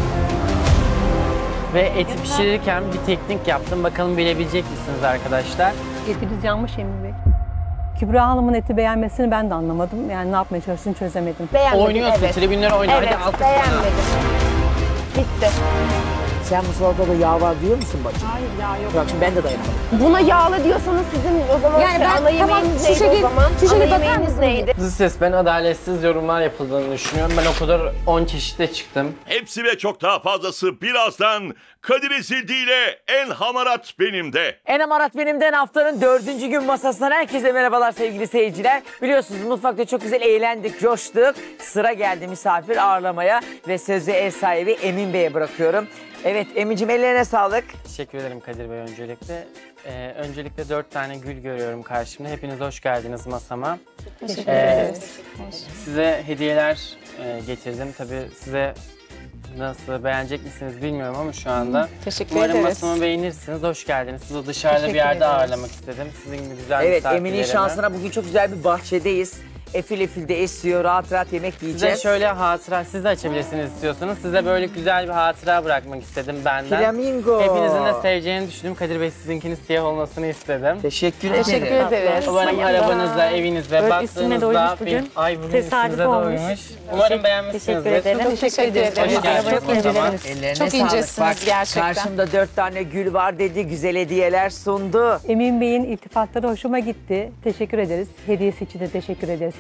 S2: Ve eti pişirirken bir teknik yaptım. Bakalım bilebilecek misiniz arkadaşlar?
S7: Etiniz yanmış Emin Bey. Kübra Hanım'ın eti beğenmesini ben de anlamadım. Yani ne yapmaya çalıştığını çözemedim.
S4: Beğenmedim,
S2: Oynuyorsun,
S4: evet.
S2: tribünlere oynuyor.
S4: Evet,
S2: Hadi alkış sana.
S4: beğenmedim. Gitti.
S3: Sen bu salatada yağ var diyor musun bacım?
S8: Hayır ya yok.
S3: Bak şimdi ben de dayanamadım.
S4: Buna yağlı diyorsanız sizin o zaman
S6: Yani ben-
S4: ana
S6: tamam,
S4: yemeğiniz
S6: şu
S4: neydi
S6: şekil-
S4: o zaman?
S6: şu şekil
S4: Ana
S6: bakar
S4: yemeğiniz
S6: mısınız?
S4: neydi?
S2: Dış ses, ben adaletsiz yorumlar yapıldığını düşünüyorum. Ben o kadar 10 çeşitle çıktım.
S5: Hepsi ve çok daha fazlası birazdan Kadir Ezildi ile en hamarat benim de.
S3: En amarat benimden haftanın 4. gün masasından herkese merhabalar sevgili seyirciler. Biliyorsunuz mutfakta çok güzel eğlendik, coştuk. Sıra geldi misafir ağırlamaya ve sözü ev sahibi Emin Bey'e bırakıyorum. Evet Emin'cim ellerine sağlık.
S2: Teşekkür ederim Kadir Bey öncelikle. Öncelikle 4 tane gül görüyorum karşımda. Hepiniz hoş geldiniz masama.
S8: Teşekkür ederiz.
S2: Size hediyeler getirdim. Tabii size nasıl beğenecek misiniz bilmiyorum ama şu anda.
S8: Teşekkür
S2: Umarım
S8: ederiz.
S2: masamı beğenirsiniz. Hoş geldiniz. Sizi dışarıda bir
S8: Teşekkür
S2: yerde
S8: ederiz.
S2: ağırlamak istedim. Sizin gibi güzel
S3: Evet
S2: misafirlerime.
S3: Emin'in şansına bugün çok güzel bir bahçedeyiz. Efil efil de esiyor, rahat rahat yemek
S2: Size
S3: yiyeceğiz.
S2: şöyle hatıra, siz de açabilirsiniz istiyorsanız. Size böyle güzel bir hatıra bırakmak istedim benden.
S3: Flamingo.
S2: Hepinizin de seveceğini düşündüm. Kadir Bey sizinkinin siyah olmasını istedim.
S3: Teşekkür ederim.
S8: Teşekkür ederiz.
S2: Umarım arabanızda, evinizde,
S6: Evet, üstüne de
S2: baktığınızda...
S6: uymuş bugün.
S2: Ay bugün
S6: Tesadüf
S2: üstünüze de
S6: olmuş.
S2: uymuş. Umarım beğenmişsinizdir.
S6: Teşekkür ederim.
S8: Çok teşekkür ederiz.
S2: Hoş geldiniz
S8: Çok
S2: o zaman.
S8: incelediniz.
S3: Ellerine
S8: Çok
S3: sağlık.
S8: incesiniz
S3: Bak,
S8: gerçekten.
S3: Karşımda 4 tane gül var dedi, güzel hediyeler sundu.
S7: Emin Bey'in iltifatları hoşuma gitti. Teşekkür ederiz. Hediyesi için de teşekkür ederiz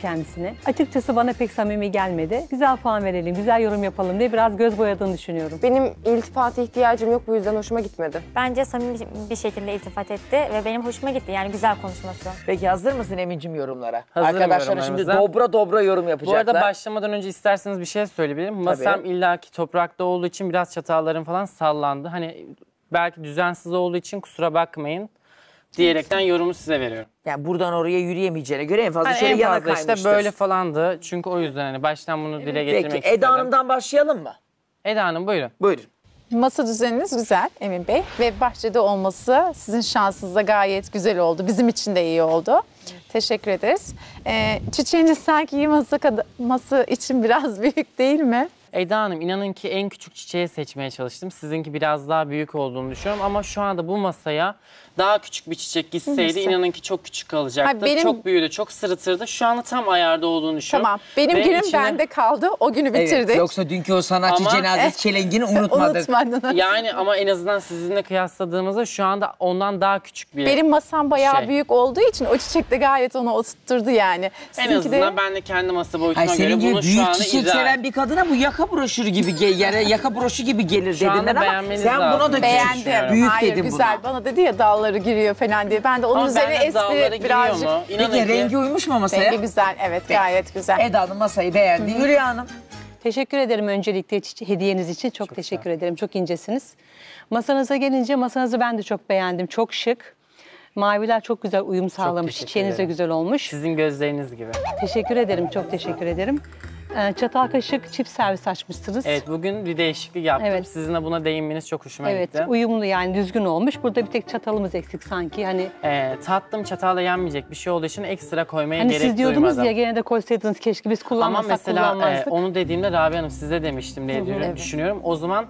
S7: kendisine. Açıkçası bana pek samimi gelmedi. Güzel puan verelim, güzel yorum yapalım diye biraz göz boyadığını düşünüyorum.
S4: Benim iltifata ihtiyacım yok, bu yüzden hoşuma gitmedi.
S6: Bence samimi bir şekilde iltifat etti ve benim hoşuma gitti. Yani güzel konuşması.
S3: Peki hazır mısın Emin'cim yorumlara?
S2: Hazırım
S3: Arkadaşlar şimdi
S2: yorumlarımıza.
S3: dobra yorum
S2: Bu
S3: yapacaklar.
S2: arada başlamadan önce isterseniz bir şey söyleyebilirim. Masam illaki toprakta olduğu için biraz çatallarım falan sallandı. Hani belki düzensiz olduğu için kusura bakmayın diyerekten yorumu size veriyorum.
S3: Yani buradan oraya yürüyemeyeceğine göre en fazla
S2: Hani
S3: şöyle
S2: en
S3: yana
S2: fazla işte
S3: kaymıştır.
S2: böyle falandı. Çünkü o yüzden hani baştan bunu dile getirmek
S3: Peki
S2: istedim.
S3: Eda Hanım'dan başlayalım mı?
S2: Eda Hanım buyurun.
S3: Buyurun.
S8: Masa düzeniniz güzel Emin Bey ve bahçede olması sizin şansınızda gayet güzel oldu. Bizim için de iyi oldu. Teşekkür ederiz. Çiçeğiniz sanki iyi masa için biraz büyük değil mi?
S2: Eda Hanım inanın ki en küçük çiçeği seçmeye çalıştım. Sizinki biraz daha büyük olduğunu düşünüyorum ama şu anda bu masaya daha küçük bir çiçek gitseydi inanın ki çok küçük kalacaktı.
S8: Ha, benim-
S2: Çok büyüdü, çok sırıtırdı. Şu anda tam ayarda olduğunu düşünüyorum.
S8: Tamam. Benim
S2: Ve
S8: günüm
S2: içine-
S8: bende kaldı. O günü bitirdik.
S3: Evet, yoksa dünkü o sanatçı
S2: Ama-
S3: cenazesi çelengini unutmadık.
S8: Unutmadınız.
S2: Yani ama en azından sizinle kıyasladığımızda şu anda ondan daha küçük bir
S8: Benim masam bayağı
S2: şey.
S8: büyük olduğu için o çiçek de gayet onu oturtturdu yani.
S2: En
S8: Sizinki
S2: azından ben de kendi masa boyutuma
S3: Ay
S2: göre
S3: senin gibi
S2: bunu şu
S3: büyük
S2: anda
S3: çiçek
S2: ideal.
S3: seven bir kadına bu yaka broşürü gibi yani yaka broşu gibi gelir
S2: Şu anda
S3: dediğinden ama
S2: beğenmeniz
S3: sen
S2: lazım.
S3: buna da
S2: Beğendim.
S8: beğendim.
S3: büyük
S8: Hayır,
S3: dedim
S8: güzel.
S3: buna.
S8: Bana dedi ya dalları giriyor falan diye. Ben de onun
S2: Ama
S8: üzerine
S2: bende dalları
S8: espri
S2: giriyor
S8: birazcık.
S2: mu? İnanın
S3: Peki
S2: ki-
S3: rengi uymuş mu masaya?
S8: Rengi güzel. Evet, gayet güzel.
S3: Eda Hanım masayı beğendi. Hülya Hanım.
S7: Teşekkür ederim öncelikle hediyeniz için. Çok teşekkür ederim. Çok incesiniz. Masanıza gelince masanızı ben de çok beğendim. Çok şık. Maviler çok güzel uyum sağlamış.
S2: teşekkür
S7: Çiçeğiniz de
S2: ederim.
S7: güzel olmuş.
S2: Sizin gözleriniz gibi.
S7: Teşekkür ederim. Çok teşekkür ederim. Çatal kaşık çift servis açmışsınız.
S2: Evet bugün bir değişiklik yaptım.
S7: Evet.
S2: Sizin de buna değinmeniz çok hoşuma
S7: Evet,
S2: gitti.
S7: uyumlu yani düzgün olmuş. Burada bir tek çatalımız eksik sanki. Hani
S2: Tatlım çatalla yenmeyecek bir şey olduğu için ekstra koymaya
S7: hani
S2: gerek
S7: siz diyordunuz
S2: duymadım.
S7: ya gene de koysaydınız keşke biz
S2: Ama
S7: kullanmasak
S2: mesela
S7: kullanmazdık.
S2: onu dediğimde Rabia Hanım size demiştim diye düşünüyorum. O zaman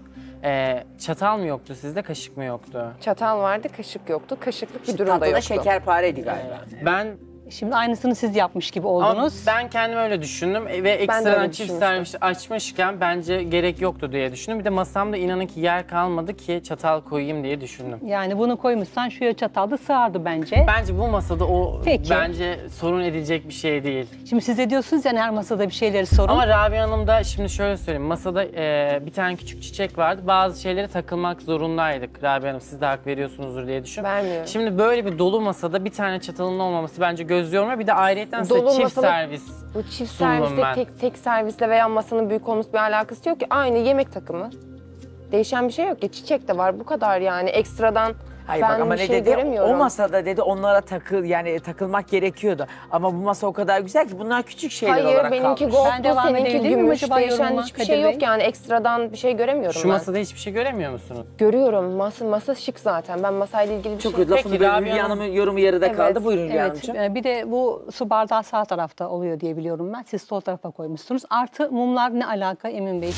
S2: çatal mı yoktu sizde, kaşık mı yoktu?
S4: Çatal vardı, kaşık yoktu. Kaşıklık bir durum da
S3: Tatlıda
S4: yoktu.
S3: şekerpareydi galiba.
S2: Ben
S7: Şimdi aynısını siz yapmış gibi
S2: ama
S7: oldunuz.
S2: ben kendim öyle düşündüm ve
S4: öyle
S2: ekstradan çift
S4: düşünmüştüm.
S2: servis açmışken bence gerek yoktu diye düşündüm. Bir de masamda inanın ki yer kalmadı ki çatal koyayım diye düşündüm.
S7: Yani bunu koymuşsan şuraya çatal da sığardı bence.
S2: Bence bu masada o
S7: Peki.
S2: bence sorun edilecek bir şey değil.
S7: Şimdi siz de diyorsunuz yani her masada bir şeyleri sorun.
S2: Ama Rabia Hanım da şimdi şöyle söyleyeyim. Masada bir tane küçük çiçek vardı. Bazı şeylere takılmak zorundaydık. Rabia Hanım siz de hak veriyorsunuzdur diye düşünüyorum.
S4: Vermiyorum.
S2: Şimdi böyle bir dolu masada bir tane çatalın olmaması bence göz yormuyor. Bir de ayrıyeten size
S4: Dolu
S2: çift
S4: masalı-
S2: servis.
S4: Bu çift
S2: sundum
S4: serviste
S2: ben.
S4: tek servisle veya masanın büyük olması bir alakası yok ki. Aynı yemek takımı. Değişen bir şey yok ki. Çiçek de var bu kadar yani. Ekstradan
S3: Hayır
S4: ben
S3: bak ama
S4: bir
S3: ne
S4: şey
S3: dedi?
S4: göremiyorum.
S3: O masada dedi onlara takılmak gerekiyordu. Ama bu masa o kadar güzel ki bunlar küçük şeyler
S4: Hayır
S3: olarak
S4: benimki
S3: kalmış.
S7: Ben
S4: gold'du,
S7: devam
S4: seninki
S7: edebilir miyim
S4: gümüş.
S7: acaba
S4: Değişen
S7: yoruma
S4: hiçbir
S7: Kadir
S4: şey
S7: Bey?
S4: yok yani. Ekstradan bir şey göremiyorum
S2: Şu
S4: ben.
S2: masada hiçbir şey göremiyor musunuz?
S4: Görüyorum. Masa şık zaten. Ben masayla ilgili bir
S3: Çok
S4: şey...
S3: lafını
S2: Peki,
S3: böyle
S2: Rabia
S3: Hülya
S2: Hanım-
S3: Hanım'ın yorumu yarıda
S4: Evet,
S3: kaldı. Buyurun Hülya
S7: Evet,
S3: Hanımcığım.
S7: bir de bu su bardağı sağ tarafta oluyor diye biliyorum ben. Siz sol tarafa koymuşsunuz. Artı mumlar ne alaka Emin Bey?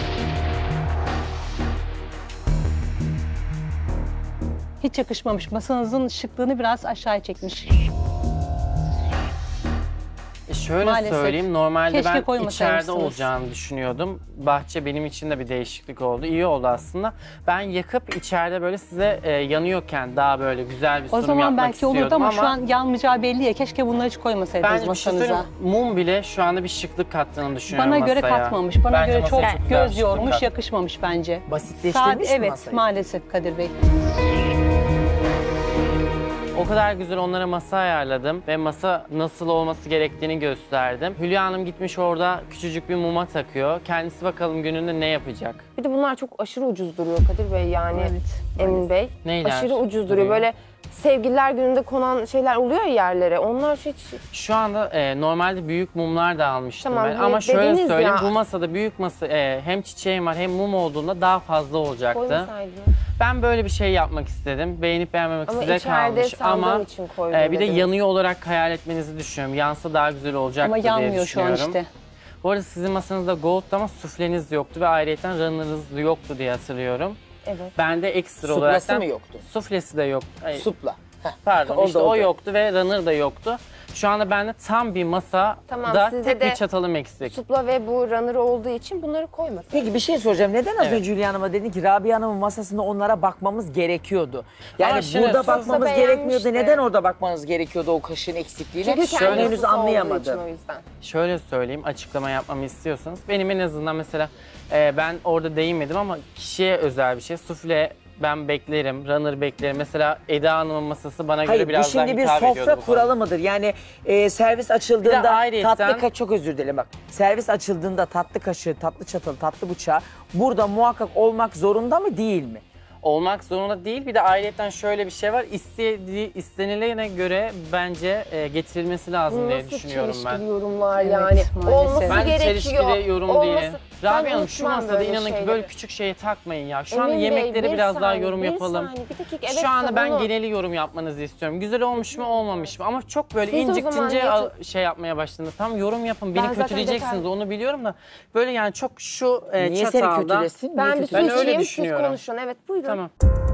S7: Hiç yakışmamış. Masanızın şıklığını biraz aşağıya çekmiş.
S2: Şöyle
S7: Maalesef.
S2: söyleyeyim. Normalde
S7: Keşke
S2: ben içeride
S7: koymasaymışsınız.
S2: olacağını düşünüyordum. Bahçe benim için de bir değişiklik oldu. İyi oldu aslında. Ben yakıp içeride böyle size yanıyorken daha böyle güzel bir
S7: O
S2: sunum
S7: zaman
S2: yapmak
S7: belki olurdu
S2: istiyordum
S7: ama şu an yanmayacağı belli ya. Keşke bunları hiç koymasaydınız
S2: bence bir şey
S7: masanıza.
S2: söyleyeyim. Mum bile şu anda bir şıklık kattığını düşünüyorum
S7: Bana göre
S2: masaya.
S7: katmamış. Bana
S2: Bence
S7: göre
S2: masaya
S7: çok
S2: güzel
S7: göz
S2: şıklık
S7: yormuş,
S2: kattı.
S7: yakışmamış bence.
S3: Basitleştirmiş mi
S7: Evet,
S3: masayı?
S7: maalesef Kadir Bey.
S2: O kadar güzel onlara masa ayarladım ve masa nasıl olması gerektiğini gösterdim. Hülya Hanım gitmiş orada küçücük bir muma takıyor. Kendisi bakalım gününde ne yapacak?
S4: Bir de bunlar çok aşırı ucuz duruyor Kadir Bey yani.
S7: Evet.
S4: Emin Bey.
S2: Neyler
S4: Aşırı ucuz duruyor.
S2: duruyor?
S4: Böyle sevgililer gününde konan şeyler oluyor ya yerlere. Onlar hiç...
S2: Şu anda normalde büyük mumlar da almıştım
S4: Tamam,
S2: ben.
S4: hani
S2: Ama şöyle
S4: dediniz
S2: söyleyeyim,
S4: ya.
S2: bu masada büyük masa hem çiçeğim var hem mum olduğunda daha fazla olacaktı.
S4: Koymasaydın.
S2: Ben böyle bir şey yapmak istedim. Beğenip beğenmemek
S4: Ama
S2: size
S4: içeride
S2: kalmış.
S4: sandığım
S2: Ama
S4: için koydum
S2: bir de
S4: dediniz.
S2: yanıyor olarak hayal etmenizi düşünüyorum. Yansa daha güzel olacaktı
S7: Ama
S2: diye
S7: yanmıyor şu an
S2: düşünüyorum.
S7: işte.
S2: Bu arada sizin masanızda gold'du ama sufleniz yoktu ve ayrıyeten runner'ınız yoktu diye hatırlıyorum.
S4: Evet.
S2: Bende ekstra olarak
S3: Suplası mı yoktu?
S2: Suflesi de yoktu. Ay,
S3: Supla. Heh.
S2: Pardon
S3: Oldu,
S2: işte
S3: oldu.
S2: o yoktu ve runner da yoktu. Şu anda bende tam bir masada
S4: Tamam, sizde
S2: tek bir
S4: de
S2: çatalım eksik.
S4: Supla ve bu runner olduğu için bunları koymasın.
S3: Peki bir şey soracağım. Neden az
S2: Evet.
S3: önce Hülya Hanım'a dedin ki Rabia Hanım'ın masasında onlara bakmamız gerekiyordu? Yani
S2: Ama şimdi
S3: burada
S2: sosa
S3: bakmamız
S4: beğenmişti.
S3: gerekmiyordu. Neden orada bakmanız gerekiyordu o kaşığın eksikliğine?
S4: Çünkü kendi
S3: henüz
S4: sosu olduğu
S3: anlayamadım.
S4: için o yüzden.
S2: Şöyle söyleyeyim, açıklama yapmamı istiyorsanız. Benim en azından mesela ben orada değinmedim ama kişiye özel bir şey. Sufle ben beklerim, runner beklerim. Mesela Eda Hanım'ın masası bana
S3: Hayır,
S2: göre
S3: bu
S2: biraz daha
S3: şimdi bir
S2: hitap ediyordu
S3: sofra
S2: bu konuda.
S3: kuralı mıdır? Yani servis
S2: Bir de
S3: açıldığında
S2: ayrıyetten-
S3: çok özür dilerim bak. Servis açıldığında tatlı kaşığı, tatlı çatalı, tatlı bıçağı burada muhakkak olmak zorunda mı değil mi?
S2: Olmak zorunda değil. Bir de ayrıyeten şöyle bir şey var. İstenilene göre bence getirilmesi lazım diye
S4: Nasıl
S2: düşünüyorum ben.
S4: çelişkili yorumlar
S7: Evet,
S4: yani.
S7: maalesef.
S4: Olması
S2: Ben
S4: gerekiyor.
S2: çelişkili yorum değil.
S4: Ben
S2: Rabia Hanım şu
S4: unutmam
S2: masada
S4: böyle
S2: inanın ki
S4: şeyleri.
S2: böyle küçük şeye takmayın ya. Şu anda
S4: Emin Bey,
S2: yemekleri
S4: bir
S2: biraz daha
S4: saniye,
S2: yorum
S4: bir
S2: yapalım.
S4: saniye, bir dakika, evet,
S2: Şu anda ben
S4: savunun.
S2: geneli yorum yapmanızı istiyorum. Güzel olmuş mu olmamış mı? Ama çok böyle
S4: Siz o zaman
S2: inciktince
S4: getir-
S2: şey yapmaya başladınız. Tam yorum yapın.
S4: Ben
S2: Beni
S4: zaten
S2: kötüleyeceksiniz
S4: detay-
S2: onu biliyorum da. Böyle yani çok şu
S3: Niye seni
S2: çatalda.
S3: kötülesin?
S4: Ben
S3: Niye
S4: bir su
S3: kötülesin?
S2: Ben öyle
S4: içeyim, siz
S2: düşünüyorum.
S4: konuşun. Evet, buyurun.
S2: Tamam.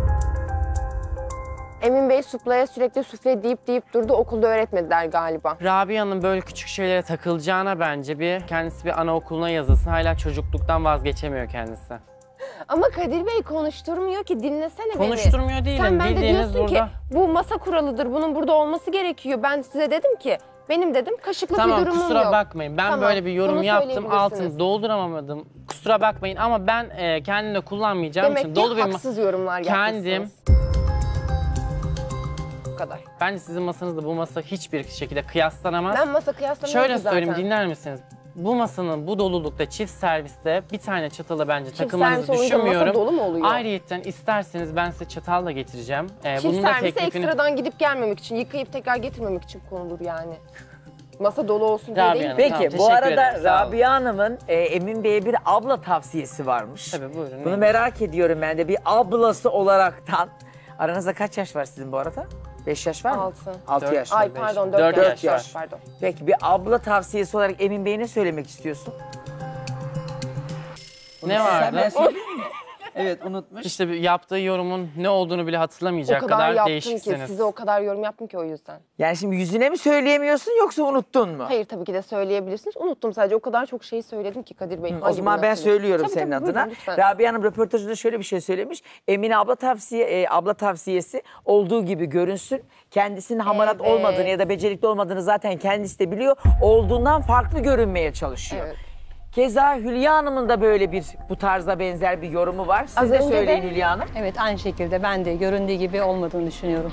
S4: Emin Bey suplaya sürekli sufle deyip durdu. Okulda öğretmediler galiba.
S2: Rabia'nın böyle küçük şeylere takılacağına bence kendisi bir anaokuluna yazılsın. Hala çocukluktan vazgeçemiyor kendisi.
S4: Ama Kadir Bey konuşturmuyor ki, dinlesene beni.
S2: Konuşturmuyor değilim.
S4: Sen bende
S2: Bildiğiniz
S4: diyorsun
S2: burada.
S4: ki bu masa kuralıdır, bunun burada olması gerekiyor. Ben size dedim ki, benim dedim kaşıklı bir
S2: Tamam
S4: durumum
S2: kusura
S4: yok.
S2: bakmayın. Ben
S4: Tamam,
S2: böyle bir yorum
S4: bunu
S2: yaptım.
S4: söyleyebilirsiniz.
S2: Altını dolduramadım. Kusura bakmayın ama ben kendimde kullanmayacağım
S4: Demek
S2: için
S4: ki
S2: dolu bir
S4: haksız yorumlar
S2: kendim
S4: yapmışsınız. Bu kadar.
S2: bence sizin masanızda bu masa hiçbir şekilde kıyaslanamaz.
S4: Ben masa kıyaslamıyorum
S2: Şöyle
S4: ki zaten.
S2: söyleyeyim dinler misiniz? Bu masanın bu dolulukta çift serviste bir tane çatala bence
S4: Çift
S2: takılmanızı
S4: servis olunca
S2: düşünmüyorum.
S4: masa dolu mu oluyor?
S2: Ayrıyeten isterseniz ben size çatal da getireceğim.
S4: Çift
S2: Bunun da
S4: servise
S2: teklifini...
S4: ekstradan gidip gelmemek için, yıkayıp tekrar getirmemek için konulur yani. Masa dolu olsun diye
S2: Rabia
S4: değil.
S2: Hanım,
S3: Peki
S2: tamam,
S3: bu
S2: teşekkür
S3: arada
S2: ederim, sağ olun.
S3: Rabia Hanım'ın Emin Bey'e bir abla tavsiyesi varmış.
S2: Tabii buyurun.
S3: Bunu
S2: neymiş?
S3: merak ediyorum ben de bir ablası olaraktan. Aranızda kaç yaş var sizin bu arada? 5 yaş var mı?
S4: 6.
S3: 6
S2: Dört.
S3: yaş.
S4: Ay
S2: beş.
S4: pardon,
S2: Dört
S4: 4
S3: yaş
S4: yaş.
S3: var.
S4: Pardon.
S3: Peki bir abla tavsiyesi olarak Emin Bey'e ne söylemek istiyorsun?
S2: Ne vardı?
S3: Evet unutmuş.
S2: İşte yaptığı yorumun ne olduğunu bile
S4: O
S2: hatırlamayacak
S4: kadar
S2: kadar
S4: yaptım ki,
S2: değişiksiniz.
S4: size o kadar yorum yaptım ki o yüzden.
S3: Yani şimdi yüzüne mi söyleyemiyorsun yoksa unuttun mu?
S4: Hayır, tabii ki de söyleyebilirsiniz. Unuttum sadece, o kadar çok şey söyledim ki Kadir Bey.
S3: O
S4: Hangi
S3: zaman
S4: birini
S3: ben
S4: hatırlayayım?
S3: söylüyorum
S4: Tabii,
S3: senin
S4: tabii,
S3: adına.
S4: buyurun, lütfen.
S3: Rabia Hanım röportajında şöyle bir şey söylemiş. Emine abla tavsiyesi olduğu gibi görünsün. Kendisinin hamarat
S4: Evet.
S3: olmadığını ya da becerikli olmadığını zaten kendisi de biliyor. Olduğundan farklı görünmeye çalışıyor.
S4: Evet.
S3: Keza Hülya Hanım'ın da böyle bu tarza benzer bir yorumu var. Siz
S4: Az
S3: de
S4: önce
S3: söyleyin
S4: de-
S3: Hülya Hanım.
S7: Evet, aynı şekilde ben de göründüğü gibi olmadığını düşünüyorum.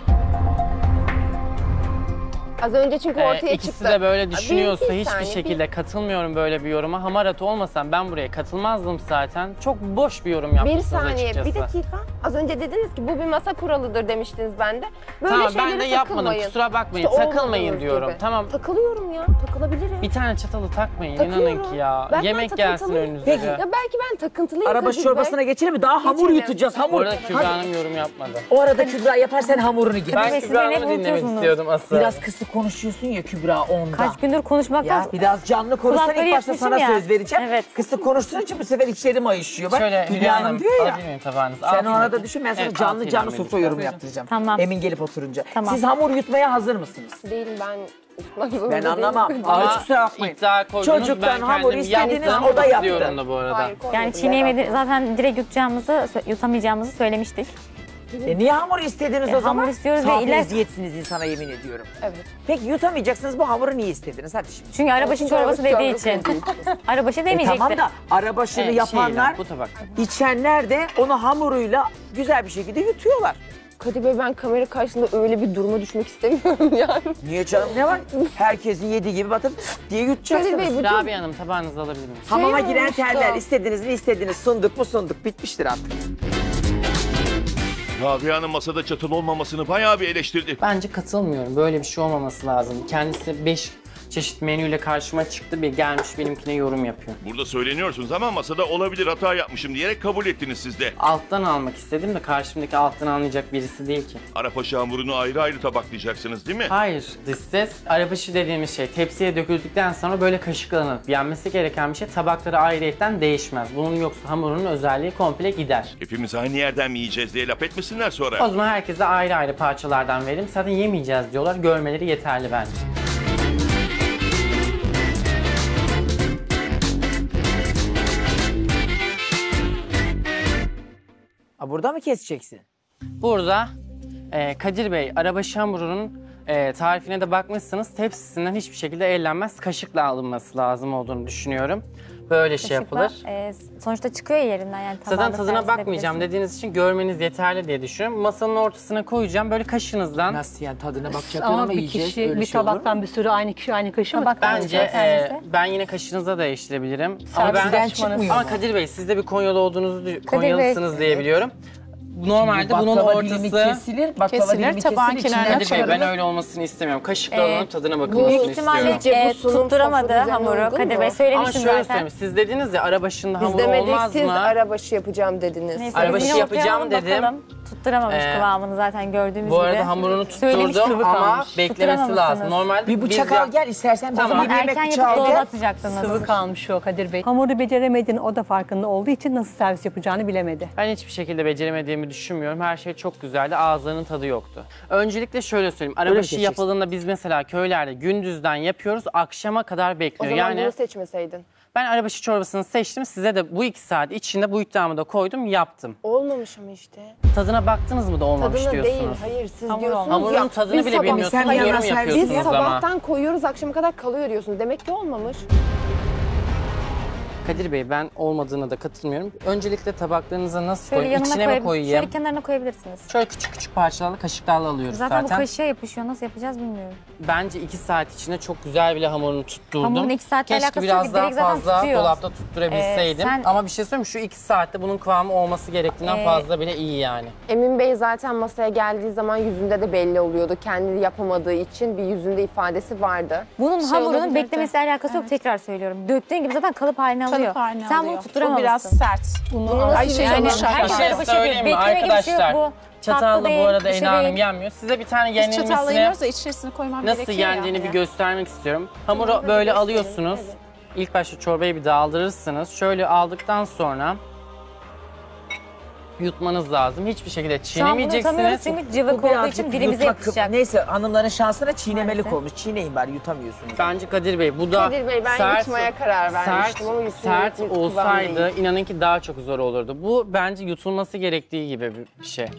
S4: Az önce çünkü ortaya
S2: İkisi
S4: çıktı.
S2: de böyle düşünüyorsa
S4: Bir
S2: hiçbir
S4: saniye,
S2: şekilde katılmıyorum böyle bir yoruma. Hamarat olmasam ben buraya katılmazdım zaten. Çok boş bir yorum yapmışsınız
S4: Bir saniye,
S2: açıkçası.
S4: bir dakika. Az önce dediniz ki bu bir masa kuralıdır demiştiniz bende. Böyle
S2: Tamam
S4: şeylere
S2: ben de yapmadım
S4: takılmayın.
S2: kusura bakmayın
S4: İşte
S2: takılmayın
S4: olmadığınız
S2: diyorum.
S4: gibi.
S2: Tamam
S4: Takılıyorum ya, takılabilirim.
S2: bir tane çatalı takmayın
S4: Takıyorum.
S2: inanın ki ya.
S4: Belki ben
S2: Yemek gelsin
S4: takıntılıyım.
S2: önünüze.
S3: Peki.
S2: de.
S4: Ya belki ben takıntılıyım
S3: Arabaşı
S4: Kadir Bey.
S3: çorbasına geçelim mi? Daha hamur
S4: Geçelim.
S3: yutacağız.
S2: Bu
S3: Hamur.
S2: arada Kübra
S3: Hadi.
S2: Hanım yorum yapmadı.
S3: O arada Kübra yaparsan hamurunu getir.
S2: Ben
S6: Bey, siz
S2: Kübra
S6: beni hep
S2: Hanım'ı dinlemek
S6: unutuyorsunuz.
S2: istiyordum aslında.
S3: Biraz kısık konuşuyorsun ya Kübra ondan.
S6: Kaç gündür konuşmaktan
S3: Ya biraz canlı konuşsan
S6: Kulakları
S3: ilk başta
S6: yapmışım
S3: sana
S6: ya.
S3: söz vereceğim.
S6: Evet.
S3: Kısık konuştuğun için bu sefer içlerim ayışıyor. Bak
S2: Şöyle
S3: Hülya Hanım diyor ya.
S2: alabilir miyim tabağınızı?
S3: Sen o
S2: Altını-
S3: arada düşün ben sana
S2: Evet,
S3: canlı
S2: altıyla
S3: canlı
S2: benim.
S3: sofra yorumu
S2: Buyurun.
S3: yaptıracağım.
S6: Tamam.
S3: Emin gelip oturunca.
S6: Tamam.
S3: Siz hamur yutmaya hazır mısınız?
S4: Değilim ben. Tutmak zorunda
S3: Ben
S4: değilim.
S3: anlamam. Ama hiç kusura bakmayın.
S2: iddia koydunuz,
S3: Çocuktan
S2: ben
S3: hamur
S2: kendim
S3: istediniz,
S2: yaptım,
S3: o da yaptı.
S2: istiyorum da bu arada.
S4: Hayır, koymadım.
S6: yani çiğneyemedi zaten direkt yutamayacağımızı söylemiştik.
S3: Niye hamur istediniz o zaman?
S6: hamur istiyoruz ve
S3: Saf
S6: illa-
S3: eziyetsiniz insana yemin ediyorum.
S4: Evet.
S3: Peki yutamayacaksınız bu hamuru niye istediniz? Hadi şimdi.
S6: Çünkü arabaşı
S4: Çünkü
S6: çorbası
S4: arabaşı
S6: dediği için.
S4: çorbası
S6: Arabaşı demeyecekti.
S3: Tamam da arabaşını
S2: Evet,
S3: yapanlar,
S2: şeyler, bu tabak.
S3: içenler de onu hamuruyla güzel bir şekilde yutuyorlar.
S4: Kadir Bey ben kamera karşısında öyle bir duruma düşmek istemiyorum yani.
S3: Niye canım ne var? Herkesin yediği gibi batıp diye yutacaksınız.
S4: Kadir Bey, bu
S2: Rabia Hanım tabağınızı alabilir miyim?
S3: Hamama
S4: şey
S3: giren
S4: olmuştu.
S3: terler istediniz mi istediniz sunduk mu sunduk bitmiştir artık.
S5: Rabia'nın masada çatal olmamasını bayağı bir eleştirdi.
S2: Bence katılmıyorum. Böyle bir şey olmaması lazım. Kendisi 5 çeşit menüyle karşıma çıktı. Bir gelmiş benimkine yorum yapıyor.
S5: Burada söyleniyorsunuz ama masada olabilir hata yapmışım diyerek kabul ettiniz siz de.
S2: Alttan almak istedim de karşımdaki alttan anlayacak birisi değil ki.
S5: Arapaşı hamurunu ayrı ayrı tabaklayacaksınız değil mi?
S2: Hayır, dış ses arabaşı dediğimiz şey tepsiye döküldükten sonra böyle kaşıklanıp yenmesi gereken bir şey tabakları ayrıyetten değişmez. Bunun yoksa hamurun özelliği komple gider.
S5: Hepimiz aynı yerden mi yiyeceğiz diye laf etmesinler sonra.
S2: O zaman herkese ayrı ayrı parçalardan verelim. Zaten yemeyeceğiz diyorlar. Görmeleri yeterli bence.
S3: Ha, burada mı keseceksin?
S2: Burada Kadir Bey arabaşı hamurunun tarifine de bakmışsınız. Tepsisinden hiçbir şekilde ellenmez. Kaşıkla alınması lazım olduğunu düşünüyorum. Böyle şey yapılır.
S6: Sonuçta çıkıyor yerinden yani.
S2: Zaten tadına bakmayacağım dediğiniz için görmeniz yeterli diye düşünüyorum. Masanın ortasına koyacağım. Böyle kaşınızdan.
S3: Nasıl yani tadına bakacaklar
S7: Ama
S3: ama
S7: bir
S3: yiyeceğiz.
S7: kişi
S3: Öyle
S7: bir
S3: şey olur mu?
S7: tabaktan bir sürü aynı kişi aynı kaşığı mı?
S2: Bence ben yine kaşınıza değiştirebilirim. Ama
S3: Servisten çıkmıyor
S2: ama
S3: mu?
S2: Kadir Bey siz de bir Konyalısınız diye biliyorum. Normalde bunun
S3: Baklava dilimi
S2: ortası
S3: kesilir, baklava dilimi
S8: tabağın
S3: kesilir.
S8: kenarına
S3: içine
S2: Kadir Bey ben
S8: çıkarılır.
S2: öyle olmasını istemiyorum. Kaşıkla alınıp tadına
S6: Büyük
S2: bakılmasını
S6: ihtimalle
S2: istiyorum.
S4: bu sunum
S6: tutturamadı
S4: sofra düzeni
S6: hamuru.
S4: uygun
S6: Kadir
S4: mu?
S6: Bey
S2: Ama
S6: söylemiştim
S2: şöyle
S6: zaten.
S2: söyleyeyim. Siz dediniz ya arabaşında
S4: Biz
S2: hamur
S4: demedik,
S2: olmaz
S4: siz
S2: mı?
S4: arabaşı yapacağım dediniz.
S6: Neyse,
S2: Arabaşı
S6: biz yine
S2: yapacağım
S6: okuyalım
S2: dedim.
S6: bakalım. Tutturamamış
S2: Ee,
S6: kıvamını zaten gördüğümüz
S2: Bu
S6: gibi.
S2: arada hamurunu
S6: Söylemiş,
S2: tutturdum
S6: sıvı
S2: ama
S6: kalmış.
S2: beklemesi lazım.
S6: Tutturamamışsınız.
S2: Normalde
S3: Bir bıçak al gel istersen.
S2: Tamam.
S3: Bir yemek
S6: Erken
S3: bıçağı
S6: yapıp
S3: al
S6: dolaba
S3: gel.
S6: atacaktınız.
S7: Sıvı kalmış o Kadir Bey. Hamuru beceremediğini o da farkında olduğu için nasıl servis yapacağını bilemedi.
S2: Ben hiçbir şekilde beceremediğimi düşünmüyorum. Her şey çok güzeldi. Ağızlarının tadı yoktu. Öncelikle şöyle söyleyeyim. Arabaşı
S3: geçeceksin.
S2: yapıldığında biz mesela köylerde gündüzden yapıyoruz. Akşama kadar
S4: O
S2: bekliyor.
S4: zaman
S2: Yani
S4: bunu seçmeseydin.
S2: ben arabaşı çorbasını seçtim. Size de bu 2 saat içinde bu iddiamı da koydum, yaptım.
S4: Olmamış ama işte.
S2: Tadına baktınız mı da olmamış
S4: Tadına
S2: diyorsunuz.
S4: değil, hayır siz
S6: Hamur
S4: diyorsunuz
S2: Hamurun
S4: ya.
S2: tadını
S4: biz
S2: bile
S4: sabah-
S2: bilmiyorsunuz.
S3: Sen
S2: Yorum
S3: yana servis-
S2: yapıyorsunuz
S4: Biz
S2: ama.
S4: sabahtan koyuyoruz, akşama kadar kalıyor diyorsunuz. Demek ki olmamış.
S2: Kadir Bey ben olmadığına da katılmıyorum. Öncelikle tabaklarınıza nasıl
S6: Şöyle
S2: koyayım?
S6: yanına
S2: İçine mi koyayım?
S6: Şöyle kenarına koyabilirsiniz.
S2: Şöyle küçük küçük parçalarla kaşıklarla alıyoruz
S6: Zaten
S2: zaten.
S6: bu kaşığa yapışıyor. Nasıl yapacağız bilmiyorum.
S2: Bence 2 saat içinde çok güzel bile hamurunu tutturdum.
S6: Hamurun 2 saatle
S2: Keşke
S6: alakası yok
S2: biraz
S6: ki,
S2: daha
S6: direkt zaten
S2: fazla
S6: tutuyor.
S2: dolapta tutturabilseydim. Ama bir şey söyleyeyim mi? Şu 2 saatte bunun kıvamı olması gerektiğinden fazla bile iyi yani.
S4: Emin Bey zaten masaya geldiği zaman yüzünde de belli oluyordu. Kendi yapamadığı için bir yüzünde ifadesi vardı.
S6: Bunun hamurunun
S8: olabilirdi.
S6: beklemesiyle alakası yok. Tekrar söylüyorum. Döktüğün gibi zaten kalıp haline alıyor.
S8: Kalıp haline
S6: Sen
S8: alıyor.
S6: bunu
S8: Bu
S6: tutturamamışsın.
S8: biraz sert.
S4: Bunu nasıl
S8: Ayşe
S4: yani?
S8: yumuşak.
S6: Herkes
S2: Bir şey
S6: arabaşı
S2: söyleyeyim mi
S6: bekleme gibi bir şey yok
S2: arkadaşlar?
S6: bu.
S2: Çatalla
S6: Tatlı
S2: bu
S6: değil,
S2: arada
S6: bir şey
S2: Ena Hanım
S6: değil.
S2: yenmiyor. Size bir tane
S8: Biz çatalla
S2: yenilmesini
S8: yiyoruz da içerisine koymam
S2: nasıl
S8: gerekiyor
S2: yendiğini
S8: ya.
S2: bir göstermek istiyorum. Hamuru böyle alıyorsunuz. İlk başta çorbayı bir daldırırsınız. Şöyle aldıktan sonra yutmanız lazım. Hiçbir şekilde
S6: Şu an bunu tanıyoruz
S2: çiğnemeyeceksiniz.
S6: çünkü cıvık
S3: Bu
S6: olduğu
S3: birazcık
S6: için dilimize
S3: yutmak-
S6: yapışacak.
S3: Neyse hanımların şansına çiğnemelik
S6: Maalesef.
S3: olmuş. Çiğneyin bari yutamıyorsunuz.
S2: Bence Kadir Bey bu da
S4: Kadir Bey ben yutmaya karar vermiştim ama
S2: sert
S4: yutulacak bir kıvam
S2: olsaydı
S4: değil.
S2: inanın ki daha çok zor olurdu. Bu bence yutulması gerektiği gibi bir şey.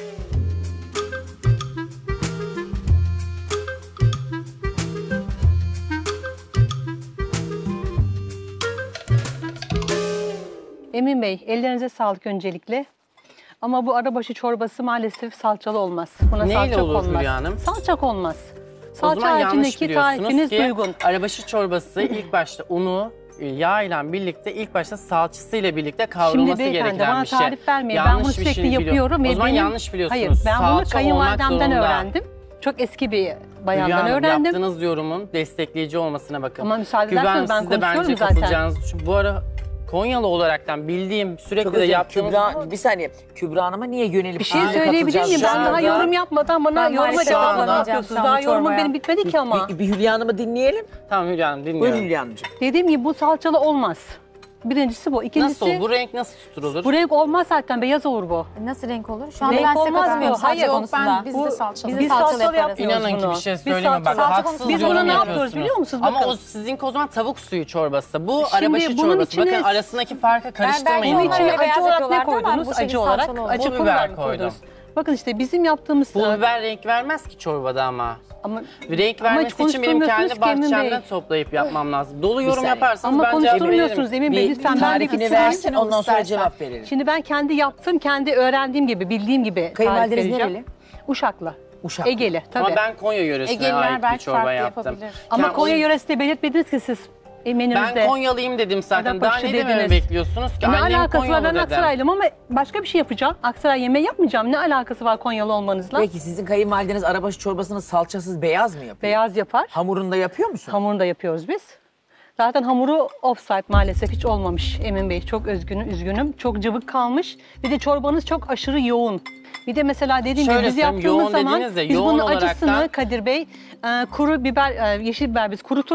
S7: Emin Bey, ellerinize sağlık öncelikle. Ama bu arabaşı çorbası maalesef salçalı olmaz. Buna
S2: Neyle
S7: salça
S2: olur
S7: konmaz.
S2: Hülya Hanım?
S7: Salça konmaz.
S2: O
S7: Salça
S2: zaman yanlış
S7: haricindeki
S2: biliyorsunuz
S7: tarifiniz
S2: ki
S7: uygun.
S2: arabaşı çorbası ilk başta unu yağ ile birlikte ilk başta salçasıyla birlikte
S7: Şimdi
S2: kavrulması
S7: beyefendi
S2: gereken
S7: bana
S2: bir şey.
S7: tarif vermeyin. Ben bunu
S2: bir
S7: sürekli
S2: şey biliyorum.
S7: yapıyorum.
S2: O zaman
S7: benim-
S2: yanlış biliyorsunuz.
S7: Hayır, ben bunu
S2: Salça olmak
S7: kayınvalidemden
S2: zorunda.
S7: öğrendim. Çok eski bir
S2: Hülya
S7: bayandan
S2: Hanım,
S7: öğrendim.
S2: yaptığınız yorumun destekleyici olmasına bakın.
S7: Ama müsaade
S2: Güven,
S7: ederseniz ben
S2: siz de bence
S7: konuşuyorum zaten.
S2: katılacağınızı düşün. Bu ara Konyalı olaraktan bildiğim sürekli
S3: Çok
S2: de
S3: özür
S2: yaptığımız...
S3: Kübra, bir saniye. Kübra Hanım'a niye yönelip
S7: Bir şey
S3: sizinle
S7: söyleyebilir
S3: katılacağız?
S7: miyim? Ben
S2: Şu
S7: daha
S2: anda-
S7: yorum yapmadan bana
S6: Ben
S7: yoruma
S6: maalesef
S7: cevap
S2: yapmayacağım
S7: yapıyorsunuz.
S6: şu an
S7: Daha
S6: bu
S7: yorumum
S6: çorbaya.
S7: benim bitmedi ki ama.
S3: Bir Hülya Hanım'ı dinleyelim.
S2: Tamam Hülya Hanım
S3: Buyurun
S2: dinliyorum.
S3: Hülya Hanımcığım.
S7: Dediğim gibi bu salçalı olmaz. Birincisi bu. İkincisi
S2: Nasıl? Bu renk nasıl tutturulur?
S7: bu renk olmaz zaten, beyaz olur bu.
S6: Nasıl renk olur? Şu an
S7: Renk
S6: ben size
S7: olmaz
S6: katılmıyorum
S7: bu.
S6: salça
S7: Hayır,
S6: konusunda.
S8: Biz de salçalı.
S6: Biz
S7: Biz
S6: salçalı
S7: salçalı
S6: yaparız.
S7: yapmıyoruz
S2: İnanın ki
S7: bunu.
S2: bir şey
S7: Biz
S2: söyleyeyim mi? Bak
S7: salçalı-
S2: haksız
S7: Biz
S2: yorum
S7: bunu ne
S2: yapıyorsunuz.
S7: yapıyoruz biliyor musunuz?
S2: Ama
S7: Bakın.
S2: o sizinki o zaman tavuk suyu çorbası. Bu
S7: Şimdi
S2: arabaşı
S7: bunun
S2: çorbası.
S7: içine-
S2: Bakın arasındaki farkı karıştırmayın.
S7: Bunun
S6: Onlar
S7: içine
S6: öyle beyaz
S7: acı olarak ne
S6: yapıyorlardı ama
S7: koydunuz?
S6: bu şekilde
S7: Acı olarak.
S6: salçalı oldu.
S7: Acı
S2: Pul
S7: pul
S2: biber
S7: biber mi
S2: koydum.
S7: koydunuz? Bakın işte bizim yaptığımız...
S2: Pul biber renk vermez ki çorbada ama.
S7: Ama,
S2: Renk
S7: Ama hiç
S2: vermesi için benim kendi
S7: konuşturmuyorsunuz ki Emin
S2: bahçemden
S7: Bey.
S2: toplayıp yapmam lazım. Dolu yorum
S3: saniye.
S2: yaparsanız
S7: ama
S2: ben cevap
S7: konuşturmuyorsunuz
S2: veririm.
S7: Emin Bey.
S3: Bir
S7: Lütfen ben bir
S3: tarifini
S7: kısmını-
S3: versin ondan sonra
S8: istersen.
S3: cevap verelim.
S7: Şimdi ben kendi yaptığım, kendi öğrendiğim gibi, bildiğim gibi tarif
S3: Kayınvalideniz
S7: vereceğim.
S3: nereli?
S7: Uşaklı.
S3: Uşak.
S7: Egeli tabii.
S2: Ama ben Konya yöresine
S8: Egeliler
S2: ait bir
S8: belki
S2: çorba
S8: farklı
S2: yaptım.
S8: yapabilir.
S7: Ama
S2: Yani
S7: Konya
S2: o-
S7: yöresi de belirtmediniz ki siz menünüzde.
S2: Ben Konyalıyım dedim zaten. Daha
S7: Arabaşı
S2: ne dememi
S7: dediniz.
S2: bekliyorsunuz ki?
S7: Ne
S2: Annem
S7: alakası var?
S2: Konyalı
S7: Ben
S2: dedim.
S7: Aksaraylıyım ama başka bir şey yapacağım. Aksaray yemeği yapmayacağım. Ne alakası var Konyalı olmanızla?
S3: Peki sizin kayınvalideniz arabaşı çorbasını salçasız beyaz mı yapıyor?
S7: Beyaz yapar.
S3: Hamurunda yapıyor musun?
S7: Hamurunu da yapıyoruz biz. Zaten hamuru offside maalesef hiç olmamış Emin Bey. Çok üzgünüm. Çok cıvık kalmış. Bir de çorbanız çok aşırı yoğun. Bir de mesela dediğim gibi
S2: Şöyle
S7: biz
S2: söyleyeyim,
S7: yaptığımız
S2: yoğun
S7: zaman
S2: dediniz de,
S7: biz
S2: yoğun
S7: bunun
S2: olaraktan-
S7: acısını Kadir Bey kuru biber, yeşil biber biz kuruturuz.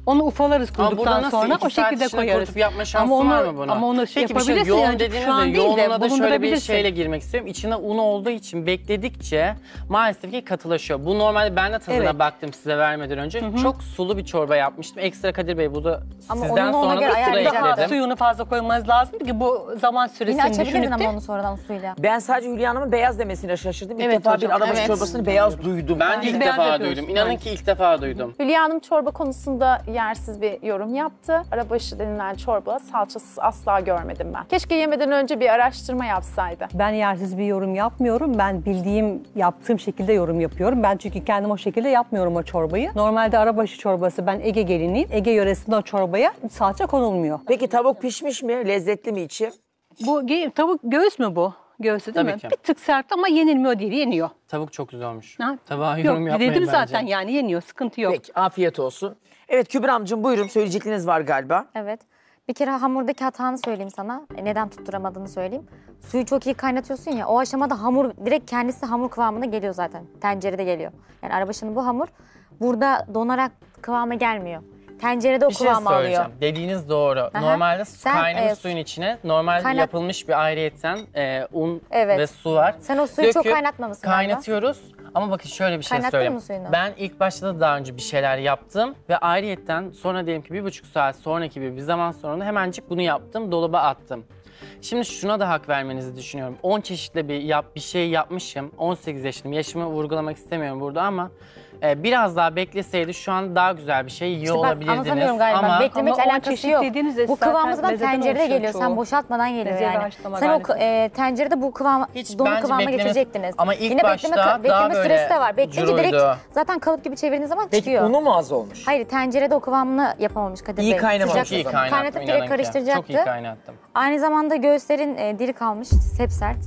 S7: Onu ufalarız
S2: Ama burada
S7: kurduktan
S2: nasıl
S7: sonra
S2: 2
S7: o
S2: saat
S7: şekilde
S2: içinde
S7: koyarız.
S2: kurutup yapma şansın var mı buna?
S7: Ama onu
S2: Peki bir şey
S7: yapabilirsin
S2: yoğun
S7: yani.
S2: dediğinizde
S7: Şu an değil de
S2: yoğunluğuna da şöyle bir
S7: bulundurabilirsin.
S2: şeyle girmek istiyorum. İçine un olduğu için bekledikçe maalesef ki katılaşıyor. Bu normalde ben de tadına
S3: Evet.
S2: baktım size vermeden önce. Çok sulu bir çorba yapmıştım. Ekstra Kadir Bey bu da
S6: Ama
S2: sizden
S6: onu ona
S2: sonra
S6: göre
S2: da su da
S6: ayarlayacaktım.
S2: ekledim.
S7: Suyunu fazla koymanız lazım ki bu zaman
S6: Yine
S7: süresini
S6: açabilirdin
S7: düşünüp
S6: ama
S7: de
S6: onu sonradan suyla.
S3: Ben sadece Hülya Hanım'ın beyaz demesine şaşırdım. İlk
S8: Evet
S3: defa
S8: hocam,
S3: bir arabaşı
S8: evet.
S3: çorbasını beyaz duydum.
S2: Ben de ilk
S7: beyaz
S2: defa
S7: yapıyoruz.
S2: duydum. İnanın ki ilk defa duydum.
S8: Hülya Hanım çorba konusunda yersiz bir yorum yaptı. Arabaşı denilen çorba salçasız asla görmedim ben. Keşke yemeden önce bir araştırma yapsaydı.
S7: ben yersiz bir yorum yapmıyorum. Ben bildiğim, yaptığım şekilde yorum yapıyorum. Ben çünkü kendim o şekilde yapmıyorum o çorbayı. Normalde arabaşı çorbası, ben Ege geliniyim. Ege yöresinde o çorbaya salça konulmuyor.
S3: Peki tavuk pişmiş mi? Lezzetli mi içi?
S7: Bu tavuk göğüs mü bu? Göğsü değil
S2: Tabii
S7: mi?
S2: ki.
S7: Bir tık sert ama yenilmiyor değil, yeniyor.
S2: Tavuk çok güzel olmuş.
S7: Ha?
S2: Tabağa yorum
S7: Yok,
S2: yapmayın
S7: dedim
S2: bence.
S7: zaten yani yeniyor, sıkıntı yok.
S3: Peki afiyet olsun. Evet Kübra'mcığım buyurun söyleyecekleriniz var galiba.
S6: Evet. Bir kere hamurdaki hatanı söyleyeyim sana. Neden tutturamadığını söyleyeyim. Suyu çok iyi kaynatıyorsun ya. O aşamada hamur direkt kendisi hamur kıvamına geliyor zaten. Tencerede geliyor. Yani arabaşının bu hamur burada donarak kıvama gelmiyor. Tencerede o
S2: Bir şey
S6: kıvamı alıyor.
S2: söyleyeceğim. Dediğiniz doğru.
S6: Aha.
S2: Normalde
S6: Sen,
S2: kaynamış suyun içine normal yapılmış bir ayrıyetten un
S6: Evet.
S2: ve su var.
S6: Sen o suyu çok
S2: Döküp
S6: kaynatmamışsın galiba.
S2: kaynatıyoruz. Ama bakın şöyle bir şey
S6: Kaynattın
S2: söyleyeyim.
S6: mı suyunu?
S2: Ben ilk başta da daha önce bir şeyler yaptım ve ayrıyetten sonra diyelim ki 1,5 saat sonraki bir zaman sonra hemencik bunu yaptım, dolaba attım. Şimdi şuna da hak vermenizi düşünüyorum. 10 çeşitli bir şey yapmışım. 18 yaşındayım. Yaşımı vurgulamak istemiyorum burada ama biraz daha bekleseydi şu an daha güzel bir şey yiyor
S6: İşte bak,
S2: olabilirdiniz.
S6: anlatamıyorum galiba.
S2: Ama
S6: Beklemekle
S7: Ama o
S6: alakası
S7: çeşit
S6: yok.
S7: dediğiniz de
S6: Bu
S7: zaten
S6: kıvamı zaten
S7: mezeden
S6: tencerede
S7: oluşuyor
S6: geliyor.
S7: çoğu.
S6: Sen boşaltmadan geliyor
S7: Meze ve
S6: yani.
S7: haşlama
S6: Sen o
S7: galiba.
S6: tencerede bu kıvamı
S2: Hiç
S6: donu
S2: bence
S6: kıvama
S2: bekleme-
S6: getirecektiniz.
S2: Ama ilk
S6: Yine
S2: başta daha
S6: bekleme
S2: böyle
S6: süresi de var. Bekleyince direkt
S2: curuydu.
S6: zaten kalıp gibi çevirdiğiniz zaman
S3: Peki
S6: çıkıyor.
S3: unu mu az olmuş?
S6: Hayır, tencerede o kıvamını yapamamış Kadir
S3: İyi
S6: Bey.
S3: kaynamamış
S6: Sıcak
S2: Çok iyi
S3: zaman.
S2: kaynattım
S6: kaynatıp
S2: inanın
S6: direkt
S2: ki.
S6: karıştıracaktı.
S2: Çok iyi kaynattım.
S6: Aynı zamanda göğüslerin diri kalmış, sepsert.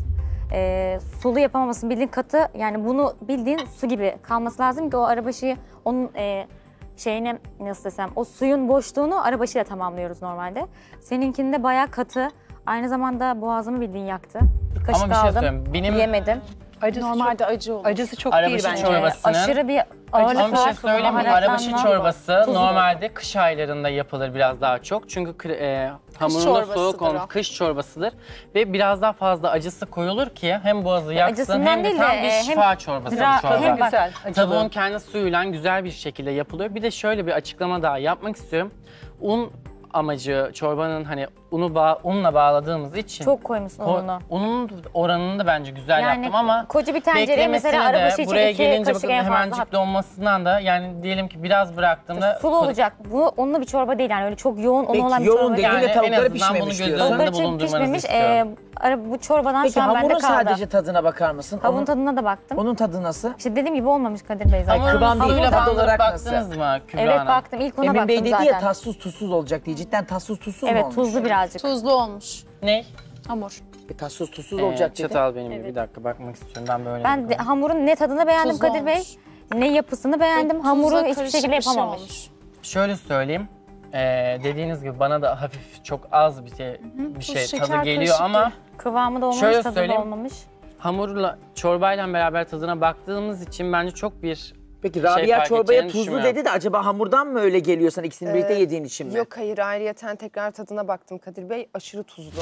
S6: Sulu yapamamasın, bildiğin katı, yani bunu bildiğin su gibi kalması lazım ki o arabaşıyı onun şeyine nasıl desem, o suyun boşluğunu arabaşıyla tamamlıyoruz normalde. Seninkinde bayağı katı, aynı zamanda boğazımı bildiğin yaktı. Bir kaşık
S2: Ama bir şey
S6: aldım,
S2: söyleyeyim.
S6: yemedim.
S7: Acısı
S8: Normalde acı olur.
S7: Acısı çok
S2: Arabaşı
S7: değil bence.
S2: çorbasının
S6: Aşırı bir ağırlık
S2: Ama bir şey
S6: var,
S2: söyleyeyim mi?
S6: baharatlanma.
S2: Arabaşı çorbası
S6: Tuzu.
S2: normalde kış aylarında yapılır biraz daha çok. Çünkü hamurunda
S8: çorbasıdır
S2: soğuk olmuş
S8: o.
S2: kış çorbasıdır. Ve biraz daha fazla acısı koyulur ki hem boğazı yaksın
S6: Acısından
S2: hem de
S6: değil
S2: tam
S6: de,
S2: bir
S6: hem
S2: şifa çorbası bu
S6: ra-
S2: çorba.
S6: hem
S7: Güzel, acılı.
S2: Tavuğun kendi suyuyla güzel bir şekilde yapılıyor. Bir de şöyle bir açıklama daha yapmak istiyorum. Un amacı çorbanın hani unla bağladığımız için
S6: Çok koymuşsun ununu.
S2: unun oranını da bence güzel
S6: Yani
S2: yaptım ama
S6: koca bir tencereye mesela
S2: beklemesine de,
S6: arabaşı için
S2: buraya
S6: 2
S2: gelince
S6: kaşık
S2: bakın
S6: en fazla.
S2: hemencik donmasından da yani diyelim ki biraz bıraktığımda
S6: Sulu olacak. Bu unlu bir çorba değil yani, öyle çok yoğun unu
S3: Peki,
S6: olan bir
S3: yoğun
S6: çorba
S3: değil.
S6: değil.
S3: Yine
S2: yani en
S3: tavukları
S2: azından bunu
S3: pişmemiş
S2: göz
S3: diyorsun.
S2: önünde
S6: Tavukları çünkü
S2: bulundurmanızı
S6: pişmemiş.
S2: istiyorum.
S6: Bu çorbadan
S3: Peki
S6: şu an bende
S3: hamurun
S6: kaldı.
S3: sadece tadına bakar mısın?
S6: Tavuğun tadına da baktım.
S3: Onun tadı nasıl?
S6: İşte dediğim gibi olmamış Kadir Bey zaten.
S2: Ama
S3: kıvam değil,
S2: suyla
S3: tad
S2: bandırıp
S3: olarak nasıl?
S2: baktınız mı Kübra
S6: Evet
S2: Hanım?
S6: baktım. İlk ona
S3: Emin
S6: baktım
S3: Bey dedi
S6: zaten.
S3: ya tatsız tuzsuz olacak diye. Cidden tatsız tuzsuz mu
S6: Evet,
S3: olmuş?
S6: tuzlu birazcık.
S8: Tuzlu olmuş
S2: Ne?
S8: hamur.
S3: Tatsız tuzsuz olacak dedi.
S2: Çatal benim bir dakika bakmak istiyorum ben böyle.
S6: Ben de, hamurun ne tadını beğendim
S8: Tuzlu
S6: Kadir Bey,
S8: olmuş.
S6: ne yapısını beğendim.
S8: Tuzla
S6: Hamuru hiçbir
S8: karışık
S6: şekilde
S8: bir şey
S6: yapamamış.
S8: olmuş.
S2: Şöyle söyleyeyim. Dediğiniz gibi bana da hafif çok az bir şey
S8: şeker
S2: tadı geliyor
S8: karışık
S2: ama
S8: değil.
S6: Kıvamı da olmamış,
S2: Şöyle
S6: tadı da
S2: söyleyeyim.
S6: olmamış.
S2: hamurla çorbayla beraber tadına baktığımız için bence çok bir
S3: Peki Rabia
S2: fark
S3: çorbaya
S2: edeceğini
S3: tuzlu
S2: düşünmüyorum.
S3: dedi de acaba hamurdan mı öyle geliyor sana ikisini birlikte yediğin için mi?
S4: Yok hayır, ayrıyeten tekrar tadına baktım Kadir Bey, aşırı tuzlu.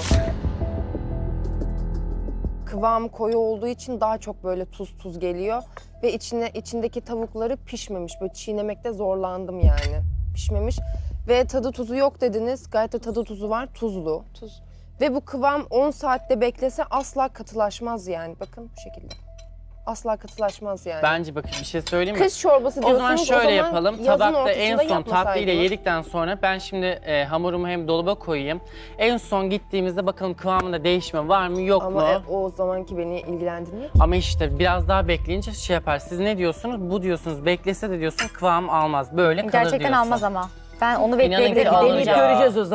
S4: Kıvam koyu olduğu için daha çok böyle tuz geliyor ve içindeki tavukları pişmemiş, böyle çiğnemekte zorlandım yani. Pişmemiş ve tadı tuzu yok dediniz, gayet de tadı tuzu var, tuzlu. Ve bu kıvam 10 saatte beklese asla katılaşmaz yani, bakın bu şekilde. Asla katılaşmaz yani.
S2: bence bakın bir şey söyleyeyim mi?
S4: Kış çorbası
S2: O
S4: diyorsunuz,
S2: zaman şöyle yapalım.
S4: yazın
S2: Tabakta en
S4: ortasında
S2: son tatlıyla
S4: yapmasaydınız.
S2: yedikten sonra ben şimdi hamurumu hem dolaba koyayım. En son gittiğimizde bakalım kıvamında değişme var mı yok mu?
S4: Ama o zamanki beni ilgilendirmiyor.
S2: Ama işte biraz daha bekleyince şey yapar. Siz ne diyorsunuz? Bu diyorsunuz beklese de diyorsun kıvam almaz. Böyle kalır
S6: Gerçekten
S2: diyorsun.
S6: almaz ama. Ben onu
S2: İnanın
S6: bekleyebilirim.
S2: ki alır
S3: Deneyip
S2: ya.
S3: göreceğiz o zaman.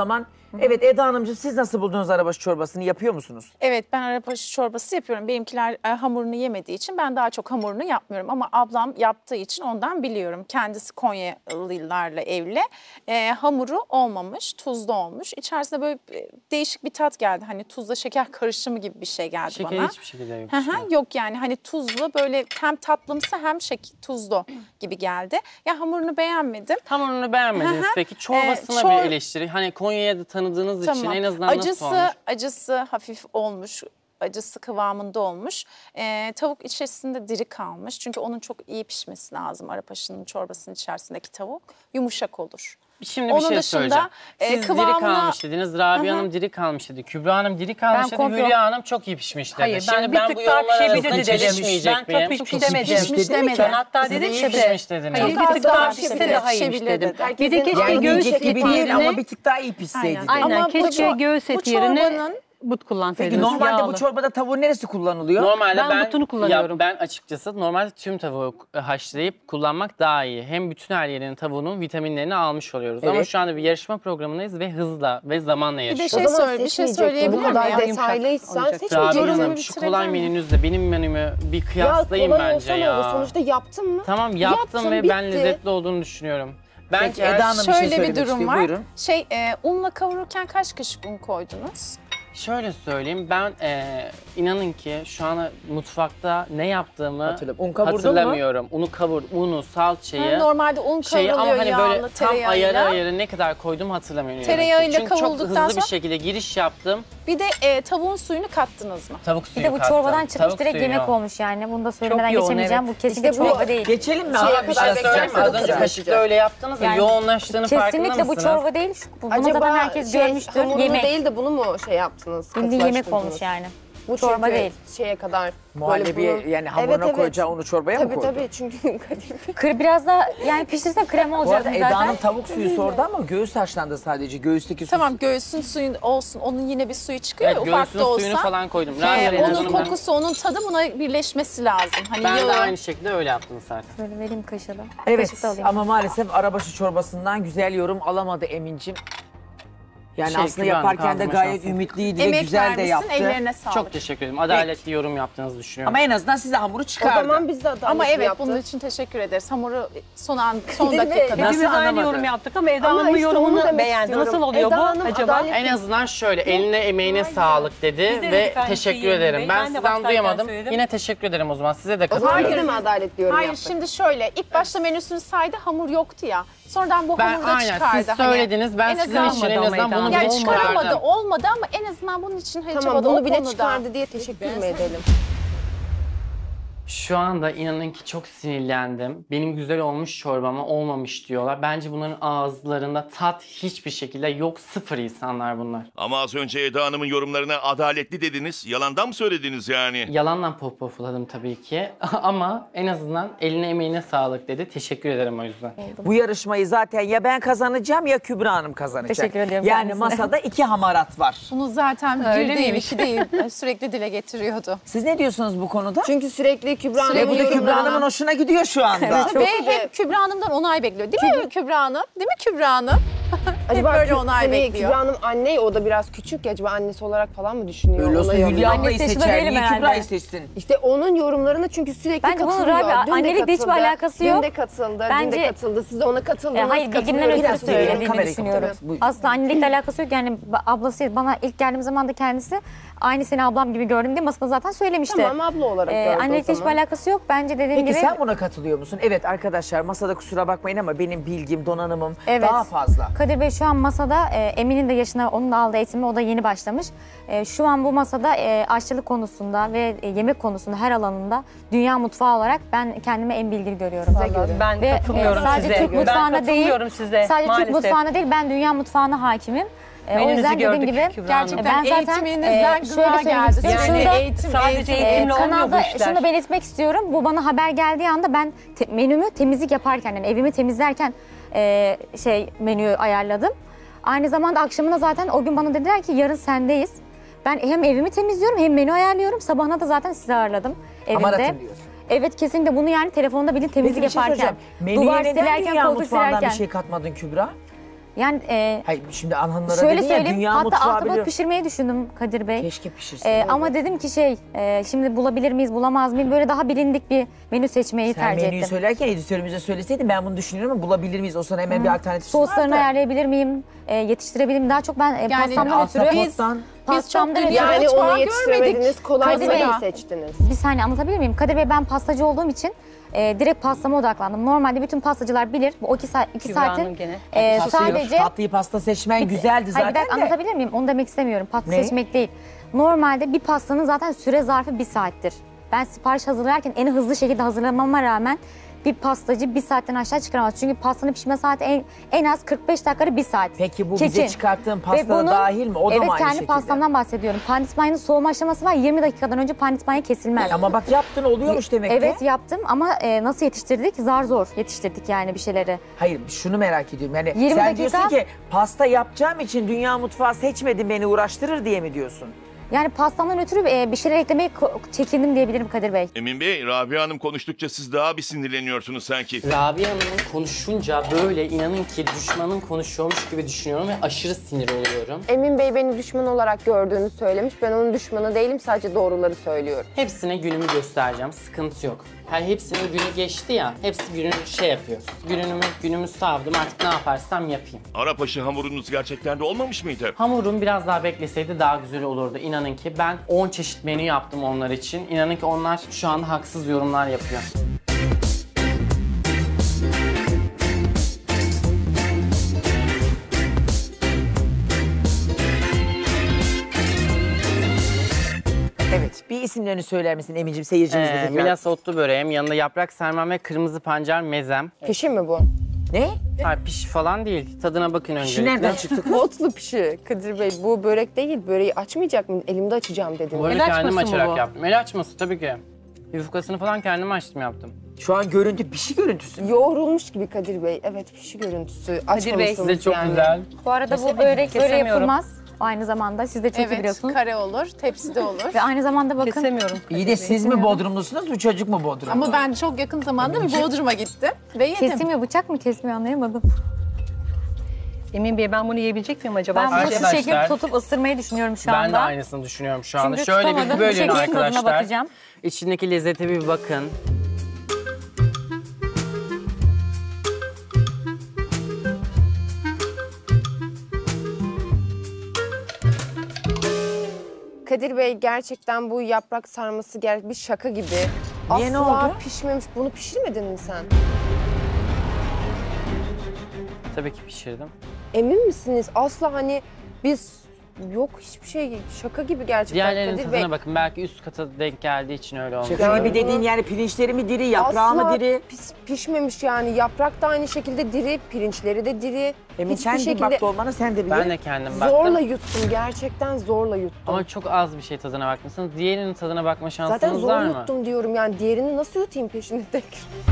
S3: Evet Eda Hanımcığım siz nasıl buldunuz arabaşı çorbasını? Yapıyor musunuz?
S8: Evet, ben arabaşı çorbası yapıyorum. Benimkiler hamurunu yemediği için ben daha çok hamurunu yapmıyorum. Ama ablam yaptığı için ondan biliyorum. Kendisi Konyalılarla evli. Hamuru olmamış, tuzlu olmuş. İçerisinde böyle değişik bir tat geldi. Hani tuzla şeker karışımı gibi bir şey geldi
S2: Şeker
S8: bana.
S2: hiçbir şekilde yok.
S8: Yok yani hani tuzlu böyle hem tatlımsı hem tuzlu gibi geldi. Ya hamurunu beğenmedim.
S2: Hamurunu beğenmediniz peki. Çorbasına bir eleştiri. Hani Konya'ya da tanıdığınız için en azından nasıl olmuş?
S8: Acısı hafif olmuş. Acısı kıvamında olmuş. Tavuk içerisinde diri kalmış. Çünkü onun çok iyi pişmesi lazım. Arapaşının çorbasının içerisindeki tavuk yumuşak olur.
S2: Şimdi bir şey söyleyeceğim. Siz diri kalmış dediniz, Rabia Hanım diri kalmış dedi, Kübra Hanım diri kalmış dedi, Hülya Hanım çok iyi pişmiş dedi.
S7: Hayır,
S2: Şimdi ben bu yorumlar arasında çelişmeyecek miyim?
S7: Ben çok pişmiş demedim. Ben hatta dedim ki
S2: pişmiş dediniz.
S7: Hayır, bir tık daha pişse daha iyiymiş dedim. Bir de keşke göğüs eti
S3: gibi değil
S7: yerine...
S3: ama bir tık daha iyi pişseydi.
S7: Aynen, keşke göğüs eti yerine but kullansaydınız.
S3: Peki normalde
S7: yağlı.
S3: bu çorbada tavuğun neresi kullanılıyor?
S2: Normalde
S7: Ben butunu kullanıyorum.
S2: Ben açıkçası normalde tüm tavuğu haşlayıp kullanmak daha iyi. Hem bütün her yerinin tavuğunun vitaminlerini almış oluyoruz. Ama şu anda bir yarışma programındayız ve hızla ve zamanla yaşıyoruz.
S8: Bir şey söyleyebilir miyim?
S4: Bu kadar detaylıysan
S2: Rabia
S4: seçmeyeceksin.
S2: Hanım şu kolay menünüzle benim menümü bir kıyaslayın bence ya.
S4: Sonuçta yaptın mı?
S2: Tamam yaptım ve ben lezzetli olduğunu düşünüyorum.
S3: Peki Eda Hanım bir şey
S8: şöyle bir
S3: söylemek
S8: durum
S3: istiyor.
S8: var.
S3: Buyurun.
S8: Unla kavururken kaç kaşık un koydunuz?
S2: Şöyle söyleyeyim, ben inanın ki şu an mutfakta ne yaptığımı hatırlamıyorum. Unu, salçayı,
S8: Normalde un kavruluyor
S2: ama hani böyle
S8: yağlı
S2: tam
S8: tereyağıyla.
S2: ayarı ne kadar koyduğumu hatırlamıyorum.
S8: Tereyağıyla
S2: Çünkü çok
S8: kavrulduktan
S2: hızlı bir
S8: sonra-
S2: şekilde giriş yaptım.
S8: Bir de tavuğun suyunu kattınız mı?
S2: Tavuk
S6: Bir
S2: suyu
S6: de bu
S2: kattım.
S6: çorbadan çıkmış
S2: Tavuk
S6: direkt
S2: suyu
S6: yemek
S2: yok.
S6: olmuş yani. Bunu da söylemeden
S7: yoğun,
S6: geçemeyeceğim.
S7: evet.
S6: Bu kesinlikle çorba değil.
S3: Geçelim mi?
S2: Ama bir şey
S3: Arkadaşlar
S2: söyleyeyim mi? Az önce
S3: söyleyeceğim.
S2: kaşıkla öyle yaptınız ya,
S6: Yani
S2: yoğunlaştığını farkında
S6: Kesinlikle
S2: mısınız?
S6: bu çorba değil. Bunu zaten herkes görmüştür.
S4: Hamurunu
S6: Yemek.
S4: değil de bunu mu yaptınız?
S6: Bildiğin yemek
S4: katılaştırdınız?
S6: olmuş yani.
S4: Bu
S6: Çorba
S4: çünkü
S6: değil.
S4: Şeye kadar.
S3: Muhallebiye yani hamuruna koyacağı unu çorbaya mı koydun?
S4: Tabii çünkü
S6: Biraz da yani pişirsem krema
S3: Bu
S6: olacak
S3: arada
S6: zaten.
S3: Eda'nın tavuk suyu sordu ama göğüs haşlandı sadece. Göğüsteki su.
S8: Tamam, göğsün suyu olsun. Onun yine bir suyu çıkıyor
S2: Evet,
S8: ya, ufak
S2: göğsünün
S8: da
S2: suyunu
S8: olsa.
S2: falan koydum.
S8: Onun kokusu, onun tadı buna birleşmesi lazım. Hani
S2: Ben de
S8: yağı-
S2: aynı şekilde öyle yaptım zaten.
S6: Böyle vereyim kaşığı da.
S3: Evet
S6: Kaşık da alayım.
S3: ama maalesef arabaşı çorbasından güzel yorum alamadı Emin'cim. Yani
S2: Şey,
S3: aslında
S2: Kübra Hanım,
S3: yaparken de
S2: kaldırma
S3: gayet
S2: şansı.
S3: ümitliydi ve
S8: Emek
S3: güzel de
S8: vermişsin,
S3: yaptı.
S8: ellerine sağlık.
S2: Çok teşekkür ederim. Adaletli yorum yaptığınızı düşünüyorum.
S3: Ama en azından size hamuru
S4: o
S3: çıkardı.
S4: zaman biz de adaletli
S8: Ama evet,
S4: yaptık.
S8: bunun için teşekkür ederiz. Hamuru son
S4: Değil mi?
S8: dakikada.
S3: Nasıl
S7: Hepimiz aynı
S3: anlamadı?
S7: yorum yaptık ama Eda
S4: Ama
S7: Hanım'ın
S4: işte onu
S7: yorumunu
S4: demek
S7: beğendi.
S4: istiyorum.
S7: Nasıl oluyor
S4: Eda
S7: bu
S4: Hanım
S7: acaba?
S4: adalet-
S2: En azından şöyle eline emeğine sağlık dedi
S7: Biz de
S2: ve
S7: dedik aynı
S2: teşekkür
S7: şeyi
S2: ederim.
S7: Bey.
S2: Ben
S7: Ben de
S2: sizden
S7: başlarken
S2: duyamadım.
S7: söyledim.
S2: Yine teşekkür ederim o zaman. Size de
S4: O zaman
S2: katılıyorum.
S4: yine mi adaletli yorum
S8: Hayır,
S4: yaptık?
S8: şimdi şöyle, ilk başta menüsünü saydı, hamur yoktu ya. Sonradan bu
S2: Ben
S8: hamuru da
S2: aynen
S8: çıkardı.
S2: siz söylediniz. Ben
S8: en
S2: sizin
S8: azından-
S2: için en azından bunu
S8: Yani
S2: bile
S8: çıkaramadı,
S2: çıkardım.
S8: olmadı ama en azından bunun için
S4: Tamam
S8: çabada
S4: bunu
S8: o
S4: bile
S8: konuda.
S4: çıkardı diye teşekkür mü edelim?
S2: Şu anda inanın ki çok sinirlendim. Benim güzel olmuş çorbama olmamış diyorlar. Bence bunların ağızlarında tat hiçbir şekilde yok. Sıfır insanlar bunlar.
S5: Ama az önce Eda Hanım'ın yorumlarına adaletli dediniz. Yalandan mı söylediniz yani?
S2: Yalanla pofladım tabii ki. Ama en azından eline emeğine sağlık dedi. Teşekkür ederim o yüzden.
S3: Bu yarışmayı zaten ya ben kazanacağım ya Kübra Hanım kazanacak.
S6: Teşekkür ediyorum
S3: Yani
S6: kendisine.
S3: masada iki hamarat var.
S8: Bunu zaten
S7: Öyle
S8: bir değil,
S7: miymiş?
S8: iki değil sürekli dile getiriyordu.
S3: Siz ne diyorsunuz bu konuda?
S4: Çünkü sürekli Kübra
S3: Ve
S4: Hanım'ın
S3: bu da Kübra
S4: yorumlarına-
S3: Hanım'ın hoşuna gidiyor şu anda.
S8: Ve hep Kübra Hanım'dan onay bekliyor. Değil mi Kübra Hanım? Değil mi Kübra Hanım?
S4: Acaba
S8: böyle onay
S4: hani
S8: bekliyor.
S4: Kübra Hanım anne, o da biraz küçük ya, acaba annesi olarak falan mı düşünüyor?
S3: Öyle olsa
S4: Ona yorum-
S3: Hülya ablayı
S6: Annesi yaşında
S3: seçer.
S6: değilim
S3: Niye
S6: herhalde.
S3: Kübra'yı seçsin?
S4: İşte onun yorumlarına çünkü sürekli
S6: Bence bunun
S4: katılıyor.
S6: Rabia,
S4: Dün de
S6: annelikle hiçbir
S4: katıldı,
S6: alakası yok.
S4: Dün de katıldı, dün
S6: Bence-
S4: de katıldı. Siz de ona katıldınız.
S6: Hayır, bilgimden
S4: katılıyoruz.
S6: ötürü
S4: Biraz
S6: söylediğini
S3: kamerayı
S6: düşünüyorum.
S3: kapat. Buyurun.
S6: Aslında annelikle alakası yok. Yani ablası bana ilk geldiğim zaman da kendisi aynı seni ablam gibi gördüm diye masada zaten söylemişti.
S4: Tamam, abla olarak gördü o
S6: Annelikle hiçbir
S4: zaman.
S6: alakası yok. Bence dediğim
S3: Peki
S6: gibi.
S3: sen buna katılıyor musun? Evet arkadaşlar masada kusura bakmayın ama benim bilgim, donanımım
S6: Evet.
S3: daha fazla.
S6: Kadir Bey şu an masada Emin'in de yaşına onun da aldığı eğitimi, o da yeni başlamış. Şu an bu masada aşçılık konusunda ve yemek konusunda her alanında dünya mutfağı olarak ben kendimi en bilgili görüyorum.
S7: Ben
S6: Ve
S7: katılmıyorum
S6: sadece
S7: size.
S6: Türk mutfağına değil,
S7: size.
S6: sadece
S7: maalesef.
S6: Türk mutfağına değil, ben dünya mutfağına hakimim. O
S7: Menünüzü
S6: yüzden dediğim
S7: gördük
S6: gibi
S7: Kübra Hanım.
S8: Gerçekten
S6: ben zaten
S8: eğitiminizden
S6: şöyle
S8: gına
S6: söylemek
S8: geldi.
S6: istiyorum.
S8: Yani
S6: Şunu da-
S7: sadece eğitimle olmuyor bu
S6: kanalda
S7: işler.
S6: şunu da belirtmek istiyorum. Bu bana haber geldiği anda ben menümü temizlik yaparken, yani evimi temizlerken menüyü ayarladım. Aynı zamanda akşamına zaten o gün bana dediler ki yarın sendeyiz. Ben hem evimi temizliyorum hem menü ayarlıyorum. Sabahına da zaten sizi ağırladım evimde.
S3: Hamaratım diyorsun.
S6: Evet, kesinlikle bunu yani telefonda bilin temizlik
S3: Peki bir şey
S6: yaparken.
S3: soracağım. Menüye
S6: Duvar
S3: neden
S6: silerken,
S3: dünya
S6: koltuk
S3: mutfağından
S6: silerken.
S3: bir şey katmadın Kübra?
S6: Yani
S3: Hayır şimdi hanımlara
S6: şöyle
S3: dedin ya
S6: söyleyeyim,
S3: dünya
S6: hatta
S3: mutfağı
S6: ahtapot
S3: biliyor.
S6: pişirmeyi düşündüm Kadir Bey.
S3: Keşke pişirsin.
S6: Ama dedim ki şimdi bulabilir miyiz, bulamaz mıyım? Böyle daha bilindik bir menü seçmeyi
S3: Sen
S6: tercih
S3: menüyü
S6: ettim.
S3: söylerken editörümüze söyleseydin ben bunu düşünüyorum ama bulabilir miyiz? O sana hemen bir alternatif
S6: Soğuslarını
S3: vardı.
S6: ayarlayabilir miyim? Yetiştirebilir miyim? Daha çok ben
S8: Yani
S6: pastamdan ötürü...
S3: Ahtapottan.
S6: Pastamdan ötürü...
S4: Yani
S8: mutfağı
S4: onu yetiştiremediniz,
S8: görmedik.
S4: kolay
S6: Kadir Bey.
S4: sayıyı seçtiniz.
S6: Bir saniye anlatabilir miyim? Kadir Bey, ben pastacı olduğum için direkt pastama odaklandım. Normalde bütün pastacılar bilir. Bu iki saatin
S7: gene.
S6: sadece...
S3: Tatlıyı pasta seçmen güzeldi
S6: Hayır, bir
S3: zaten
S6: dakika,
S3: de.
S6: anlatabilir miyim? Onu demek istemiyorum. Pasta
S3: Ne?
S6: seçmek değil. Normalde bir pastanın zaten süre zarfı 1 saattir. Ben sipariş hazırlarken en hızlı şekilde hazırlamama rağmen bir pastacı 1 saatten aşağı çıkaramaz. Çünkü pastanın pişme saati en az 45 dakikada 1 saat.
S3: Peki bu
S6: Kesin.
S3: bize çıkarttığın
S6: Ve
S3: pastada
S6: bunun-
S3: dahil mi? O da
S6: evet,
S3: mı aynı
S6: kendi
S3: şekilde?
S6: pastamdan bahsediyorum. Pandispanya'nın soğuma aşaması var. 20 dakikadan önce pandispanya kesilmez.
S3: Ama bak yaptın oluyormuş demek ki.
S6: Evet yaptım ama nasıl yetiştirdik? Zar zor yetiştirdik yani bir şeyleri.
S3: Hayır şunu merak ediyorum. Yani
S6: 20
S3: sen
S6: dakika-
S3: diyorsun ki pasta yapacağım için dünya mutfağı seçmedim beni uğraştırır diye mi diyorsun?
S6: Yani pastamdan ötürü bir şeyler eklemeye çekindim diyebilirim Kadir Bey.
S5: Emin Bey, Rabia Hanım konuştukça siz daha bir sinirleniyorsunuz sanki.
S2: Rabia Hanım'ın konuşunca böyle inanın ki düşmanım konuşuyormuş gibi düşünüyorum ve aşırı sinir oluyorum.
S4: Emin Bey beni düşman olarak gördüğünü söylemiş. Ben onun düşmanı değilim, sadece doğruları söylüyorum.
S2: Hepsine günümü göstereceğim, sıkıntı yok. Her hepsinin günü geçti ya, hepsi gününü yapıyor. Günümü savdım, artık ne yaparsam yapayım.
S5: Arapaşı hamurunuz gerçekten de olmamış mıydı?
S2: Hamurum biraz daha bekleseydi daha güzel olurdu. İnanın ki ben 10 çeşit menü yaptım onlar için. İnanın ki onlar şu anda haksız yorumlar yapıyor.
S3: Evet. Bir isimlerini söyler misin Emin'ciğim seyircimizle tekrar?
S2: Milas otlu böreğim, yanında yaprak sarmam ve kırmızı pancar mezem.
S4: Pişi mi bu?
S3: Ne?
S2: Hayır, pişi falan değil. Tadına bakın
S3: Pişi
S2: öncelikle.
S3: nereden çıktı?
S4: Otlu pişi. Kadir Bey bu börek değil, böreği açmayacak mıyım? Elimde açacağım dedim.
S2: Bu arada
S7: El
S2: kendim
S7: açması mı
S2: açarak
S7: bu?
S2: yaptım. El açması tabii ki. Yufkasını falan kendim açtım yaptım.
S3: Şu an görüntü pişi görüntüsü.
S4: Yoğrulmuş gibi Kadir Bey. Evet pişi görüntüsü. Açmamışsınız
S2: Size çok
S4: yani.
S2: güzel.
S6: Bu arada bu börek böyle
S7: kesemiyorum.
S6: yapılmaz. Aynı zamanda siz de çok iyi
S8: Evet,
S6: biliyorsunuz.
S8: kare olur, tepside olur.
S6: Ve aynı zamanda bakın
S7: Kesemiyorum.
S3: İyi de siz mi Bodrumlusunuz bu çocuk mu Bodrumlu?
S8: Ama ben çok yakın zamanda bir Bodrum'a gittim ve yedim.
S6: kesmiyor, bıçak mı kesmiyor anlayamadım.
S7: Emin Bey ben bunu yiyebilecek miyim acaba?
S6: Ben bunu
S7: Sizce?
S6: şu
S2: Arkadaşlar,
S6: şekilde tutup ısırmayı düşünüyorum şu anda.
S2: Ben de aynısını düşünüyorum şu anda.
S6: Çünkü
S2: Şöyle bir
S6: tutamadım.
S2: bölün
S6: Şeklin tadına
S2: arkadaşlar.
S6: bakacağım.
S2: İçindeki lezzete bir bakın.
S4: Kadir Bey gerçekten bu yaprak sarması bir şaka gibi.
S3: Niye, ne
S4: Asla
S3: oldu?
S4: pişmemiş. Bunu pişirmedin mi sen?
S2: Tabii ki pişirdim.
S4: Emin misiniz? Asla hani biz yok hiçbir şey şaka gibi gerçekten
S2: Diğerlerinin
S4: Kadir
S2: tadına
S4: Bey.
S2: bakın. Belki üst kata denk geldiği için öyle olmuş.
S3: Şaka gibi dediğin yani pirinçleri mi diri, yaprağı mı
S4: Asla
S3: diri?
S4: pişmemiş yani. Yaprak da aynı şekilde diri, pirinçleri de diri.
S3: Emin
S4: Hiçbir
S3: sen de
S4: şekilde
S3: bak dolmana sen de
S2: Ben
S3: bil.
S2: de kendim baktım.
S4: zorla yuttum. Gerçekten zorla yuttum.
S2: Ama çok az bir şey tadına bakmışsınız. Diğerinin tadına bakma şansınız
S4: Zaten zor
S2: var mı?
S4: yuttum diyorum yani. Diğerini nasıl yutayım peşini tek?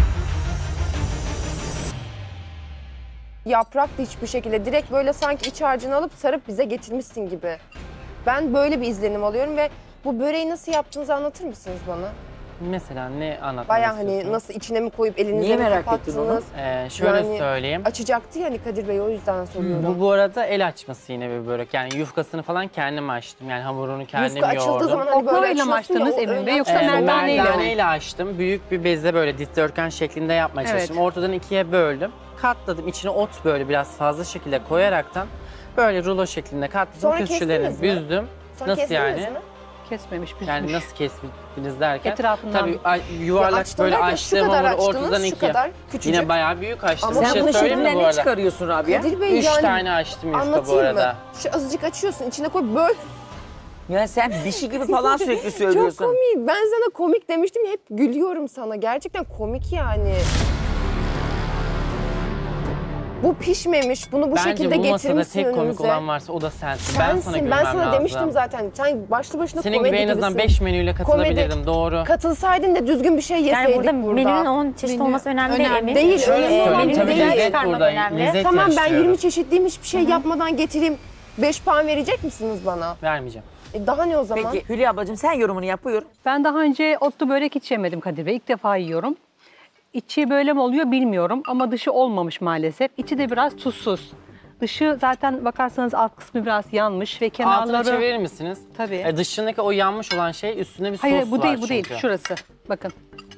S4: Yaprak da hiçbir şekilde direkt böyle sanki iç harcını alıp sarıp bize getirmişsin gibi. Ben böyle bir izlenim alıyorum ve bu böreği nasıl yaptığınızı anlatır mısınız bana?
S2: Mesela ne anlatmak
S4: Baya hani
S2: istiyorsunuz?
S4: nasıl içine mi koyup elinize
S3: Niye
S4: mi
S3: merak ettin
S4: kapattınız?
S2: Şöyle
S4: Yani
S2: söyleyeyim.
S4: Açacaktı yani Kadir Bey o yüzden soruyorum.
S2: Bu arada el açması yine bir börek. Yani yufkasını falan kendim açtım. Yani hamurunu kendim
S4: Yufka açıldığı
S2: yoğurdum.
S4: zaman hani böyle
S7: Oklavayla mı
S4: açıyorsun ya,
S7: açtınız
S4: o
S7: Emin Bey,
S4: öyle
S7: yoksa
S4: açılıyor.
S7: merdaneyle mi?
S2: Merdaneyle açtım. Büyük bir bezle böyle dikdörtgen şeklinde yapmaya
S7: Evet.
S2: çalıştım. Ortadan ikiye böldüm. Katladım. İçine ot böyle biraz fazla şekilde koyaraktan böyle rulo şeklinde katladım.
S4: Sonra
S2: Köşelerini
S4: kestiniz mi?
S2: büzdüm.
S4: Sonra
S2: Nasıl
S4: kestiniz
S2: yani?
S4: mi?
S7: Kesmemiş, büzmüş.
S2: Yani nasıl kestiniz derken?
S7: Etrafından.
S2: Tabii
S4: Ya
S2: yuvarlak
S4: açtım
S2: böyle
S4: derken şu
S2: açtığım
S4: kadar
S2: hamuru
S4: açtınız,
S2: ortadan
S4: şu
S2: ikiye.
S4: kadar küçücük.
S2: Yine bayağı büyük açtım.
S4: Ama
S2: Bir
S3: Sen
S2: şey
S3: bunu
S2: söyleyeyim mi
S3: şekilden
S2: bu
S3: ne
S2: arada?
S3: çıkarıyorsun Rabia?
S4: Kadir Bey
S2: 3
S4: yani
S2: tane açtım yufka bu
S4: anlatayım
S2: arada.
S4: mı? Şu azıcık açıyorsun içine koy böyle.
S3: Ya sen dişi gibi falan sürekli
S4: Çok
S3: söylüyorsun.
S4: komik. Ben sana komik demiştim hep gülüyorum sana. Gerçekten komik yani. Bu pişmemiş. Bunu bu
S2: Bence
S4: şekilde
S2: bu masada
S4: getirmişsin
S2: tek komik
S4: önümüze.
S2: olan varsa o da sensin. Ben sana
S4: Sensin.
S2: gülmem
S4: Ben sana
S2: lazım.
S4: demiştim zaten. Sen başlı başına
S2: Senin
S4: komedi
S2: gibi en azından
S4: gibisin.
S2: 5 menüyle katılabilirdim, doğru.
S4: Katılsaydın da düzgün bir şey
S6: Yani
S4: yeseydik
S6: burada
S4: burada.
S6: menünün 10 çeşit olması önemli değil
S8: önemli
S6: Emin.
S4: Değil,
S2: Şöyle
S4: öyle
S2: söyleyeyim,
S4: önemli
S2: tabii
S4: değil.
S2: lezzet
S6: Çıkarmak
S2: burada,
S6: önemli.
S2: lezzet
S4: Tamam ben
S2: yarıştırıyoruz.
S4: 20 çeşitliyim hiçbir şey yapmadan getireyim. 5 puan verecek misiniz bana?
S2: Vermeyeceğim.
S4: Daha ne o zaman?
S3: Peki Hülya ablacığım sen yorumunu yap buyur.
S7: Ben daha önce otlu börek hiç yemedim Kadir Bey. İlk defa yiyorum. İçi böyle mi oluyor bilmiyorum ama dışı olmamış maalesef. İçi de biraz tuzsuz. Dışı zaten bakarsanız alt kısmı biraz yanmış ve
S2: Altını
S7: kenarları...
S2: çevirir misiniz?
S7: Tabii.
S2: Dışındaki o yanmış olan şey üstünde bir sos
S7: Hayır bu
S2: var
S7: değil bu
S2: çünkü.
S7: değil. Şurası. Bakın.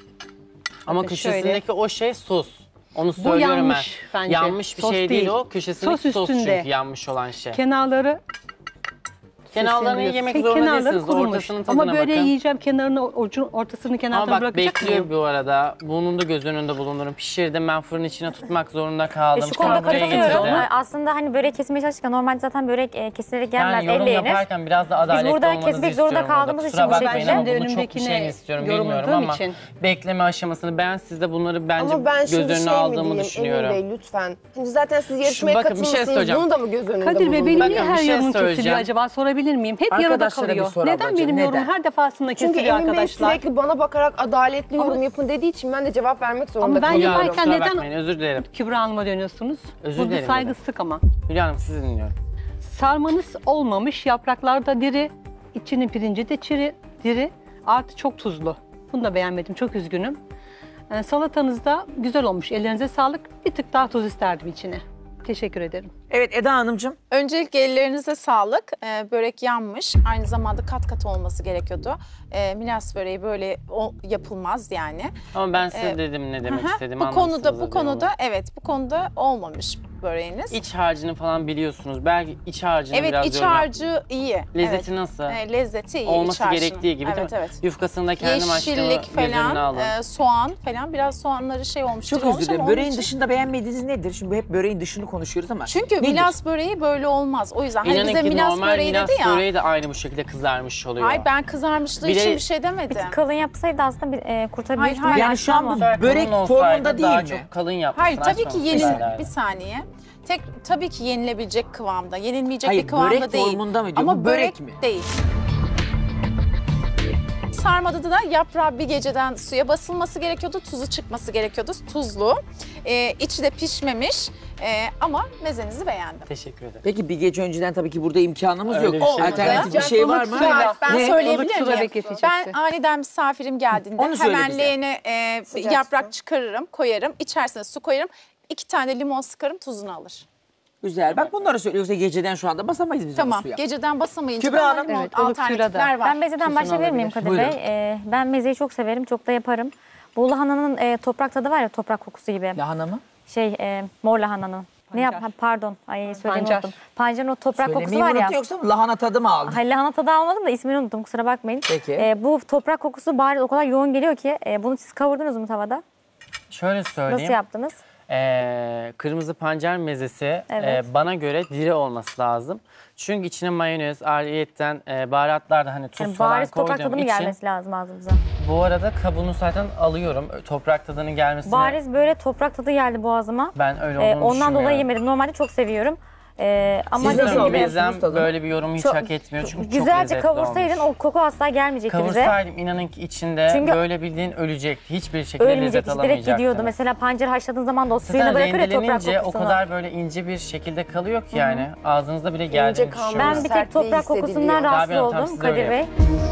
S2: Ama
S7: Bakın
S2: köşesindeki o şey sos. Onu söylüyorum
S7: yanmış
S2: ben.
S7: bence.
S2: Yanmış bir
S7: Sos
S2: şey değil
S7: değil.
S2: o. Köşesindeki sos
S7: üstünde.
S2: çünkü yanmış olan şey.
S7: Kenarları
S2: Kenarlarını yemek zorunda
S7: kenarları
S2: değilsiniz.
S7: kurumuş.
S2: Ortasının tadına
S7: Ama böreği
S2: bakın.
S7: yiyeceğim kenarını, ortasını kenarına
S2: Ama bak
S7: bırakacak
S2: bekliyor
S7: mıyım?
S2: bu arada. Bunun da göz önünde bulundurun. Pişirdim, ben fırın içine tutmak zorunda kaldım.
S6: Şu konuda
S2: Sonra buraya
S6: katılıyorum.
S2: getirdim.
S6: Aslında hani börek kesmeye çalışırken normalde zaten börek kesilerek gelmez,
S2: Yani yorum
S6: elle yenir.
S2: yaparken biraz da adaletli
S6: burada
S2: olmanızı
S6: kesmek
S2: istiyorum
S6: zorunda
S2: burada.
S6: kaldığımız
S2: Kusura
S6: için bu
S2: bakmayın
S6: şekilde.
S2: ama
S7: Şimdi
S2: bunu çok bir
S7: önümdekine
S2: şey mi istiyorum bilmiyorum
S7: yorumladığım
S2: ama
S7: için.
S2: bekleme aşamasını ben sizde bunları bence
S4: Ama ben şimdi
S2: göz önüne
S4: şey mi
S2: aldığımı
S4: diyeyim
S2: düşünüyorum.
S4: Emin Bey lütfen. Şimdi zaten siz yarışmaya
S2: bakın, bir şey
S4: katılmışsınız.
S2: söyleyeceğim.
S4: Bunu da mı göz önünde
S7: Kadir Bey benim
S4: bulundurun?
S7: niye
S2: Bakın,
S7: her
S2: bir şey
S7: yorumum kesiliyor
S2: söyleyeceğim.
S7: acaba sorabilir miyim? Hep yarıda
S3: Arkadaşlara bir
S7: kalıyor.
S3: sor
S7: Neden
S3: ablacığım,
S7: benim yorumum
S3: neden?
S7: her defasında
S4: Çünkü
S7: kesiliyor
S4: Emin Bey
S7: arkadaşlar?
S4: sürekli bana bakarak adaletli yorum
S7: Ama-
S4: yapın dediği için ben de cevap vermek zorunda
S7: Ama ben
S4: kalıyorum.
S2: Hülya Hanım,
S7: yaparken
S2: kusura
S7: neden
S2: bakmayın, özür dilerim.
S7: Kübra Hanım'a dönüyorsunuz?
S2: Özür
S7: Bu bir
S2: dilerim
S7: saygısızlık ama.
S2: Hülya Hanım sizi dinliyorum.
S7: Sarmanız olmamış, yapraklar da diri, içinin pirinci de diri, artı çok tuzlu. Bunu da beğenmedim, çok üzgünüm. Salatanız da güzel olmuş, ellerinize sağlık. Bir tık daha tuz isterdim içine. Teşekkür ederim.
S3: Evet Eda Hanımcığım.
S8: Öncelikle ellerinize sağlık. Börek yanmış. Aynı zamanda kat kat olması gerekiyordu. Milas böreği böyle yapılmaz yani.
S2: Ama ben size dedim ne demek
S8: Hı hı.
S2: istediğimi
S8: Bu konuda
S2: anlamışsınızdır
S8: bu konuda olmamış böreğiniz.
S2: İç harcını falan biliyorsunuz. Belki iç harcını
S8: Evet,
S2: biraz
S8: iç
S2: yorum yap-
S8: harcı iyi.
S2: Lezzeti
S8: Evet.
S2: nasıl?
S8: Lezzeti iyi.
S2: Olması
S8: iç harcının.
S2: gerektiği gibi değil mi?
S8: Evet.
S2: Yufkasını da kendim açtığımı
S8: Yeşillik
S2: göz önüne
S8: falan,
S2: alın.
S8: soğan falan. Biraz soğanları şey olmuş.
S3: Çok
S8: diri olmuş
S3: özür dilerim.
S8: ama onun
S3: Böreğin
S8: için-
S3: dışında beğenmediğiniz nedir? Şimdi hep böreğin dışını konuşuyoruz ama.
S8: Çünkü
S3: nedir?
S8: milas böreği böyle olmaz. O yüzden hani
S2: İnanın
S8: bize
S2: ki
S8: milas
S2: normal
S8: böreği
S2: milas
S8: dedi ya.
S2: böreği de aynı bu şekilde kızarmış oluyor.
S8: Hayır, ben kızarmışlığı
S2: Bir de-
S8: için bir şey demedim.
S6: Kalın yapsaydı aslında kurtarabilir
S8: Hayır,
S6: ihtimali
S8: hayır.
S3: Yani şu an bu
S2: Güzel
S3: börek
S2: kalın olsaydı
S3: formunda değil
S2: daha
S3: mi?
S2: çok kalın yapmışsın.
S8: Hayır, tabii ki
S2: açmamışsın.
S8: bir saniye. Tabii ki yenilebilecek kıvamda, yenilmeyecek
S3: Hayır,
S8: bir kıvamda
S3: börek
S8: değil.
S3: formunda mı diyor?
S8: Ama
S3: Bu börek mi?
S8: değil. Sarmada da yaprağı bir geceden suya basılması gerekiyordu, tuzu çıkması gerekiyordu, tuzlu. İçi de pişmemiş ama mezenizi beğendim.
S2: Teşekkür ederim.
S3: Peki bir gece önceden tabii ki burada imkanımız
S2: Öyle
S3: yok.
S2: bir şey yok.
S3: Alternatif bir şey var mı?
S8: Ben
S3: Ne?
S8: söyleyebilir
S7: Ilık suda
S8: miyim?
S7: bekletecekti.
S8: Ben aniden misafirim geldiğinde
S3: Onu söyle
S8: hemen
S3: bize.
S8: leğene
S4: Sıcak
S8: yaprak
S4: su.
S8: çıkarırım, koyarım. İçerisine su koyarım. 2 tane limon sıkarım, tuzunu alır.
S3: Güzel. Bak bunları söylüyorsa geceden şu anda basamayız biz bu
S8: Tamam,
S3: suya.
S8: geceden basamayınca
S3: Kübra
S8: da
S3: Hanım,
S8: limon
S7: evet, ılık suyla da.
S8: alternatifler var.
S6: Ben mezeden
S7: Tuzunu
S6: başlayabilir miyim
S7: alabilir.
S6: Kadir
S3: Buyurun.
S6: Bey? Ben mezeyi çok severim, çok da yaparım. Bu lahananın toprak tadı var ya, toprak kokusu gibi.
S3: Lahana mı?
S6: Mor lahananın. Ne yap?
S7: Pancar.
S6: Pardon. Ay söylemeyi
S7: Pancar.
S6: unuttum. Pancarın o toprak kokusu
S3: Söylemeyi
S6: var
S3: mi
S6: ya.
S3: unuttun yoksa lahana tadı mı aldın?
S6: Hayır, lahana tadı almadım da ismini unuttum, kusura bakmayın.
S3: Peki.
S6: Bu toprak kokusu bari o kadar yoğun geliyor ki bunu siz kavurdunuz mu tavada?
S2: Şöyle söyleyeyim.
S6: Nasıl yaptınız?
S2: Kırmızı pancar mezesi
S6: Evet.
S2: bana göre diri olması lazım. Çünkü içine mayonez, ayrıyetten baharatlar da hani tuz
S6: Yani
S2: falan
S6: bariz toprak
S2: koyduğum
S6: tadı mı
S2: için.
S6: gelmesi lazım ağzımıza?
S2: Bu arada kabuğunu zaten alıyorum. Toprak tadının gelmesine
S6: Bariz böyle toprak tadı geldi boğazıma.
S2: ben öyle olduğunu
S6: Ondan dolayı
S2: düşünmüyorum.
S6: yemedim. Normalde çok seviyorum. Ama
S3: Siz nasıl
S6: dediğim gibi
S3: alıyorsunuz
S2: Mezem
S3: tadını?
S2: böyle bir yorum hiç
S6: Çok-
S2: hak etmiyor çünkü çok
S6: güzelce
S2: lezzetli
S6: kavursaydın
S2: olmuş.
S6: o koku asla gelmeyecekti bize.
S2: Kavursaydım inanın ki içinde
S6: Çünkü-
S2: böyle bildiğin ölecekti. Hiçbir şekilde lezzet
S6: Ölmeyecekti, direkt
S2: alamayacaktınız.
S6: gidiyordu. Mesela pancarı haşladığın zaman da o suyunu
S2: Zaten
S6: bırakır ya toprak
S2: rendelenince o
S6: kokusunu.
S2: kadar böyle ince bir şekilde kalıyor ki yani ağzınızda bile geldiğini
S4: kalmış.
S2: düşünüyorum.
S6: Ben bir tek
S4: Sertliği
S6: toprak kokusundan
S4: hissediliyor.
S6: rahatsız
S2: Rabia Hanım, tam
S6: oldum
S2: siz de öyle
S6: Kadir Bey.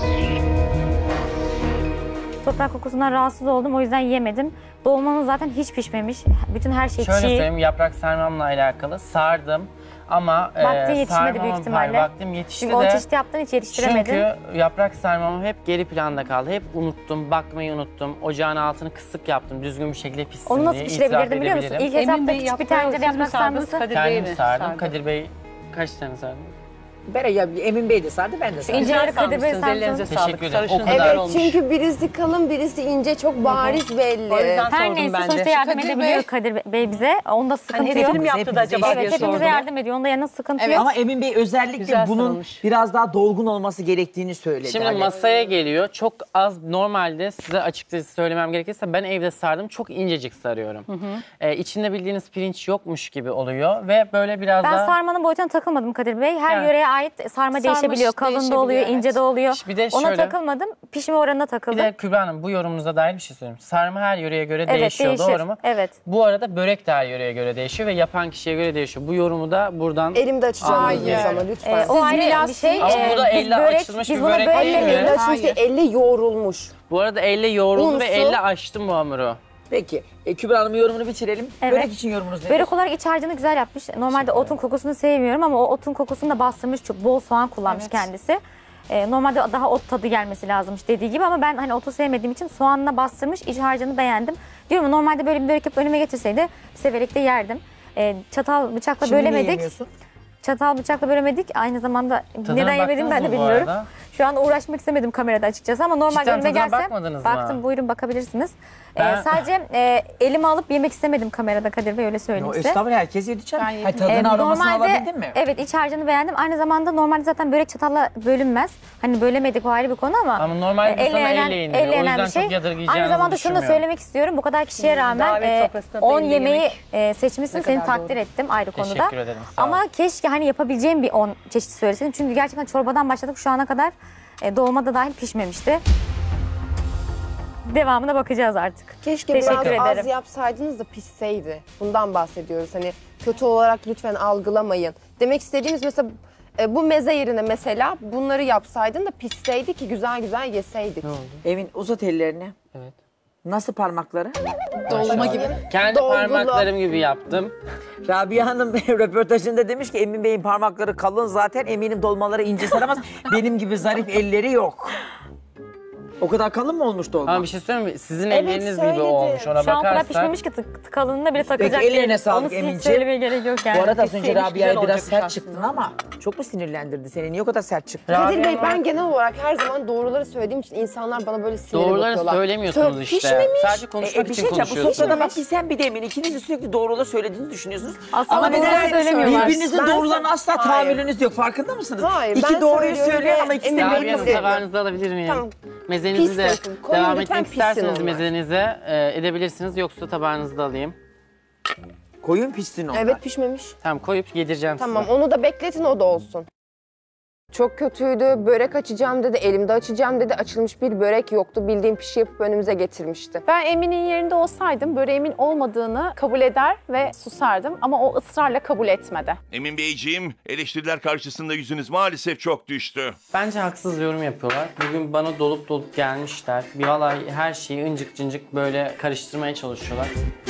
S6: Toprak kokusundan rahatsız oldum, o yüzden yemedim. Dolmanın zaten hiç pişmemiş. Bütün her şey
S2: Şöyle
S6: çiğ.
S2: söyleyeyim, yaprak sarmamla alakalı sardım ama
S6: Vakti yetişmedi büyük
S2: sarmamın-
S6: ihtimalle.
S2: hayır, vaktim yetişti
S6: Çünkü 10
S2: de
S6: çeşit yaptın, hiç yetiştiremedin.
S2: çünkü yaprak sarmam hep geri planda kaldı. Hep unuttum, bakmayı unuttum. Ocağın altını kısık yaptım, düzgün bir şekilde pişsin
S6: Onu nasıl
S2: diye
S6: pişirebilirdim
S2: itiraf
S6: biliyor musun?
S2: edebilirim.
S6: İlk
S7: Emin
S6: etapta
S7: Bey
S6: küçük bir
S7: yaptı,
S6: tencere
S7: siz mi
S6: yaprak
S7: sardınız,
S6: sarması.
S7: Kadir Bey
S2: Kendim
S7: mi
S2: sardım.
S7: sardı?
S2: Kadir Bey kaç tane sardı?
S3: Emin Bey de sardı, ben de sardım.
S6: İnceleri
S7: Güzel
S6: Kadir Bey
S7: sarmışsınız, ellerinize
S6: sardı.
S7: sağlık.
S2: Teşekkür ederim.
S7: Sarışınız
S2: O kadar
S7: güzel
S4: Evet
S7: olmuş.
S4: çünkü birisi kalın birisi ince çok bariz belli.
S7: O yüzden
S6: Her
S7: sordum
S6: neyse
S7: ben de.
S6: sonuçta yardım
S8: Kadir
S6: edebiliyor
S8: Bey.
S6: Kadir Bey bize. Onda sıkıntı
S7: Hani
S6: yok.
S7: hedefini mi yaptı da
S3: Hepimize
S7: acaba
S6: Evet,
S7: diye
S6: hepimize
S7: sordum.
S6: yardım ediyor. Onda yana sıkıntı
S8: Evet.
S6: yok.
S3: Ama Emin Bey özellikle
S7: Güzel
S3: bunun
S7: sarılmış.
S3: biraz daha dolgun olması gerektiğini söyledi.
S2: Şimdi
S3: Hani
S2: masaya geliyor. Çok az, normalde size açıkçası söylemem gerekirse ben evde sardım. Çok incecik sarıyorum. İçinde bildiğiniz pirinç yokmuş gibi oluyor ve böyle biraz
S6: Ben
S2: daha...
S6: sarmanın boyutuna takılmadım Kadir Bey. Her
S2: Yani-
S6: yöreye ait sarma değişebiliyor. Kalın da
S8: değişebiliyor,
S6: oluyor,
S8: evet.
S6: ince de oluyor.
S2: Bir de
S6: Ona
S2: şöyle-
S6: takılmadım. Pişme oranına
S2: Bir
S6: takıldım.
S2: de Kübra Hanım, bu yorumunuza dair bir şey söyleyeyim. Sarma her yöreye göre
S6: Evet,
S2: değişiyor,
S6: değişir.
S2: doğru mu?
S6: Evet.
S2: Bu arada börek de her yöreye göre değişiyor ve yapan kişiye göre değişiyor. Bu yorumu da buradan...
S4: Elimde açacağım
S8: Hayır.
S4: biz ama lütfen.
S6: O ayrı bir
S8: milas
S6: şey.
S8: değil.
S2: Ama bu da
S6: Biz
S2: elle açılmış
S6: biz
S2: bir
S6: buna
S2: börek değil mi?
S4: Elle
S8: Hayır.
S4: açmış değil, elle yoğrulmuş.
S2: Bu arada elle yoğruldu ve
S4: Unsu.
S2: elle açtım bu hamuru.
S3: Peki. Kübra Hanım'ın yorumunu bitirelim.
S6: Evet.
S3: Börek için yorumunuz nedir?
S6: Börek olarak iç harcını güzel yapmış. Normalde otun kokusunu sevmiyorum ama o otun kokusunu da bastırmış. Çok bol soğan kullanmış kendisi. Normalde daha ot tadı gelmesi lazımmış dediği gibi ama ben hani otu sevmediğim için soğanla bastırmış. İç harcını beğendim. Diyorum normalde böyle bir börek yapıp önüme getirseydi severek de yerdim. Çatal bıçakla
S3: Şimdi niye
S6: bölemedik.
S3: yemiyorsun?
S6: Çatal bıçakla bölemedik. Aynı zamanda
S2: Tadına
S6: neden yemedim ben
S2: baktınız
S6: de
S2: mı bu
S6: bilmiyorum.
S2: arada?
S6: Şu an uğraşmak istemedim kamerada açıkçası ama normalde
S2: Cidden
S6: önüme
S2: tadına
S6: gelse
S2: bakmadınız mı?
S6: baktım, buyurun bakabilirsiniz.
S2: Ben-
S6: Sadece elime alıp yemek istemedim kamerada, Kadir Bey, öyle söyleyeyim
S3: O
S6: size.
S3: estağfurullah, herkes yedi canım.
S8: Ben yedim.
S3: Hayır, tadını aromasını alabildin mi?
S6: Evet, iç harcını beğendim. Aynı zamanda normalde zaten börek çatalla bölünmez. Hani bölemedik, o ayrı bir konu ama
S2: Normalde sana elle yenir. O
S6: yenen
S2: yüzden
S6: bir şey.
S2: çok yadırgayacağınızı
S6: Aynı zamanda şunu da
S2: düşünmüyorum.
S6: söylemek istiyorum. Bu kadar kişiye rağmen
S7: davet sofrasında da
S6: 10
S7: elle
S6: yemeği
S7: yemek
S6: seçmişsin.
S7: ne
S6: Seni
S7: kadar
S6: takdir
S7: doğru.
S6: ettim ayrı konuda.
S2: Teşekkür ederim, sağ olun.
S6: Ama keşke hani yapabileceğim bir 10 çeşit söyleseydin. Çünkü gerçekten çorbadan başladık, şu ana kadar dolmada dahil pişmemişti. Devamına bakacağız artık.
S4: Keşke
S6: Teşekkür
S4: biraz az
S6: ederim.
S4: yapsaydınız da pişseydi. Bundan bahsediyoruz. Hani kötü olarak lütfen algılamayın. Demek istediğimiz mesela bu meze yerine mesela bunları yapsaydın da pişseydi ki güzel güzel yeseydik.
S3: Evin uzat ellerini.
S2: Evet.
S3: Nasıl parmakları?
S8: Dolma gibi.
S2: Kendi
S4: Dolgulu.
S2: parmaklarım gibi yaptım.
S3: Rabia Hanım röportajında demiş ki Emin Bey'in parmakları kalın zaten, eminim dolmaları ince saramaz. Benim gibi zarif elleri yok. O kadar kalın mı olmuş dolma?
S2: Ama bir şey söyleyeyim mi? Sizin
S4: Evet,
S2: elleriniz gibi
S4: söyledim.
S2: olmuş. Ona
S6: Şu an o kadar
S2: bakarsak.
S6: pişmemiş ki kalınlığına bile takacak.
S3: ellerine
S6: değilim.
S3: sağlık
S6: Onu hiç
S3: Emin'ciğim.
S6: söylemeye gerek yok yani.
S3: Bu arada az önce
S6: Pişseymiş,
S3: Rabia'ya
S6: güzel
S3: biraz
S6: olacakmış
S3: sert
S6: aslında.
S3: çıktın ama çok mu sinirlendirdi seni? Niye o kadar sert çıktın?
S2: Rabia
S4: Kadir Bey,
S2: Hanım-
S4: ben genel olarak her zaman doğruları söylediğim için insanlar bana böyle sinirli
S2: Doğruları
S4: bakıyorlar.
S2: söylemiyorsunuz işte.
S4: Pişmemiş.
S2: Sadece konuşmak
S3: Bir
S2: için
S3: şey diyeceğim, bu
S2: konuşuyorsunuz.
S3: sofrada bak bir sen bir de Emin, ikiniz de sürekli doğruları söylediğinizi düşünüyorsunuz.
S6: Aslında
S3: Ama
S6: doğruları
S3: neden
S6: söylemiyorlar.
S3: birbirinizin
S4: Ben-
S3: doğrularına asla
S4: Hayır.
S3: tahammülünüz yok, farkında mısınız?
S4: Hayır,
S3: İki
S4: ben
S3: doğruyu
S4: söylüyorum
S3: söylüyor
S4: ve
S3: ama ikisi de
S4: Emin Bey
S2: Rabia Hanım,
S4: pişsin.
S2: tabağınızı alabilir miyim?
S4: Tamam.
S2: Mezenizi de
S4: Pişsin. Koyun
S2: devam
S4: lütfen,
S2: etmek
S4: pişsin
S2: isterseniz
S4: onlar.
S2: mezenize edebilirsiniz. Yoksa tabağınızı da alayım.
S3: Koyun pişsin onlar.
S4: Evet, pişmemiş.
S2: Tamam, koyup yedireceğim
S4: Tamam,
S2: size.
S4: onu da bekletin, o da olsun. Çok kötüydü. Börek açacağım dedi, elimde açacağım dedi. Açılmış bir börek yoktu. Bildiğim pişi yapıp önümüze getirmişti.
S8: Ben Emin'in yerinde olsaydım böreğimin olmadığını kabul eder ve susardım ama o ısrarla kabul etmedi.
S5: Emin Beyciğim, eleştiriler karşısında yüzünüz maalesef çok düştü.
S2: Bence haksız yorum yapıyorlar. Bugün bana dolup dolup gelmişler. Bir vallahi her şeyi incik cincik böyle karıştırmaya çalışıyorlar.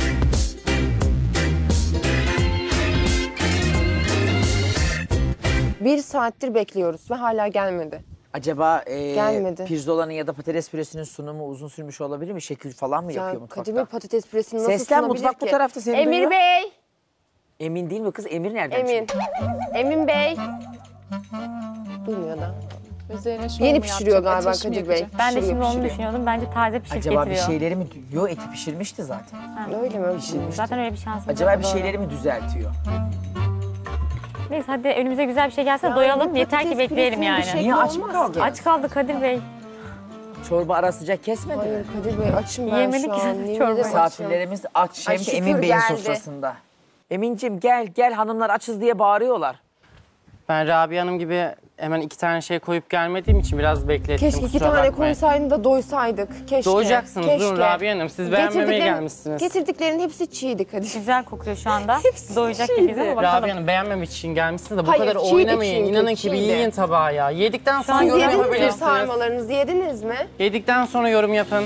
S4: Bir saattir bekliyoruz ve hala gelmedi.
S3: Acaba
S4: Gelmedi.
S3: pirzolanın ya da patates püresinin sunumu uzun sürmüş olabilir mi? Şekil falan mı yapıyor
S4: Ya
S3: mutfakta?
S4: Kadir Bey, patates püresini nasıl
S3: Seslen,
S4: sunabilir
S3: mutfak
S4: ki?
S3: bu tarafta, seni
S4: Emir
S3: duyuyor.
S4: Bey!
S3: Emin değil mi kız? Emir nereden
S4: Emin.
S3: çıktı?
S4: Emin Bey! Duymuyor da.
S8: Üzerine şov
S4: Yeni
S8: mu
S4: pişiriyor
S8: yapacak,
S4: galiba
S8: ateş mi
S4: Kadir Bey.
S8: yakacak?
S6: Ben de
S4: Pişiriyor,
S6: şimdi onu
S4: pişiriyor.
S6: düşünüyordum. Bence taze pişip
S3: Acaba bir
S6: getiriyor.
S3: şeyleri mi... Yo, eti pişirmişti zaten.
S4: Öyle mi?
S6: Zaten öyle bir şansımız
S3: Acaba
S6: yok,
S3: bir
S6: doğru.
S3: şeyleri mi düzeltiyor?
S6: Neyse hadi önümüze güzel bir şey gelsin, doyalım. Yeter ki
S4: patates
S6: bekleyelim
S4: püresinin
S6: yani.
S4: bir şey-
S3: Niye aç mı
S4: olmaz
S3: kaldı?
S6: Aç kaldı Kadir Bey.
S3: Çorba ara sıcak kesmedi mi?
S4: Hayır Kadir Bey, açım ben
S6: Yemedik
S4: şu
S6: ki
S4: an.
S6: zaten
S4: Yemin
S6: çorbayı.
S4: ederim açım.
S3: Misafirlerimiz aç,
S4: Ay,
S3: hem de
S4: şükür
S3: Emin Bey'in
S4: geldi.
S3: sofrasında. Emin'cim gel hanımlar açız diye bağırıyorlar.
S2: Ben Rabia Hanım gibi hemen 2 tane şey koyup gelmediğim için biraz beklettim.
S4: Keşke 2
S2: kusura
S4: tane
S2: bakmayın.
S4: koysaydın da doysaydık. Keşke.
S2: Doyacaksınız,
S4: keşke.
S2: durun Rabia Hanım. Siz beğenmemeye
S4: Getirdiklerin-
S2: gelmişsiniz.
S4: Getirdiklerin hepsi çiğdi Kadir.
S6: Güzel kokuyor şu anda. Doyacak
S4: çiğdi.
S6: gibiyiz ama bakalım.
S2: Rabia Hanım, beğenmemek için gelmişsiniz de bu
S4: Hayır,
S2: kadar
S4: çiğdi
S2: oynamayın.
S4: çünkü,
S2: İnanın ki bir
S4: çiğdi.
S2: yiyin tabağı ya. Yedikten sonra
S6: an
S2: yorum
S4: Yediniz mi
S2: yapabilirsiniz.
S4: sarmalarınızı, yediniz mi?
S2: Yedikten sonra yorum yapın.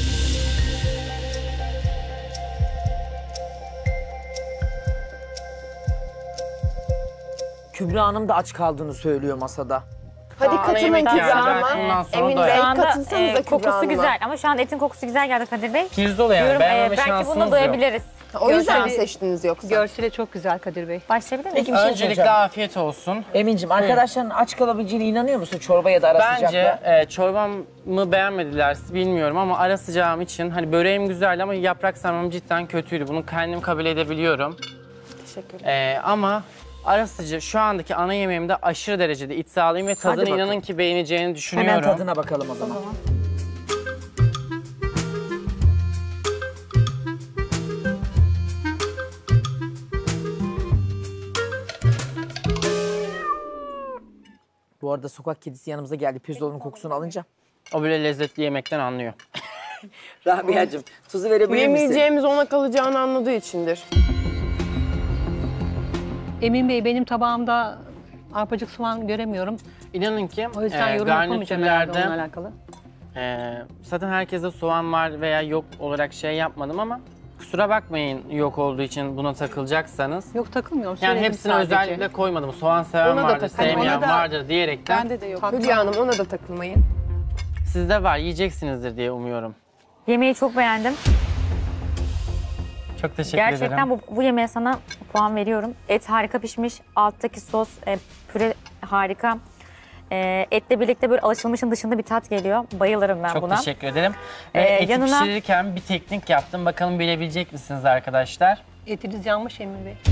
S3: Kübra Hanım da aç kaldığını söylüyor masada.
S4: Hadi
S2: Ana
S4: katılın
S2: yemek
S4: Kübra
S2: yani,
S4: Hanım'a.
S2: belki bundan sonra
S4: Emin
S2: doyar.
S4: Bey,
S6: Şu anda
S4: katılsanıza Kübra
S6: kokusu
S4: Hanım'a.
S6: güzel ama şu an etin kokusu güzel geldi Kadir Bey.
S2: Pirzola yani,
S6: Diyorum
S2: beğenmeme
S6: belki
S2: şansınız
S6: bununla
S2: yok.
S6: doyabiliriz.
S4: O yüzden mi
S7: Görsel-
S4: seçtiniz yoksa?
S7: Görseli çok güzel Kadir Bey.
S6: Başlayabilir miyiz?
S3: Peki bir şey
S2: Öncelikle
S3: soracağım.
S2: afiyet olsun.
S3: Emin'cim arkadaşların aç kalabileceğine inanıyor musun? Çorba ya da ara
S2: Bence
S3: sıcakla?
S2: çorbamı beğenmediler bilmiyorum ama ara sıcağım için hani böreğim güzeldi ama yaprak sarmam cidden kötüydü. Bunu kendim kabul edebiliyorum.
S4: Teşekkürler.
S2: Ama ara sıcağı şu andaki ana yemeğimde aşırı derecede iddialıyım ve tadını
S3: bakalım.
S2: inanın ki beğeneceğini düşünüyorum.
S3: Hemen tadına bakalım o zaman. Bu arada sokak kedisi yanımıza geldi. Pirzolanın kokusunu alınca.
S2: O böyle lezzetli yemekten anlıyor.
S3: Rabia'cığım tuzu verebilir misin?
S4: Yemeyeceğimiz ona kalacağını anladığı içindir.
S7: Emin Bey, benim tabağımda arpacık soğan göremiyorum.
S2: İnanın ki
S7: O yüzden yorum yapamayacağım herhalde onunla alakalı.
S2: Zaten herkeste soğan var veya yok olarak şey yapmadım ama kusura bakmayın yok olduğu için buna takılacaksanız.
S7: Yok takılmıyorum.
S2: Yani
S7: söyledim
S2: hepsini
S7: sadece.
S2: özellikle koymadım. Soğan seven
S4: Ona da
S2: vardır,
S4: takılmayın.
S2: sevmeyen
S4: Ona da-
S2: vardır diyerekten.
S8: Bende de yok.
S4: Hülya Hanım ona da takılmayın.
S2: Sizde var, yiyeceksinizdir diye umuyorum.
S6: Yemeği çok beğendim.
S2: Çok teşekkür ederim.
S6: Gerçekten bu yemeğe sana puan veriyorum. Et harika pişmiş. Alttaki sos, püre harika. Etle birlikte böyle alışılmışın dışında bir tat geliyor. Bayılırım ben
S2: Çok
S6: buna.
S2: teşekkür ederim. Eti
S6: yanına-
S2: pişirirken bir teknik yaptım. Bakalım bilebilecek misiniz arkadaşlar?
S7: Etiniz yanmış Emir Bey.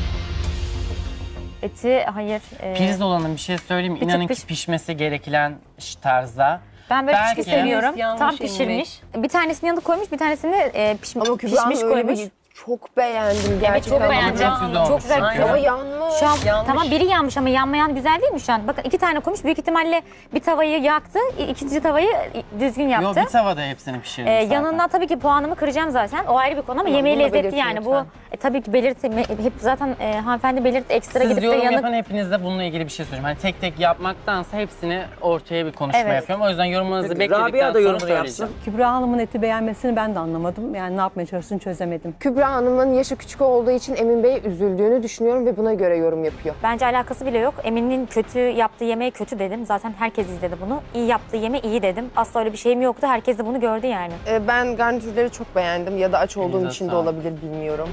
S6: Eti hayır.
S2: Pirzolanın bir şey söyleyeyim mi?
S6: bir tık
S2: İnanın ki pişmesi gereken tarzda.
S6: Ben böyle
S2: belki-
S6: pişmiş seviyorum.
S7: Yanlış
S6: Tam
S7: Emir
S6: pişirmiş. Bir tanesini yanında koymuş, bir tanesini
S4: Ama Kübra Hanım
S6: pişmiş
S4: öyle
S6: koymuş.
S4: bir çok beğendim
S6: Evet
S4: gerçekten.
S6: çok beğendim.
S2: çok güzel olmuş
S6: Çok güzel.
S2: çünkü.
S4: Ama yanmış.
S6: Şu an
S7: Yanmış.
S6: tamam biri yanmış ama yanmayan güzel değil mi şu an? Bakın 2 tane koymuş. Büyük ihtimalle bir tavayı yaktı, ikinci tavayı düzgün
S2: Yo
S6: yaptı.
S2: bir tavada hepsini pişirdim zaten.
S6: Yanından tabii ki puanımı kıracağım zaten. O ayrı bir konu ama
S4: Tamam,
S6: yemeği
S4: bunu da
S6: lezzetli
S4: belirtin
S6: yani.
S4: lütfen.
S6: Bu tabii ki hep zaten hanımefendi belirtti ekstra
S2: Siz
S6: gidip de
S2: yorum
S6: yanık.
S2: yapan hepinizde bununla ilgili bir şey söyleyeyim. Hani tek tek yapmaktansa hepsini ortaya bir konuşma
S6: Evet.
S2: yapıyorum. O yüzden yorumlarınızı
S3: Peki,
S2: bekledikten
S3: Rabia da
S2: sonra
S3: yorumunu
S2: söyleyeceğim.
S3: yapsın.
S7: Kübra Hanım'ın eti beğenmesini ben de anlamadım. Yani ne yapmaya çalıştığını çözemedim.
S4: Kübra Hanım'ın yaşı küçük olduğu için Emin Bey üzüldüğünü düşünüyorum ve buna göre yorum yapıyor.
S6: Bence alakası bile yok. Emin'in kötü yaptığı yemeği kötü dedim. Zaten herkes izledi bunu. İyi yaptığı yemeği iyi dedim. Asla öyle bir şeyim yoktu. Herkes de bunu gördü yani.
S4: Ben garnitürleri çok beğendim ya da aç olduğum
S2: Elinize
S4: için de
S2: sağlık.
S4: olabilir bilmiyorum.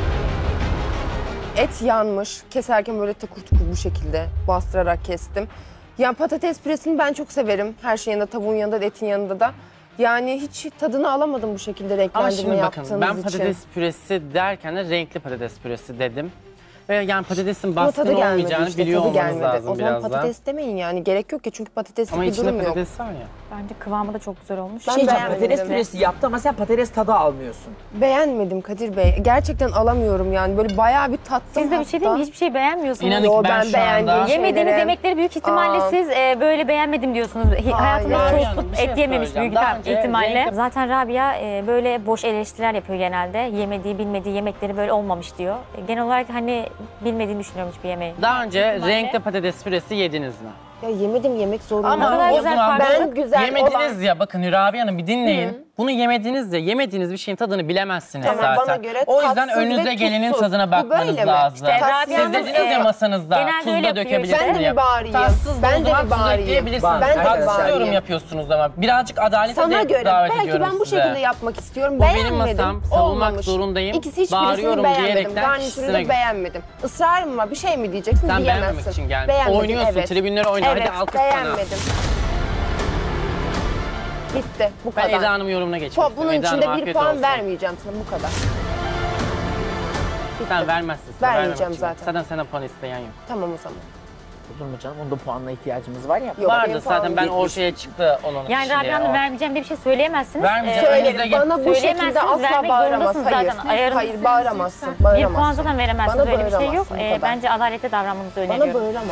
S4: Et yanmış. Keserken böyle tıkur tıkur bu şekilde bastırarak kestim. Yani patates püresini ben çok severim. Her şeyin yanında, tavuğun yanında da, etin yanında da. Yani hiç tadını alamadım bu şekilde
S2: Ama
S4: renklendirme
S2: şimdi
S4: yaptığınız
S2: bakın ben
S4: için.
S2: patates püresi derken de renkli patates püresi dedim. Ve yani patatesin
S4: Ama
S2: baskın
S4: tadı gelmedi
S2: olmayacağını
S4: işte,
S2: biliyor
S4: tadı
S2: olmanız
S4: gelmedi.
S2: lazım
S4: O zaman
S2: biraz
S4: patates demeyin yani. Gerek yok ki çünkü patateslik
S2: Ama
S4: bir
S2: içinde
S4: durum yok.
S2: patates var ya.
S6: Bence kıvamı da çok güzel olmuş.
S4: Ben
S3: Şey
S4: beğenmedim.
S3: patates püresi yaptı ama sen patates tadı almıyorsun.
S4: Beğenmedim Kadir Bey. Gerçekten alamıyorum yani. Böyle bayağı bir tattım.
S6: Siz de bir şey değil mi? Hiçbir şey beğenmiyorsunuz.
S2: İnanın ki
S4: Yo,
S2: ben
S4: ben
S2: şu anda...
S4: beğendiğim şey-
S6: Yemediğiniz
S4: şeylere-
S6: yemekleri büyük ihtimalle
S4: Aa.
S6: siz böyle beğenmedim diyorsunuz. Hayatında
S4: Hayır.
S6: soslu
S2: Bir şey
S6: et yememiş
S2: söyleyeceğim.
S6: büyük
S2: Daha önce
S6: ihtimalle.
S2: renkli-
S6: Zaten Rabia böyle boş eleştiriler yapıyor genelde. Yemediği, bilmediği yemekleri böyle olmamış diyor. Genel olarak hani bilmediğini düşünüyorum hiçbir yemeği.
S2: Daha önce renkli patates püresi yediniz mi?
S4: Ya yemedim, yemek zorunda.
S2: Ama
S6: kadar
S2: o
S6: güzel
S2: zaman
S6: farklı.
S4: Ben güzel
S2: yemediniz
S4: olan-
S2: ya bakın Rabia Hanım bir dinleyin. Bunu yemediniz ya yemediğiniz bir şeyin tadını bilemezsiniz
S4: Tamam,
S2: zaten.
S4: bana göre
S2: o yüzden
S4: tatsız
S2: önünüze
S4: ve
S2: gelenin
S4: tuzsuz.
S2: tadına
S4: Bu
S2: bakmanız
S4: böyle mi?
S2: lazım.
S6: İşte Rabia
S2: Siz
S6: Hanım,
S2: dediniz ya masanızda
S6: genelde öyle
S2: tuz da
S6: yapıyor
S2: dökebilirsiniz
S6: işte.
S4: Ben de
S2: diye.
S4: bir bağırayım.
S2: Tatsız
S4: Ben
S2: o
S4: de
S2: zaman
S4: bir
S2: tuz
S4: bağırayım.
S2: ekleyebilirsiniz.
S4: Ben de bir
S2: Haksız
S4: bağırayım.
S2: yorum yapıyorsunuz ama birazcık adalete
S4: Sana
S2: de
S4: göre
S2: davet
S4: belki
S2: ediyorum
S4: ben bu
S2: size.
S4: şekilde yapmak istiyorum.
S2: Bu benim
S4: Beğenmedim.
S2: masam, savunmak
S4: Olmamış.
S2: zorundayım.
S4: İkisi hiçbirisini
S2: Bağırıyorum
S4: beğenmedim.
S2: diyerekten
S4: Garnitürü
S2: kişisine-
S4: de beğenmedim. Israrım var. Bir şey mi diyeceksin?
S2: Sen
S4: diyemezsin.
S2: beğenmemek için gelmiş.
S4: Beğenmedim,
S2: Oynuyorsun,
S4: evet.
S2: tribünlere oyna. Hadi
S4: Evet,
S2: alkış sana.
S4: beğenmedim. Bitti. Bu
S2: Ben
S4: kadar.
S2: Eda Hanım yorumuna geçmek istiyorum.
S4: Bunun
S2: Eda
S4: için de
S2: Hanım,
S4: bir
S2: afiyet
S4: puan
S2: olsun.
S4: vermeyeceğim sana. Bu kadar.
S2: Sen vermezsin.
S4: Vermeyeceğim
S2: vermemek için.
S4: zaten.
S2: Zaten sana puan isteyen yok.
S4: Tamam o zaman.
S3: Olur mu canım? Onda puanla ihtiyacımız var ya.
S4: Yok,
S2: Vardı
S4: benim
S2: zaten
S4: puanım
S2: ben
S4: 70.
S2: ortaya çıktı onun
S6: Yani
S2: kişiliği.
S6: Rabia Hanım vermeyeceğim diye bir şey söyleyemezsiniz.
S2: Vermeyeceğim.
S4: Söylerim.
S2: Önünüze
S4: Bana bu şekilde
S6: Söyleyemezsiniz,
S4: asla
S6: vermek
S4: bağıramaz.
S6: zorundasınız
S4: Hayır.
S6: zaten. Ayarınızı
S4: Hayır bağıramazsın.
S6: Bir
S4: Bağıramazsın.
S6: puan zaten veremezsiniz.
S4: Bana
S6: Öyle bir şey yok.
S4: bağıramazsın, bu kadar.
S6: Bence adalette davranmanızı
S4: Bana
S6: öneriyorum.
S4: bağıramaz.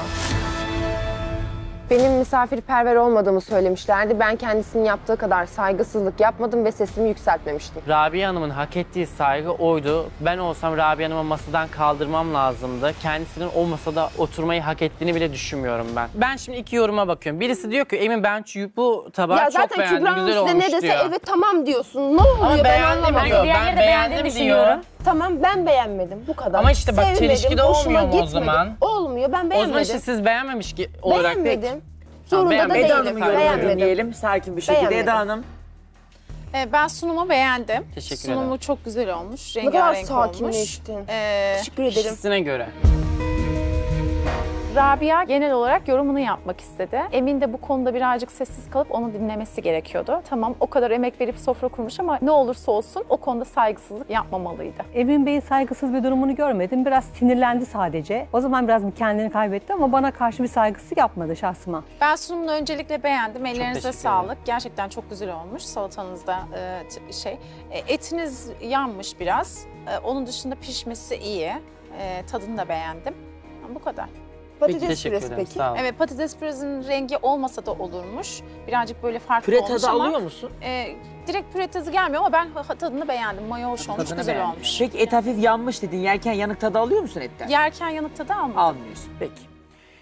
S4: Benim misafirperver olmadığımı söylemişlerdi. Ben kendisinin yaptığı kadar saygısızlık yapmadım ve sesimi yükseltmemiştim.
S2: Rabia Hanım'ın hak ettiği saygı oydu. Ben olsam Rabia Hanım'ı masadan kaldırmam lazımdı. Kendisinin o masada oturmayı hak ettiğini bile düşünmüyorum ben. Ben şimdi iki yoruma bakıyorum. Birisi diyor ki Emin ben bu tabağı
S4: Ya
S2: çok
S4: zaten
S2: beğendim,
S4: Kübra Hanım
S2: güzel
S4: size
S2: olmuş
S4: ne dese
S2: diyor.
S4: evet tamam diyorsun. Ne oluyor
S2: Ama
S4: ben
S2: beğendim
S4: anlamadım.
S2: diyor.
S6: Diğerleri
S2: Ben
S6: de
S2: beğendim
S6: beğendiğini
S2: diyor.
S6: düşünüyorum.
S4: Tamam ben beğenmedim bu kadar.
S2: Ama işte bak,
S4: Sevmedim,
S2: çelişki de
S4: hoşuma
S2: olmuyor mu o
S4: gitmedi.
S2: zaman?
S4: Olmuyor ben
S2: O
S4: beğenmedim.
S2: zaman işte siz beğenmemiş ki olarak
S4: Beğenmedim. Zorunda da
S2: beğenmedim.
S3: Eda
S4: değilim.
S3: Hanım'ın yorumunu
S4: Beğenmedim.
S3: dinleyelim sakin bir şekilde.
S4: Beğenmedim.
S3: Eda Hanım.
S8: Ben sunumu beğendim.
S2: Teşekkür
S8: Sunumu
S2: ederim.
S8: çok güzel olmuş.
S4: Ne kadar
S8: Rengarenk olmuş.
S4: sakinleştin.
S8: Ee,
S4: Teşekkür ederim.
S2: kişisine göre.
S8: Rabia genel olarak yorumunu yapmak istedi. Emin de bu konuda birazcık sessiz kalıp onu dinlemesi gerekiyordu. Tamam o kadar emek verip sofra kurmuş ama ne olursa olsun o konuda saygısızlık yapmamalıydı.
S7: Emin Bey'in saygısız bir durumunu görmedim. Biraz sinirlendi sadece. O zaman biraz bir kendini kaybetti ama bana karşı bir saygısızlık yapmadı şahsıma.
S8: Ben sunumunu öncelikle beğendim. Ellerinize
S2: teşekkür
S8: sağlık. Gerçekten çok güzel olmuş. Salatanız da etiniz yanmış biraz. Onun dışında pişmesi iyi. Tadını da beğendim. Bu kadar.
S4: Patates
S2: Teşekkür
S4: püresi
S2: ederim.
S4: peki?
S2: Sağ olun.
S8: Evet patates püresinin rengi olmasa da olurmuş. Birazcık böyle farklı
S3: Püre
S8: olmuş
S3: tadı
S8: ama
S3: alıyor musun?
S8: direkt püre tadı gelmiyor ama ben tadını beğendim. Maya hoş olmuş,
S2: Tadını
S8: güzel
S2: beğendim.
S8: olmuş.
S3: Peki et hafif yanmış dedin. Yerken yanık tadı alıyor musun etten?
S8: Yerken yanık tadı almadım.
S3: Almıyorsun. Peki.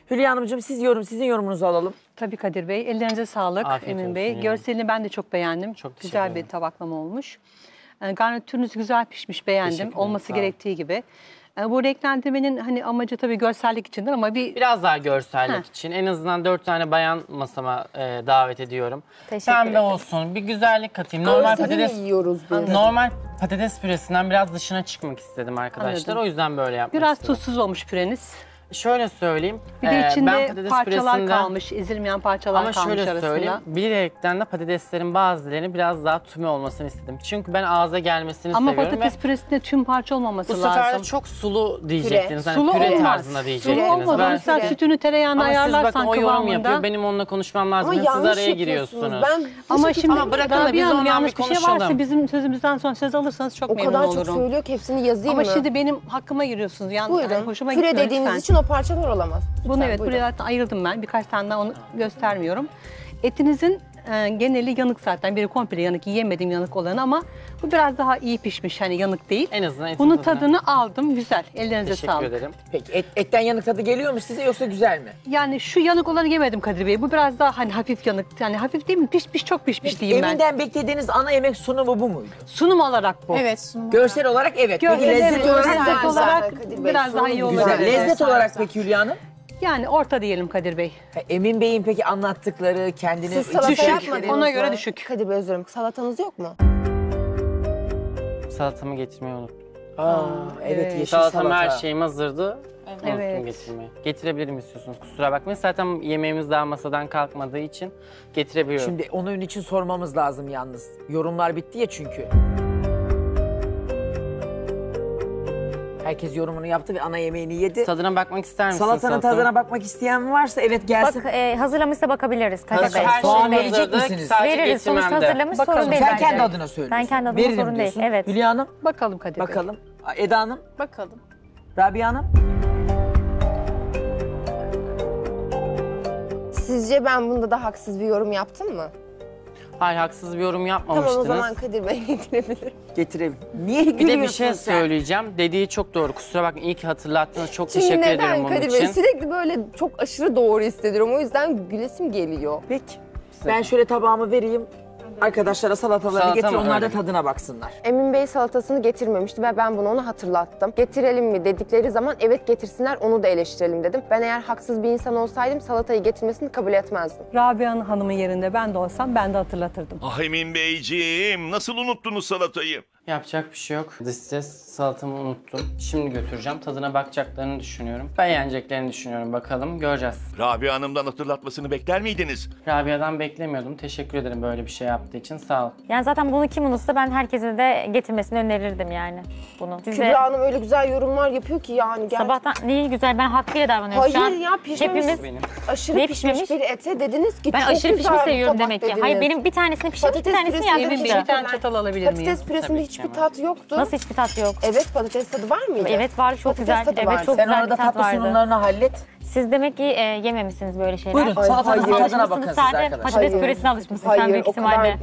S3: Hülya Hanımcığım sizin yorumunuzu alalım.
S7: Tabii Kadir Bey. Ellerinize sağlık
S2: Afiyet
S7: Emin
S2: olsun
S7: Bey.
S2: yani.
S7: Görselini ben de çok beğendim.
S2: Çok teşekkür
S7: güzel bir
S2: ederim.
S7: tabaklama olmuş. Garnitürünüz güzel pişmiş, beğendim.
S2: Teşekkür ederim,
S7: Olması
S2: sağ olun.
S7: gerektiği gibi. Bu renklendirmenin hani amacı tabii görsellik içindir ama
S2: Biraz daha görsellik
S7: Heh.
S2: için en azından 4 tane bayan masama davet ediyorum.
S6: Teşekkür
S2: Pembe
S6: ederim.
S2: olsun, bir güzellik katayım. Normal
S4: Görseli mi
S2: patates
S4: yiyoruz biz?
S2: normal patates püresinden biraz dışına çıkmak istedim arkadaşlar.
S7: Anladım.
S2: O yüzden böyle yapmak
S7: biraz
S2: istedim.
S7: tuzsuz olmuş püreniz.
S2: Şöyle söyleyeyim.
S7: Bir de
S2: ben
S7: içinde
S2: patates
S7: parçalar
S2: püresinden-
S7: kalmış, ezilmeyen parçalar
S2: Ama
S7: kalmış
S2: şöyle
S7: arasında.
S2: söyleyeyim, bilerekten de patateslerin bazılarının biraz daha tüme olmasını istedim. Çünkü ben ağza gelmesini
S7: Ama
S2: seviyorum
S7: patates
S2: ve
S7: püresinde tüm parça olmaması
S2: bu sefer
S7: lazım.
S2: de çok sulu diyecektiniz. Hani
S7: Sulu
S2: püre
S7: olmaz.
S2: tarzında diyecektiniz.
S7: Sulu olmaz.
S2: Ben-
S7: Onu sen sütünü tereyağına
S2: Ama siz
S7: ayarlarsan
S2: bakın o yorum
S7: kıvamında.
S2: yapıyor. Benim onunla konuşmam lazım.
S4: Ama
S2: Siz
S4: yanlış
S2: araya
S4: yapıyorsunuz.
S2: giriyorsunuz.
S4: Ben
S7: Ama şimdi
S2: Ama bırakın da
S7: Rabia
S2: biz
S7: Hanım
S2: ondan
S7: yanlış
S2: bir
S7: bir şey varsa
S2: konuşalım.
S7: bizim sözümüzden sonra söz alırsanız çok
S4: o
S7: memnun
S4: kadar
S7: olurum.
S4: çok söylüyor ki hepsini yazayım
S7: Ama
S4: mı?
S7: şimdi benim hakkıma giriyorsunuz. Yani
S4: Buyurun.
S7: hoşuma
S4: Püre
S7: gitmiyor
S4: dediğiniz
S7: lütfen.
S4: için o parçalar olamaz.
S7: Bunu
S4: Lütfen,
S7: evet
S4: buyurun.
S7: buraya zaten ayırdım ben. Birkaç tane daha onu göstermiyorum. Etinizin geneli yanık zaten. Biri komple yanık. Yiyemedim yanık olanı ama bu biraz daha iyi pişmiş. Hani yanık değil.
S2: En azından etin
S7: Bunun
S2: tadına.
S7: tadını aldım. Güzel. Ellerinize
S2: Teşekkür
S7: sağlık.
S2: ederim.
S3: Peki etten yanık tadı geliyor mu size yoksa güzel mi?
S7: Yani şu yanık olanı yemedim Kadir Bey. Bu biraz daha hani hafif yanık. Yani hafif değil mi? Pişmiş, çok pişmiş diyeyim ben.
S3: Emin'den beklediğiniz ana yemek sunumu bu muydu?
S7: Sunum olarak bu.
S8: Evet sunum.
S3: Görsel olarak evet.
S7: Görsel,
S3: Peki lezzet
S7: evet,
S3: olarak
S7: lezzet
S4: güzel.
S7: olarak
S4: Kadir Bey,
S7: biraz daha iyi
S4: sunum
S7: olabilir.
S3: güzel. Lezzet
S8: Güzel,
S3: olarak
S8: güzel.
S3: peki Hülya Hanım?
S7: Yani orta diyelim Kadir Bey.
S3: Emin Bey'in peki anlattıkları kendini
S4: Siz salata
S3: düşük-
S4: yapmadınız
S7: Ona göre
S4: mı?
S7: düşük.
S4: Kadir Bey özür dilerim. Salatanız yok mu?
S2: Salatamı getirmeyi unuttum.
S3: Evet yeşil
S2: Salatam
S3: salata.
S2: her şeyim hazırdı. Unuttum
S7: Evet.
S2: getirmeyi. Getirebilirim istiyorsunuz. Kusura bakmayın. Zaten yemeğimiz daha masadan kalkmadığı için getirebiliyorum.
S3: Şimdi onun için sormamız lazım yalnız. Yorumlar bitti ya çünkü. Herkes yorumunu yaptı ve ana yemeğini yedi.
S2: Tadına bakmak ister misiniz?
S3: Salatanın tadına bakmak isteyen varsa evet gelsin.
S6: Bak hazırlamışsa bakabiliriz Kadir
S2: Hazır,
S6: Bey.
S2: her
S3: Soğan
S2: şeyim
S3: verecek
S2: hazırdı.
S3: misiniz?
S2: Sadece
S6: Veririz. Sonuçta
S2: getirmemde.
S6: hazırlamış
S7: Bakalım.
S6: sorun değil
S3: Sen
S6: bence.
S3: kendi adına söylüyorsun.
S6: Ben kendi adıma
S3: Veririm
S6: sorun değil.
S3: diyorsun.
S6: Evet.
S3: Hülya Hanım
S7: Bakalım Kadir Bey.
S3: bakalım. Eda Hanım,
S8: Bakalım.
S3: Rabia Hanım.
S4: Sizce ben bunda da haksız bir yorum yaptım mı?
S2: Hayır, haksız bir yorum
S4: Tamam
S2: yapmamıştınız.
S4: o zaman Kadir Bey getirebilir.
S3: Getirelim. Niye
S2: Bir
S3: gülüyorsun
S2: de bir şey
S3: sen?
S2: söyleyeceğim. Dediği çok doğru. Kusura bakmayın. İyi ki hatırlattınız. Çok
S4: Çünkü
S2: teşekkür ederim
S4: neden
S2: bunun
S4: Kadir
S2: için.
S4: Bey? Sürekli böyle çok aşırı doğru hissediyorum. O yüzden gülesim geliyor.
S3: Peki. Ben şöyle tabağımı vereyim. Arkadaşlara salatalarını
S2: Salata
S3: getir,
S2: mı?
S3: onlar da
S2: Öyle.
S3: tadına baksınlar.
S4: Emin Bey salatasını getirmemişti ve ben bunu ona hatırlattım. Getirelim mi dedikleri zaman evet getirsinler onu da eleştirelim dedim. Ben eğer haksız bir insan olsaydım salatayı getirmesini kabul etmezdim.
S7: Rabia Hanım'ın yerinde ben de olsam ben de hatırlatırdım.
S5: Ah Emin Beyciğim, nasıl unuttunuz salatayı?
S2: Yapacak bir şey yok. Dış ses salatamı unuttum. Şimdi götüreceğim. Tadına bakacaklarını düşünüyorum. Beğeneceklerini düşünüyorum. Bakalım göreceğiz.
S5: Rabia Hanım'dan hatırlatmasını bekler miydiniz?
S2: Rabia'dan beklemiyordum. Teşekkür ederim böyle bir şey yaptığı için. Sağ ol.
S6: Yani zaten bunu kim unutsa ben herkese de getirmesini önerirdim yani bunu. Siz de
S4: Kübra Hanım öyle güzel yorumlar yapıyor ki yani gerçekten.
S6: sabahtan neyi güzel ben hakkıyla davranıyorum şu an.
S4: Hayır ya pişmemiş.
S6: Hepimiz
S2: Benim.
S4: Aşırı
S6: Ne
S4: pişmiş
S6: pişmemiş?
S4: bir ete dediniz ki
S6: ben
S4: çok
S6: aşırı
S4: güzel
S6: pişmiş
S4: bir
S6: seviyorum
S4: tabak
S6: demek ki.
S4: dediniz.
S6: Hayır benim bir tanesini pişirmiş bir
S4: Patates
S6: tanesini
S4: püresi
S6: yapmış.
S7: Emin Bey bir tane çatal alabilir miyim?
S4: Patates püresinde
S2: Tabii ki
S4: hiçbir
S2: hemen.
S4: tat yoktu.
S6: Nasıl hiçbir tat yok?
S4: Evet patates tadı var mıydı?
S6: Evet var çok
S4: Patates
S6: güzel.
S4: tadı
S6: Evet
S4: vardı.
S6: çok
S3: Sen
S6: güzel bir
S3: orada
S6: tat
S3: tatlı
S6: vardı.
S3: sunumlarını hallet.
S6: Siz demek ki yememişsiniz böyle şeyler.
S3: Buyurun
S4: Ay,
S3: salatanın
S4: hayır.
S3: tadına bakın
S6: Alışmışsınız
S3: siz
S6: sadece
S3: arkadaşlar.
S6: patates
S4: Hayır.
S6: püresine alışmışsın sen
S4: Hayır,
S6: büyük
S4: o kadar
S6: ihtimalle.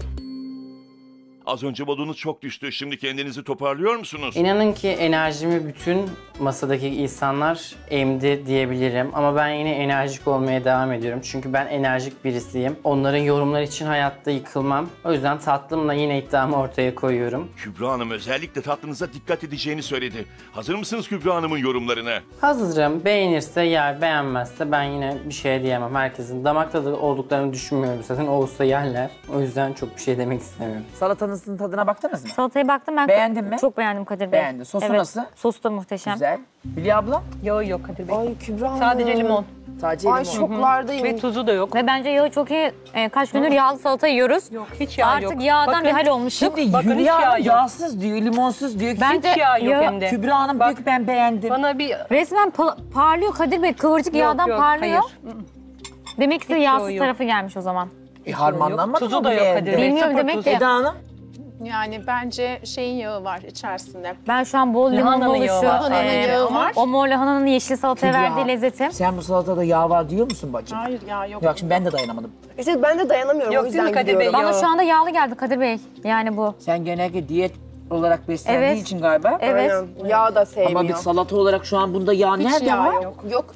S5: Az önce modunuz çok düştü. Şimdi kendinizi toparlıyor musunuz?
S2: İnanın ki enerjimi bütün masadaki insanlar emdi diyebilirim. Ama ben yine enerjik olmaya devam ediyorum. Çünkü ben enerjik birisiyim. Onların yorumları için hayatta yıkılmam. O yüzden tatlımla yine iddiamı ortaya koyuyorum.
S5: Kübra Hanım özellikle tatlınıza dikkat edeceğini söyledi. Hazır mısınız Kübra Hanım'ın yorumlarına?
S2: Hazırım. Beğenirse yer, beğenmezse ben yine bir şey diyemem. Herkesin damak tadı olduklarını düşünmüyorum. Zaten olsa yerler. O yüzden çok bir şey demek istemiyorum.
S3: Salatanızın tadına baktınız mı?
S6: Salataya baktım ben.
S3: Beğendin mi?
S6: Çok beğendim Kadir Bey.
S3: Beğendin. Sosu nasıl?
S6: Sosu da muhteşem.
S3: Güzel. Hülya abla?
S7: Yok Kadir Bey.
S4: Ay Kübra Hanım.
S7: Sadece limon.
S3: Sadece
S4: Ay
S3: limon.
S4: şoklardayım.
S7: Ve tuzu da yok.
S6: Ve bence yağı çok iyi. Kaç gündür yağlı salata yiyoruz.
S7: Yok hiç yağ
S6: Artık
S7: yok.
S6: yağdan
S7: Bakın,
S6: bir hal olmuştuk.
S3: Şimdi
S7: Bakın hiç
S3: Hülya
S7: yağ
S3: Hanım
S7: yok.
S3: yağsız diyor, limonsuz diyor.
S6: Bence
S7: Hiç yağ yok
S6: yağı-
S7: hem de.
S3: Kübra Hanım diyor ki ben beğendim.
S7: Bana bir
S6: Resmen parlıyor Kadir Bey. Kıvırcık yağdan
S7: yok,
S6: parlıyor.
S7: hayır.
S6: Demek ki size
S7: Hiç
S6: yağsız
S7: yağı yok.
S6: tarafı gelmiş o zaman.
S3: Harmanlanmadı
S7: Tuzu
S3: mı
S7: da
S3: bu
S7: yok
S3: leğende?
S7: Kadir Bey.
S6: Bilmiyorum
S7: sıfır
S6: demek
S7: tuz.
S6: ki.
S3: Eda Hanım?
S8: Yani bence şeyin yağı var içerisinde.
S6: Ben şu an bol limonlu
S7: Lahananın yağı
S6: oluşu.
S7: var.
S8: Lahananın yağı var.
S6: O mor lahananın yeşil salataya
S3: Kübra,
S6: verdiği lezzeti.
S3: Sen bu salatada yağ var diyor musun bacım?
S8: Hayır ya yok.
S3: Yok şimdi ben de dayanamadım.
S4: İşte ben de dayanamıyorum
S7: Yok
S4: o
S7: değil
S4: yüzden
S7: mi Kadir
S4: gidiyorum.
S7: Bey?
S6: Bana
S7: Yo.
S6: şu anda yağlı geldi Kadir Bey. Yani bu.
S3: Sen genelde diyet olarak beslendiğin
S6: Evet.
S3: için galiba.
S6: Evet.
S4: Aynen. Yağ da sevmiyor.
S3: Ama bir salata olarak şu an bunda yağ
S8: Hiç
S3: nerede
S8: yağ
S3: var?
S8: yok.
S4: Yok.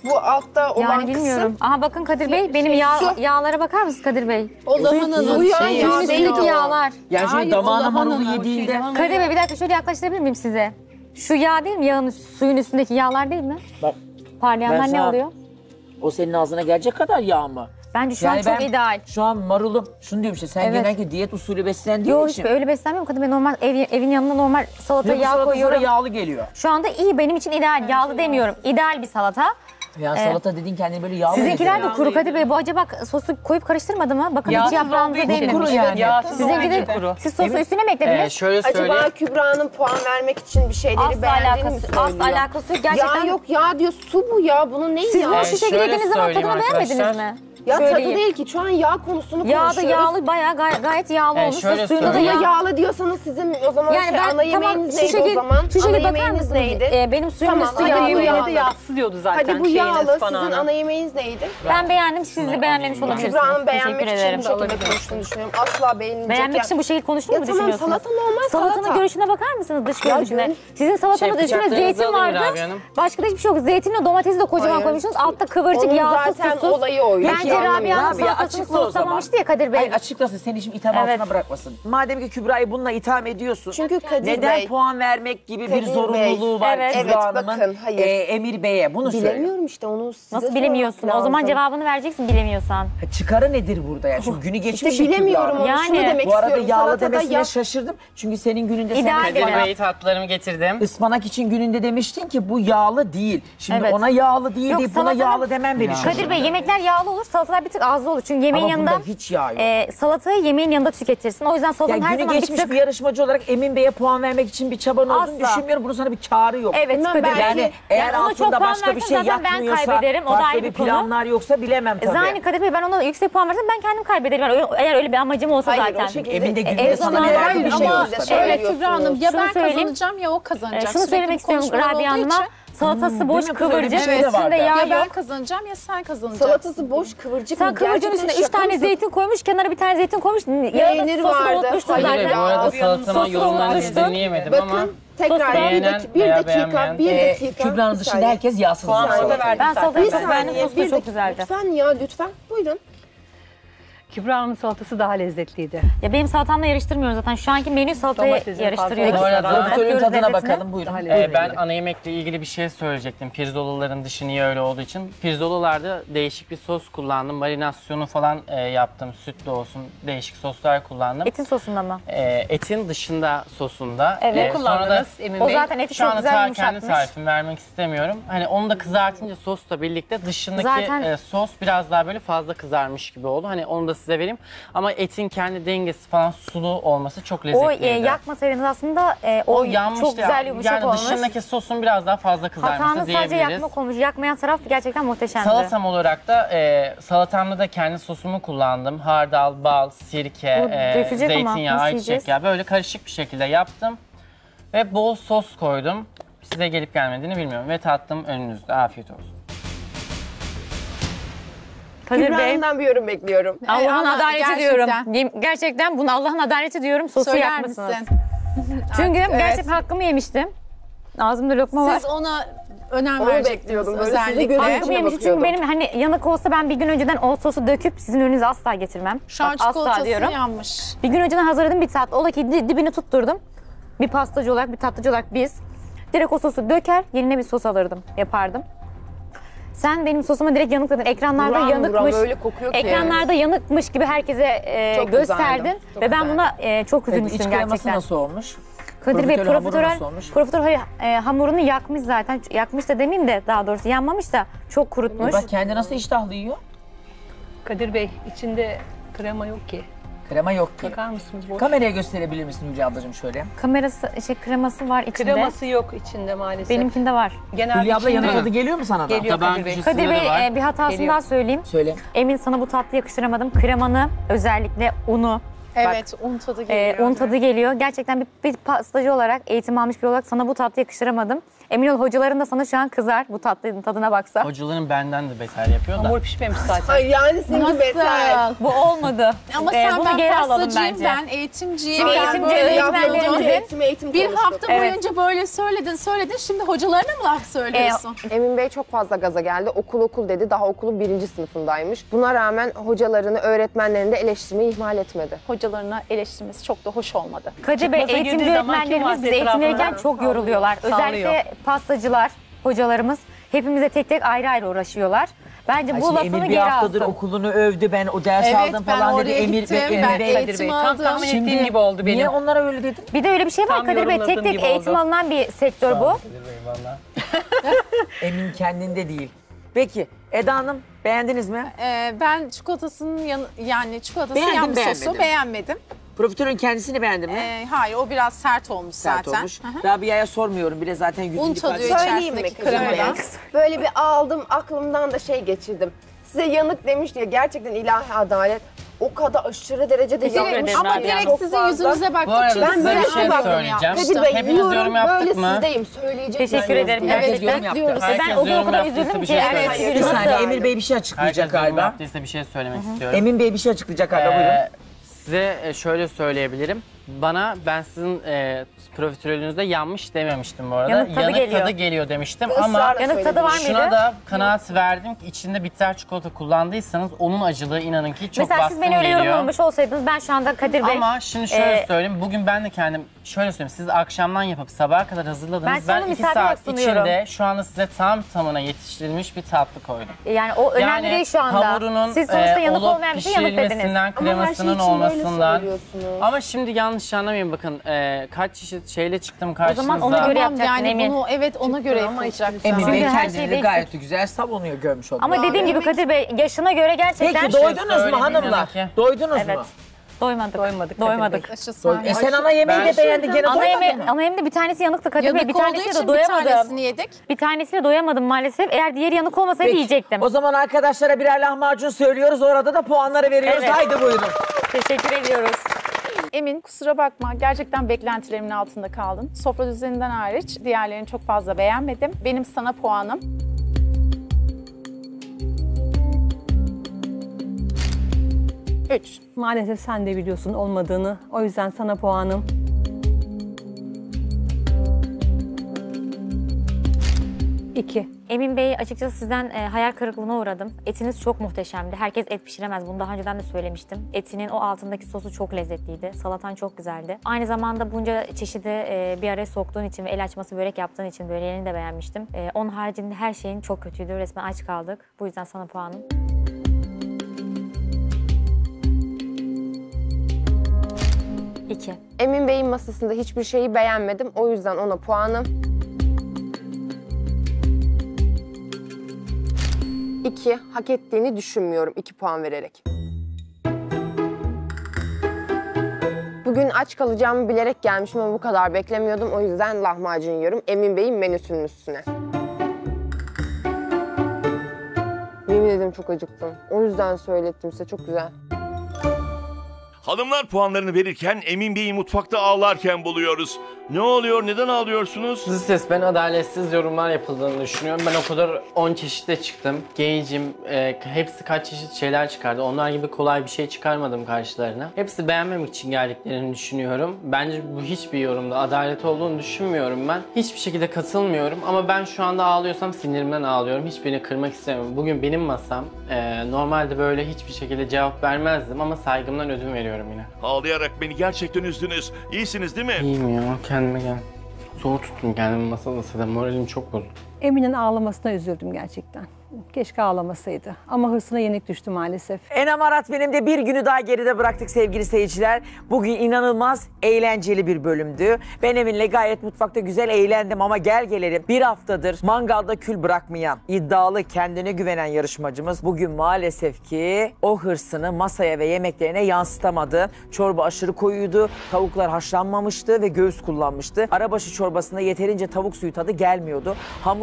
S4: Bu altta olan
S6: Yani bilmiyorum.
S4: kısım.
S6: Aha bakın Kadir Bey, benim yağlara bakar mısınız Kadir Bey?
S8: O lahananın
S4: Bu yağ
S8: şeyi.
S4: yağ
S6: Suyun
S4: değil
S6: üstündeki
S4: o.
S6: yağlar.
S3: Yani şimdi
S8: Hayır,
S3: damağına
S8: o
S3: marulu
S8: lahananın
S3: yediğinde...
S6: Kadir Bey bir dakika şöyle yaklaştırabilir miyim size? Şu yağ değil mi? Yağın suyun üstündeki yağlar değil mi?
S3: Bak,
S6: Parlayanlar
S3: ben
S6: ne
S3: sana-
S6: oluyor?
S3: o senin ağzına gelecek kadar yağ mı?
S6: Bence şu an çok ideal.
S3: Şu an marulum, şunu diyorum işte sen
S6: Evet.
S3: genellikle diyet usulü beslendiğin
S6: Yok
S3: için.
S6: hiç öyle beslenmiyorum Kadir Bey. Normal evin yanına normal salata
S3: Ve bu
S6: yağ
S3: salata
S6: koyuyorum.
S3: sonra yağlı geliyor.
S6: Şu anda iyi, benim için ideal. Yağlı demiyorum. İdeal bir salata.
S3: Yani salata dediğin kendini böyle yağlı
S6: Sizinkiler de
S3: geliyor.
S6: kuru Kadir Bey. Bu acaba sosu koyup karıştırmadı mı? Bakın hiç
S7: Yağsız
S6: yaprağınıza
S7: olduğu için
S6: değmemiş.
S3: kuru yani.
S6: Sizinki de kuru. Siz sosu üstüne mi eklediniz?
S2: Şöyle söyleyeyim.
S4: Acaba Kübra'nın puan vermek için bir şeyleri
S6: Asla
S4: beğendiğini mi
S6: alakası,
S4: söylüyor?
S6: asla alakası yok. Gerçekten
S4: Yağ yok yağ diyor, su bu ya. Bunun neyi
S6: siz
S4: ya?
S6: bu şişe
S2: şöyle
S6: yediğiniz zaman
S2: söyleyeyim
S6: tadını beğenmediniz
S2: arkadaşlar.
S6: mi?
S4: Ya tadı
S6: Söyleyeyim.
S4: değil ki, şu an yağ konusunu
S6: Yağda
S4: konuşuyoruz.
S6: yağlı bayağı gayet yağlı olmuş.
S2: şöyle
S6: Ve suyunda da
S2: söyleyeyim.
S4: Buna
S6: yağ.
S4: yağlı diyorsanız sizin o zaman
S6: Yani ben
S4: ana
S6: tamam
S4: yemeğiniz
S6: şu
S4: neydi o
S6: şekil,
S4: zaman?
S6: şu şekil
S4: Ana
S6: bakar
S4: yemeğiniz
S6: mısınız?
S4: neydi?
S6: Benim suyumun
S4: Tamam,
S6: üstü
S4: hadi
S6: yağlı.
S4: bu yağlı.
S7: Yine de yağsız diyordu zaten.
S4: Hadi bu
S7: şeyine,
S4: yağlı, sizin
S7: ıspanağına.
S4: ana yemeğiniz neydi?
S6: Ben beğendim, siz de beğenmemiş olabilirsiniz.
S4: Kübra'nın
S6: Teşekkür
S4: beğenmek için
S6: ederim.
S4: bu şekilde konuştuğunu düşünüyorum. Asla beğenilecek.
S6: Beğenmek için bu şekilde konuştuğunu
S4: Ya
S6: mu
S4: tamam,
S6: düşünüyorsunuz?
S4: salata normal
S6: Salatanın
S4: salata.
S6: görüşüne bakar mısınız, dış
S4: Ya
S6: görünüşüne?
S4: görün-
S6: Sizin salatanın üstüne
S2: bıçaklarınızı
S6: zeytin
S2: alın
S6: vardı.
S2: Rabia Hanım.
S6: Başka da hiçbir şey yok. Zeytinle domatesi de kocaman
S4: Hayır.
S6: koymuşsunuz. Altta kıvırcık,
S4: Onun
S6: yağsız,
S4: zaten
S6: tuzsuz.
S4: olayı oydu.
S6: Bence Rabia'nın
S3: Rabia,
S6: salatasını
S3: açıkla o zaman.
S6: soğutlamamıştı ya Kadir Bey.
S3: Hayır açıklasın seni şimdi itham
S6: Evet.
S3: altına bırakmasın. Madem ki Kübra'yı bununla itham ediyorsun.
S4: Çünkü Kadir
S3: neden
S4: Bey-
S3: puan vermek gibi bir
S4: Kadir
S3: zorunluluğu
S4: Bey.
S3: var
S6: Evet.
S3: Kübra
S4: Evet,
S3: Hanım'ın
S4: bakın, hayır.
S3: Emir Bey'e bunu söyle.
S4: Bilemiyorum işte onu size
S6: Nasıl
S4: sormak
S6: bilemiyorsun? O zaman
S4: lazım.
S6: cevabını vereceksin bilemiyorsan.
S3: Çıkarı nedir burada ya? Çünkü günü geçmiş
S4: İşte bilemiyorum onu.
S6: Yani.
S4: Şunu demek
S3: Bu arada
S4: istiyorum.
S3: yağlı
S4: Salatada
S3: demesine
S4: yağ-
S3: şaşırdım. Çünkü senin gününde
S6: İdeal
S3: sen
S6: değil.
S2: Kadir Bey tatlılarımı getirdim.
S3: ıspanak için gününde demiştin ki bu yağlı değil. Şimdi
S6: Evet.
S3: ona yağlı değil
S6: Yok,
S3: deyip buna
S6: salatanın-
S3: yağlı demem beni şaşırdı.
S6: Kadir Bey yemekler yağlı olur, salatalar bir tık azlı olur. Çünkü yemeğin
S3: Ama
S6: yanında
S3: bunda hiç yağ yok.
S6: salatayı yemeğin yanında tüketirsin. O yüzden salatanın
S3: Yani
S6: her
S3: günü
S6: zaman bir
S3: geçmiş
S6: tık...
S3: bir yarışmacı olarak Emin Bey'e puan vermek için bir çaban olduğunu
S6: Asla.
S3: düşünmüyorum. Bunun sana bir kârı yok.
S6: Evet
S4: Bilmem,
S6: Kadir Bey.
S4: belki-
S3: Yani eğer
S6: ona çok
S3: altında
S6: puan
S3: başka bir
S6: versem
S3: şey
S6: zaten ben
S3: yatmıyorsa,
S6: kaybederim. O da
S3: farklı
S6: ayrı
S3: bir
S6: bir konu.
S3: planlar yoksa bilemem tabii.
S6: Zaten Kadir Bey ben ona yüksek puan versem ben kendim kaybederim. Yani eğer öyle bir amacım olsa
S4: Hayır,
S6: zaten.
S4: o şekilde-
S3: Emin de günde
S6: Evet,
S3: sana
S6: ama-
S3: verdiği bir şey
S4: ama-
S3: yok tabii.
S4: Evet,
S8: Evet Kübra Hanım ya
S6: Şunu
S8: ben
S6: söyleyeyim.
S8: kazanacağım ya o kazanacak.
S6: Şunu
S8: Sürekli
S6: söylemek
S8: bu
S6: istiyorum
S8: konuşmalar
S6: Rabia
S8: olduğu
S6: Hanım'a.
S8: için
S6: Salatası boş
S3: Değil mi kız? Öyle bir
S6: kıvırcık,
S3: şey de var
S6: üstünde
S3: da.
S6: yağ
S8: ya ben
S6: yok.
S8: kazanacağım ya sen kazanacaksın.
S4: Salatası boş kıvırcık
S6: Sen
S4: mı?
S6: kıvırcığın
S4: Gerçekten
S6: üstüne 3
S4: şaka
S6: tane
S4: mısın?
S6: zeytin koymuş, kenara bir tane zeytin koymuş. Yağı da
S4: Peynir
S6: sosu da
S4: vardı.
S6: unutmuştun
S4: Hayır,
S2: Kadir Bey bu
S6: zaten.
S2: arada
S4: Sosu
S2: salatamın yorumlarını
S6: unutmuştun.
S2: dinleyemedim ama
S4: Bakın tekrar
S6: Sosu
S4: bir
S2: beğenen
S4: dakika, bir
S2: veya
S4: dakika,
S2: beğenmeyen.
S4: bir dakika.
S3: Kübra'nın
S4: bir
S3: dışında
S4: saniye.
S3: herkes yağsız.
S4: Puan
S3: salata
S4: verdim.
S3: verdi.
S6: Ben salatayı
S4: Bir
S6: beğendim,
S4: saniye,
S6: sosu da
S4: bir
S6: çok
S4: dakika.
S6: güzeldi.
S4: Lütfen ya, lütfen. Buyurun.
S7: Kübra Hanım'ın salatası daha lezzetliydi.
S6: Ya benim salatamla yarıştırmıyoruz zaten. Şu anki menü salatayı
S7: Domatesin
S6: yarıştırıyoruz.
S2: fazla. Bu arada-
S3: Profiterolün
S6: Bakıyoruz
S3: tadına
S6: lezzetine.
S3: bakalım buyurun.
S2: Ben ana yemekle ilgili bir şey söyleyecektim. Pirzolaların dışı niye öyle olduğu için. Pirzolalarda değişik bir sos kullandım. Marinasyonu falan yaptım. Sütlü olsun değişik soslar kullandım.
S6: Etin sosunda mı?
S2: Etin dışında sosunda.
S6: Evet.
S7: Ne kullandınız Emin
S6: O
S7: Bey?
S6: zaten eti
S2: Şu
S6: çok
S2: anda
S6: güzel
S2: kendi
S6: yumuşatmış.
S2: tarifimi vermek istemiyorum. Hani onu da kızartınca sosla birlikte dışındaki
S6: Zaten-
S2: sos biraz daha böyle fazla kızarmış gibi oldu. Hani onu da size vereyim. Ama etin kendi dengesi falan sulu olması çok
S6: O
S2: lezzetliydi.
S6: yakmasaydınız aslında
S2: O
S6: çok
S2: yanmıştı.
S6: güzel yumuşak
S2: yani
S6: olmuş.
S2: dışındaki sosun biraz daha fazla kızarması
S6: Hatanız sadece
S2: diyebiliriz.
S6: yakmak olmuş. Yakmayan taraf gerçekten muhteşemdi.
S2: Salatam olarak da salatamda da kendi sosumu kullandım. Hardal, bal, sirke,
S6: Bu dökülecek ama
S2: zeytinyağı,
S6: nasıl
S2: ayçiçek
S6: yiyeceğiz?
S2: yağı böyle karışık bir şekilde yaptım. Ve bol sos koydum. Size gelip gelmediğini bilmiyorum. Ve tattım önünüzde. Afiyet olsun.
S6: Kadir Bey,
S4: Kübra'ndan bir yorum bekliyorum.
S6: Allah'ın
S8: ama
S6: adaleti
S8: gerçekten.
S6: diyorum. Gerçekten bunu Allah'ın adaleti diyorum. Sosu
S8: Söyler
S6: yakmışsınız.
S8: misin?
S6: Çünkü
S8: Evet.
S6: gerçekten hakkımı yemiştim. Ağzımda lokma var.
S8: Siz ona önem
S4: Onu
S8: verecektiniz
S4: bekliyordum, böyle sizi
S8: özellikle.
S4: gözüm
S6: Hakkımı
S4: içine
S6: yemiştim çünkü
S4: bakıyordum.
S6: benim hani yanık olsa ben bir gün önceden o sosu döküp sizin önünüze asla getirmem.
S8: Şu an
S6: Bak, asla
S8: çikolatası
S6: diyorum.
S8: yanmış.
S6: Bir gün önceden hazırladım bir saat. Ola ki dibini tutturdum. Bir pastacı olarak, bir tatlıcı olarak biz direkt o sosu döker, yerine bir sos alırdım, yapardım. Sen benim sosuma direkt yanıkladın. Ekranlarda
S4: Buram
S6: yanıkmış.
S4: buram öyle kokuyor ki.
S6: Ekranlarda yanıkmış gibi herkese
S4: Çok
S6: gösterdin.
S4: güzeldi, çok
S6: Ve ben
S4: güzeldi.
S6: buna çok
S3: Evet,
S6: üzülmüştüm
S3: iç kreması
S6: gerçekten.
S3: nasıl olmuş?
S6: Kadir Bey
S3: Profiterol hamuru
S6: profiterol,
S3: nasıl olmuş?
S6: profiterol hamurunu yakmış zaten. Yakmış da demeyeyim de daha doğrusu yanmamış da çok kurutmuş.
S3: Bak kendi nasıl iştahlı yiyor?
S7: Kadir Bey içinde krema yok ki.
S3: Krema yok ki.
S7: Bakar mısınız? Boş.
S3: Kameraya gösterebilir misin Hülya ablacığım şöyle?
S6: Kamerası, kreması var içinde.
S7: Kreması yok içinde maalesef.
S6: Benimkinde var.
S7: genelde
S3: Hülya abla
S7: içinde
S3: yanık tadı geliyor mu sana da?
S7: geliyor
S2: Tabağın
S7: Kadir Bey.
S2: köşesinde
S6: Kadir
S2: de var.
S6: Bey bir hatasını
S7: Geliyor.
S6: daha söyleyeyim.
S3: Söyle.
S6: Emin sana bu tatlı yakıştıramadım. Kremanı özellikle unu.
S8: Evet, un tadı geliyor.
S6: Un tadı geliyor. Gerçekten bir pastacı olarak, eğitim almış biri olarak sana bu tatlı yakıştıramadım. Emin ol hocaların da sana şu an kızar bu tatlının tadına baksa.
S2: Hocaların benden de beter yapıyor da.
S7: Hamur pişmemiş zaten.
S4: Ay yani seninki beter.
S6: Bu olmadı.
S8: Ama sen
S6: bunu geri
S8: ben
S6: alalım
S8: pastacıyım,
S6: bence.
S8: ben eğitimciyim.
S6: Şimdi
S8: Ben
S6: eğitimci
S8: böyle
S6: öğretmenlerimizin
S4: Eğitim
S8: bir
S4: konuştuk.
S8: hafta
S6: Evet.
S8: boyunca böyle söyledin. Şimdi hocalarına mı laf söylüyorsun?
S4: Emin Bey çok fazla gaza geldi. Okul dedi. Daha okulun 1. sınıfındaymış. Buna rağmen hocalarını, öğretmenlerini de eleştirmeyi ihmal etmedi.
S8: Hocalarına eleştirmesi çok da hoş olmadı.
S6: Kadir Bey
S7: Çıkmaza
S6: eğitimci
S7: girdiği zaman kim
S6: öğretmenlerimiz
S7: varsa
S6: bize eğitim
S7: etrafında
S6: verirken çok yoruluyorlar.
S7: sallıyor.
S6: Özellikle pastacılar, hocalarımız hepimize tek tek ayrı ayrı uğraşıyorlar. Bence
S3: Ay
S6: bu
S3: şimdi
S6: lafını
S3: Emir bir
S6: geri
S3: haftadır
S6: alsın.
S3: okulunu övdü. Ben o ders
S8: Evet,
S3: aldım
S8: ben
S3: falan dedi.
S8: oraya
S3: Emir
S8: gittim,
S3: Bey,
S8: ben
S3: Emir Bey.
S8: eğitim aldım.
S7: Tam tahmin ettiğim gibi oldu benim.
S3: Niye onlara öyle dedin?
S6: Bir de öyle bir şey var
S7: Tam
S6: Kadir Bey, tek
S7: yorumladığım
S6: tek
S7: gibi
S6: eğitim
S7: oldu.
S6: alınan bir sektör bu.
S3: Emin kendinde değil. Peki Eda Hanım beğendiniz mi?
S8: Ben çikolatasının yani çikolatası
S3: Beğendim,
S8: yanmış sosu
S3: beğenmedim.
S8: beğenmedim.
S3: Profiterolün kendisini beğendin mi?
S8: Hayır, o biraz sert olmuş
S3: Sert
S8: zaten.
S3: olmuş.
S8: Hı hı.
S3: Rabia'ya sormuyorum bile zaten yüzünü
S8: Un tadıyor
S4: Söyleyeyim mi
S8: içerisindeki
S4: kızım
S8: kremadan.
S4: benim? Böyle bir aldım aklımdan da geçirdim. Size yanık demiş diye gerçekten ilahi adalet o kadar aşırı derecede yanmış.
S6: ederim
S8: Ama
S6: Rabia
S8: direkt
S4: Çok
S8: sizin
S4: fazla.
S8: yüzünüze
S2: Bu
S8: baktık.
S2: arada
S8: çünkü
S2: size
S8: ben
S2: bir şey
S8: böyle
S2: söyleyeceğim.
S4: Kadir Bey
S2: Hepiniz
S4: yiyorum
S2: yorum
S4: böyle
S2: yaptık mı?
S4: sizdeyim söyleyecek.
S6: Teşekkür ederim.
S3: Herkes yorum
S6: Gerçekten.
S3: yaptı.
S6: Ben
S2: Herkes
S6: o gün o
S2: yorum
S6: kadar
S2: yaptıysa
S6: üzüldüm
S2: bir
S6: ki.
S2: şey
S6: Evet,
S2: söylemek
S3: Bir
S6: nasıl?
S3: saniye Emir Bey bir şey açıklayacak
S2: Herkes yorum
S3: galiba.
S2: yaptıysa bir şey söylemek istiyorum.
S3: Emin Bey bir şey açıklayacak galiba buyurun.
S2: Size şöyle söyleyebilirim. Ben sizin profiterolünüzde yanmış dememiştim bu arada.
S6: Yanık tadı geliyor.
S2: tadı geliyor demiştim
S4: Israrla
S2: ama
S6: Yanık tadı var
S2: şuna
S6: mıydı?
S2: da kanaat verdim ki içinde bitter çikolata kullandıysanız onun acılığı inanın ki çok
S6: Mesela
S2: baskın
S6: siz beni öyle
S2: geliyor.
S6: yorumlamış olsaydınız ben şu anda Kadir Bey...
S2: Ama şimdi şöyle söyleyeyim, bugün ben de kendim şöyle söyleyeyim, siz akşamdan yapıp sabaha kadar
S6: Ben
S2: hazırladınız.
S6: sana
S2: Ben 2
S6: misafir
S2: saat
S6: olarak sunuyorum.
S2: içinde şu anda size tam tamına yetiştirilmiş bir tatlı koydum.
S6: Yani o önemli değil şu anda.
S2: Hamurunun
S6: Siz sonuçta yanık
S2: olup
S6: olmayan bir şey yanık dediniz.
S2: pişirilmesinden,
S4: Ama her şey
S2: kremasının
S4: için böyle
S2: olmasından.
S4: söylüyorsunuz.
S2: Ama şimdi yanlış anlamayın bakın, kaç çeşit şeyle çıktım karşınıza.
S6: zaman ona göre
S8: Tamam,
S6: yapacaktın
S8: yani
S6: Emin.
S8: bunu ona göre yapılacak.
S3: Emin
S6: Çünkü
S3: Bey
S6: her
S3: kendini
S6: şey
S3: de
S6: değişik.
S3: gayet de güzel savunuyor görmüş olduk.
S6: Ama dediğim gibi Kadir Bey yaşına göre gerçekten...
S3: Peki doydunuz mu
S2: söyleyeyim
S3: hanımlar?
S2: inanın ki.
S3: Doydunuz
S6: Evet.
S3: mu?
S6: Doymadık.
S3: Sen ana yemeği de beğendin gene
S6: Ana
S3: doymadın mı?
S6: yemeğinde bir tanesi yanıktı Kadir Bey.
S8: Yanık
S6: Bir
S8: olduğu
S6: tanesiyle
S8: için
S6: de
S8: bir
S6: doyamadım.
S8: tanesini yedik.
S6: Bir tanesiyle doyamadım maalesef. Eğer diğeri yanık olmasaydı
S3: Peki,
S6: yiyecektim.
S3: o zaman arkadaşlara birer lahmacun söylüyoruz. Orada da puanları veriyoruz.
S6: Evet.
S3: Haydi buyurun.
S6: Teşekkür ediyoruz.
S8: Emin, kusura bakma, gerçekten beklentilerimin altında kaldın. Sofra düzeninden hariç diğerlerini çok fazla beğenmedim. Benim sana puanım 3.
S7: Maalesef sen de biliyorsun olmadığını. O yüzden sana puanım 2.
S6: Emin Bey, açıkçası sizden hayal kırıklığına uğradım. Etiniz çok muhteşemdi. Herkes et pişiremez. Bunu daha önceden de söylemiştim. Etinin o altındaki sosu çok lezzetliydi. Salatan çok güzeldi. Aynı zamanda bunca çeşidi bir araya soktuğun için ve el açması börek yaptığın için böreğini de beğenmiştim. Onun haricinde her şeyin çok kötüydü. Resmen aç kaldık. Bu yüzden sana puanım 2.
S4: Emin Bey'in masasında hiçbir şeyi beğenmedim. O yüzden ona puanım 2. Hak ettiğini düşünmüyorum 2 puan vererek. Bugün aç kalacağımı bilerek gelmişim ama bu kadar beklemiyordum. O yüzden lahmacun yiyorum. Emin Bey'in menüsünün üstüne. Yemin ederim çok acıktım. O yüzden söylettim size, çok güzel.
S5: Hanımlar puanlarını verirken Emin Bey'i mutfakta ağlarken buluyoruz. Ne oluyor? Neden ağlıyorsunuz?
S2: Siz ses, ben adaletsiz yorumlar yapıldığını düşünüyorum. Ben o kadar 10 çeşitle çıktım. Gencim, hepsi kaç çeşit şeyler çıkardı. Onlar gibi kolay bir şey çıkarmadım karşılarına. Hepsi beğenmemek için geldiklerini düşünüyorum. Bence bu hiçbir yorumda adalet olduğunu düşünmüyorum ben. Hiçbir şekilde katılmıyorum ama ben şu anda ağlıyorsam sinirimden ağlıyorum. Hiçbirini kırmak istemiyorum. Bugün benim masam. Normalde böyle hiçbir şekilde cevap vermezdim ama saygımdan ödün veriyorum yine.
S5: Ağlayarak beni gerçekten üzdünüz. İyisiniz değil mi?
S2: İyiyim ya, kendime gel. Zor tuttum kendimi masada, zaten moralim çok bozuk.
S7: Emin'in ağlamasına üzüldüm gerçekten. Keşke ağlamasaydı. Ama hırsına yenik düştü maalesef.
S3: Enem Arat benim de bir günü daha geride bıraktık sevgili seyirciler. Bugün inanılmaz eğlenceli bir bölümdü. Ben Emin'le gayet mutfakta güzel eğlendim ama gel gelelim bir haftadır mangalda kül bırakmayan, iddialı, kendine güvenen yarışmacımız bugün maalesef ki o hırsını masaya ve yemeklerine yansıtamadı. Çorba aşırı koyuydu, tavuklar haşlanmamıştı ve göğüs kullanmıştı. Arabaşı çorbasında yeterince tavuk suyu tadı gelmiyordu. Hamur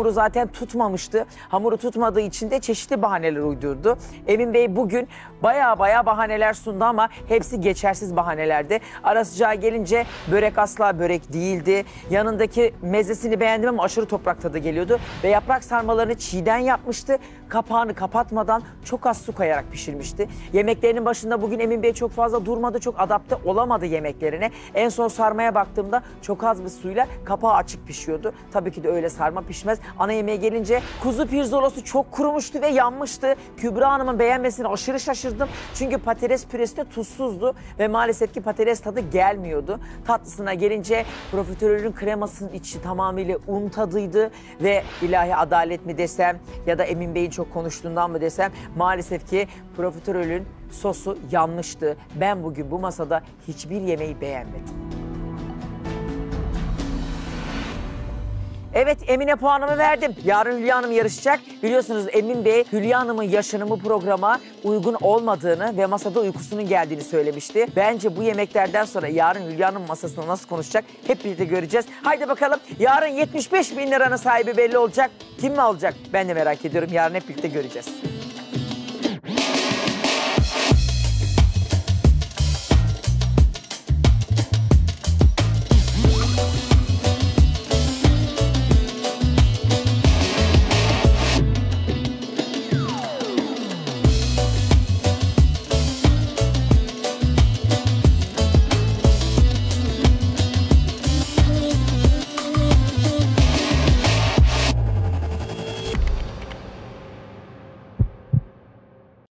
S3: hamuru zaten tutmamıştı. Hamuru tutmadığı için de çeşitli bahaneler uydurdu. Emin Bey bugün baya bahaneler sundu ama hepsi geçersiz bahanelerdi. Ara sıcağı gelince börek asla börek değildi. Yanındaki mezesini beğendim ama aşırı toprak tadı geliyordu. Ve yaprak sarmalarını çiğden yapmıştı. Kapağını kapatmadan çok az su koyarak pişirmişti. Yemeklerinin başında bugün Emin Bey çok fazla durmadı. Çok adapte olamadı yemeklerine. En son sarmaya baktığımda çok az bir suyla kapağı açık pişiyordu. Tabii ki de öyle sarma pişmez. Ana yemeğe gelince kuzu pirzolası çok kurumuştu ve yanmıştı. Kübra Hanım'ın beğenmesine aşırı şaşırdım. Çünkü patates püresi de tuzsuzdu ve maalesef ki patates tadı gelmiyordu. Tatlısına gelince profiterolün kremasının içi tamamıyla un tadıydı ve ilahi adalet mi desem ya da Emin Bey'in çok konuştuğundan mı desem maalesef ki profiterolün sosu yanmıştı. Ben bugün bu masada hiçbir yemeği beğenmedim. Evet, Emine puanımı verdim. Yarın Hülya Hanım yarışacak. Biliyorsunuz Emin Bey, Hülya Hanım'ın yaşının bu programa uygun olmadığını ve masada uykusunun geldiğini söylemişti. Bence bu yemeklerden sonra yarın Hülya Hanım masasında nasıl konuşacak hep birlikte göreceğiz. Haydi bakalım, yarın 75.000 liranın sahibi belli olacak. Kim mi alacak? Ben de merak ediyorum. Yarın hep birlikte göreceğiz.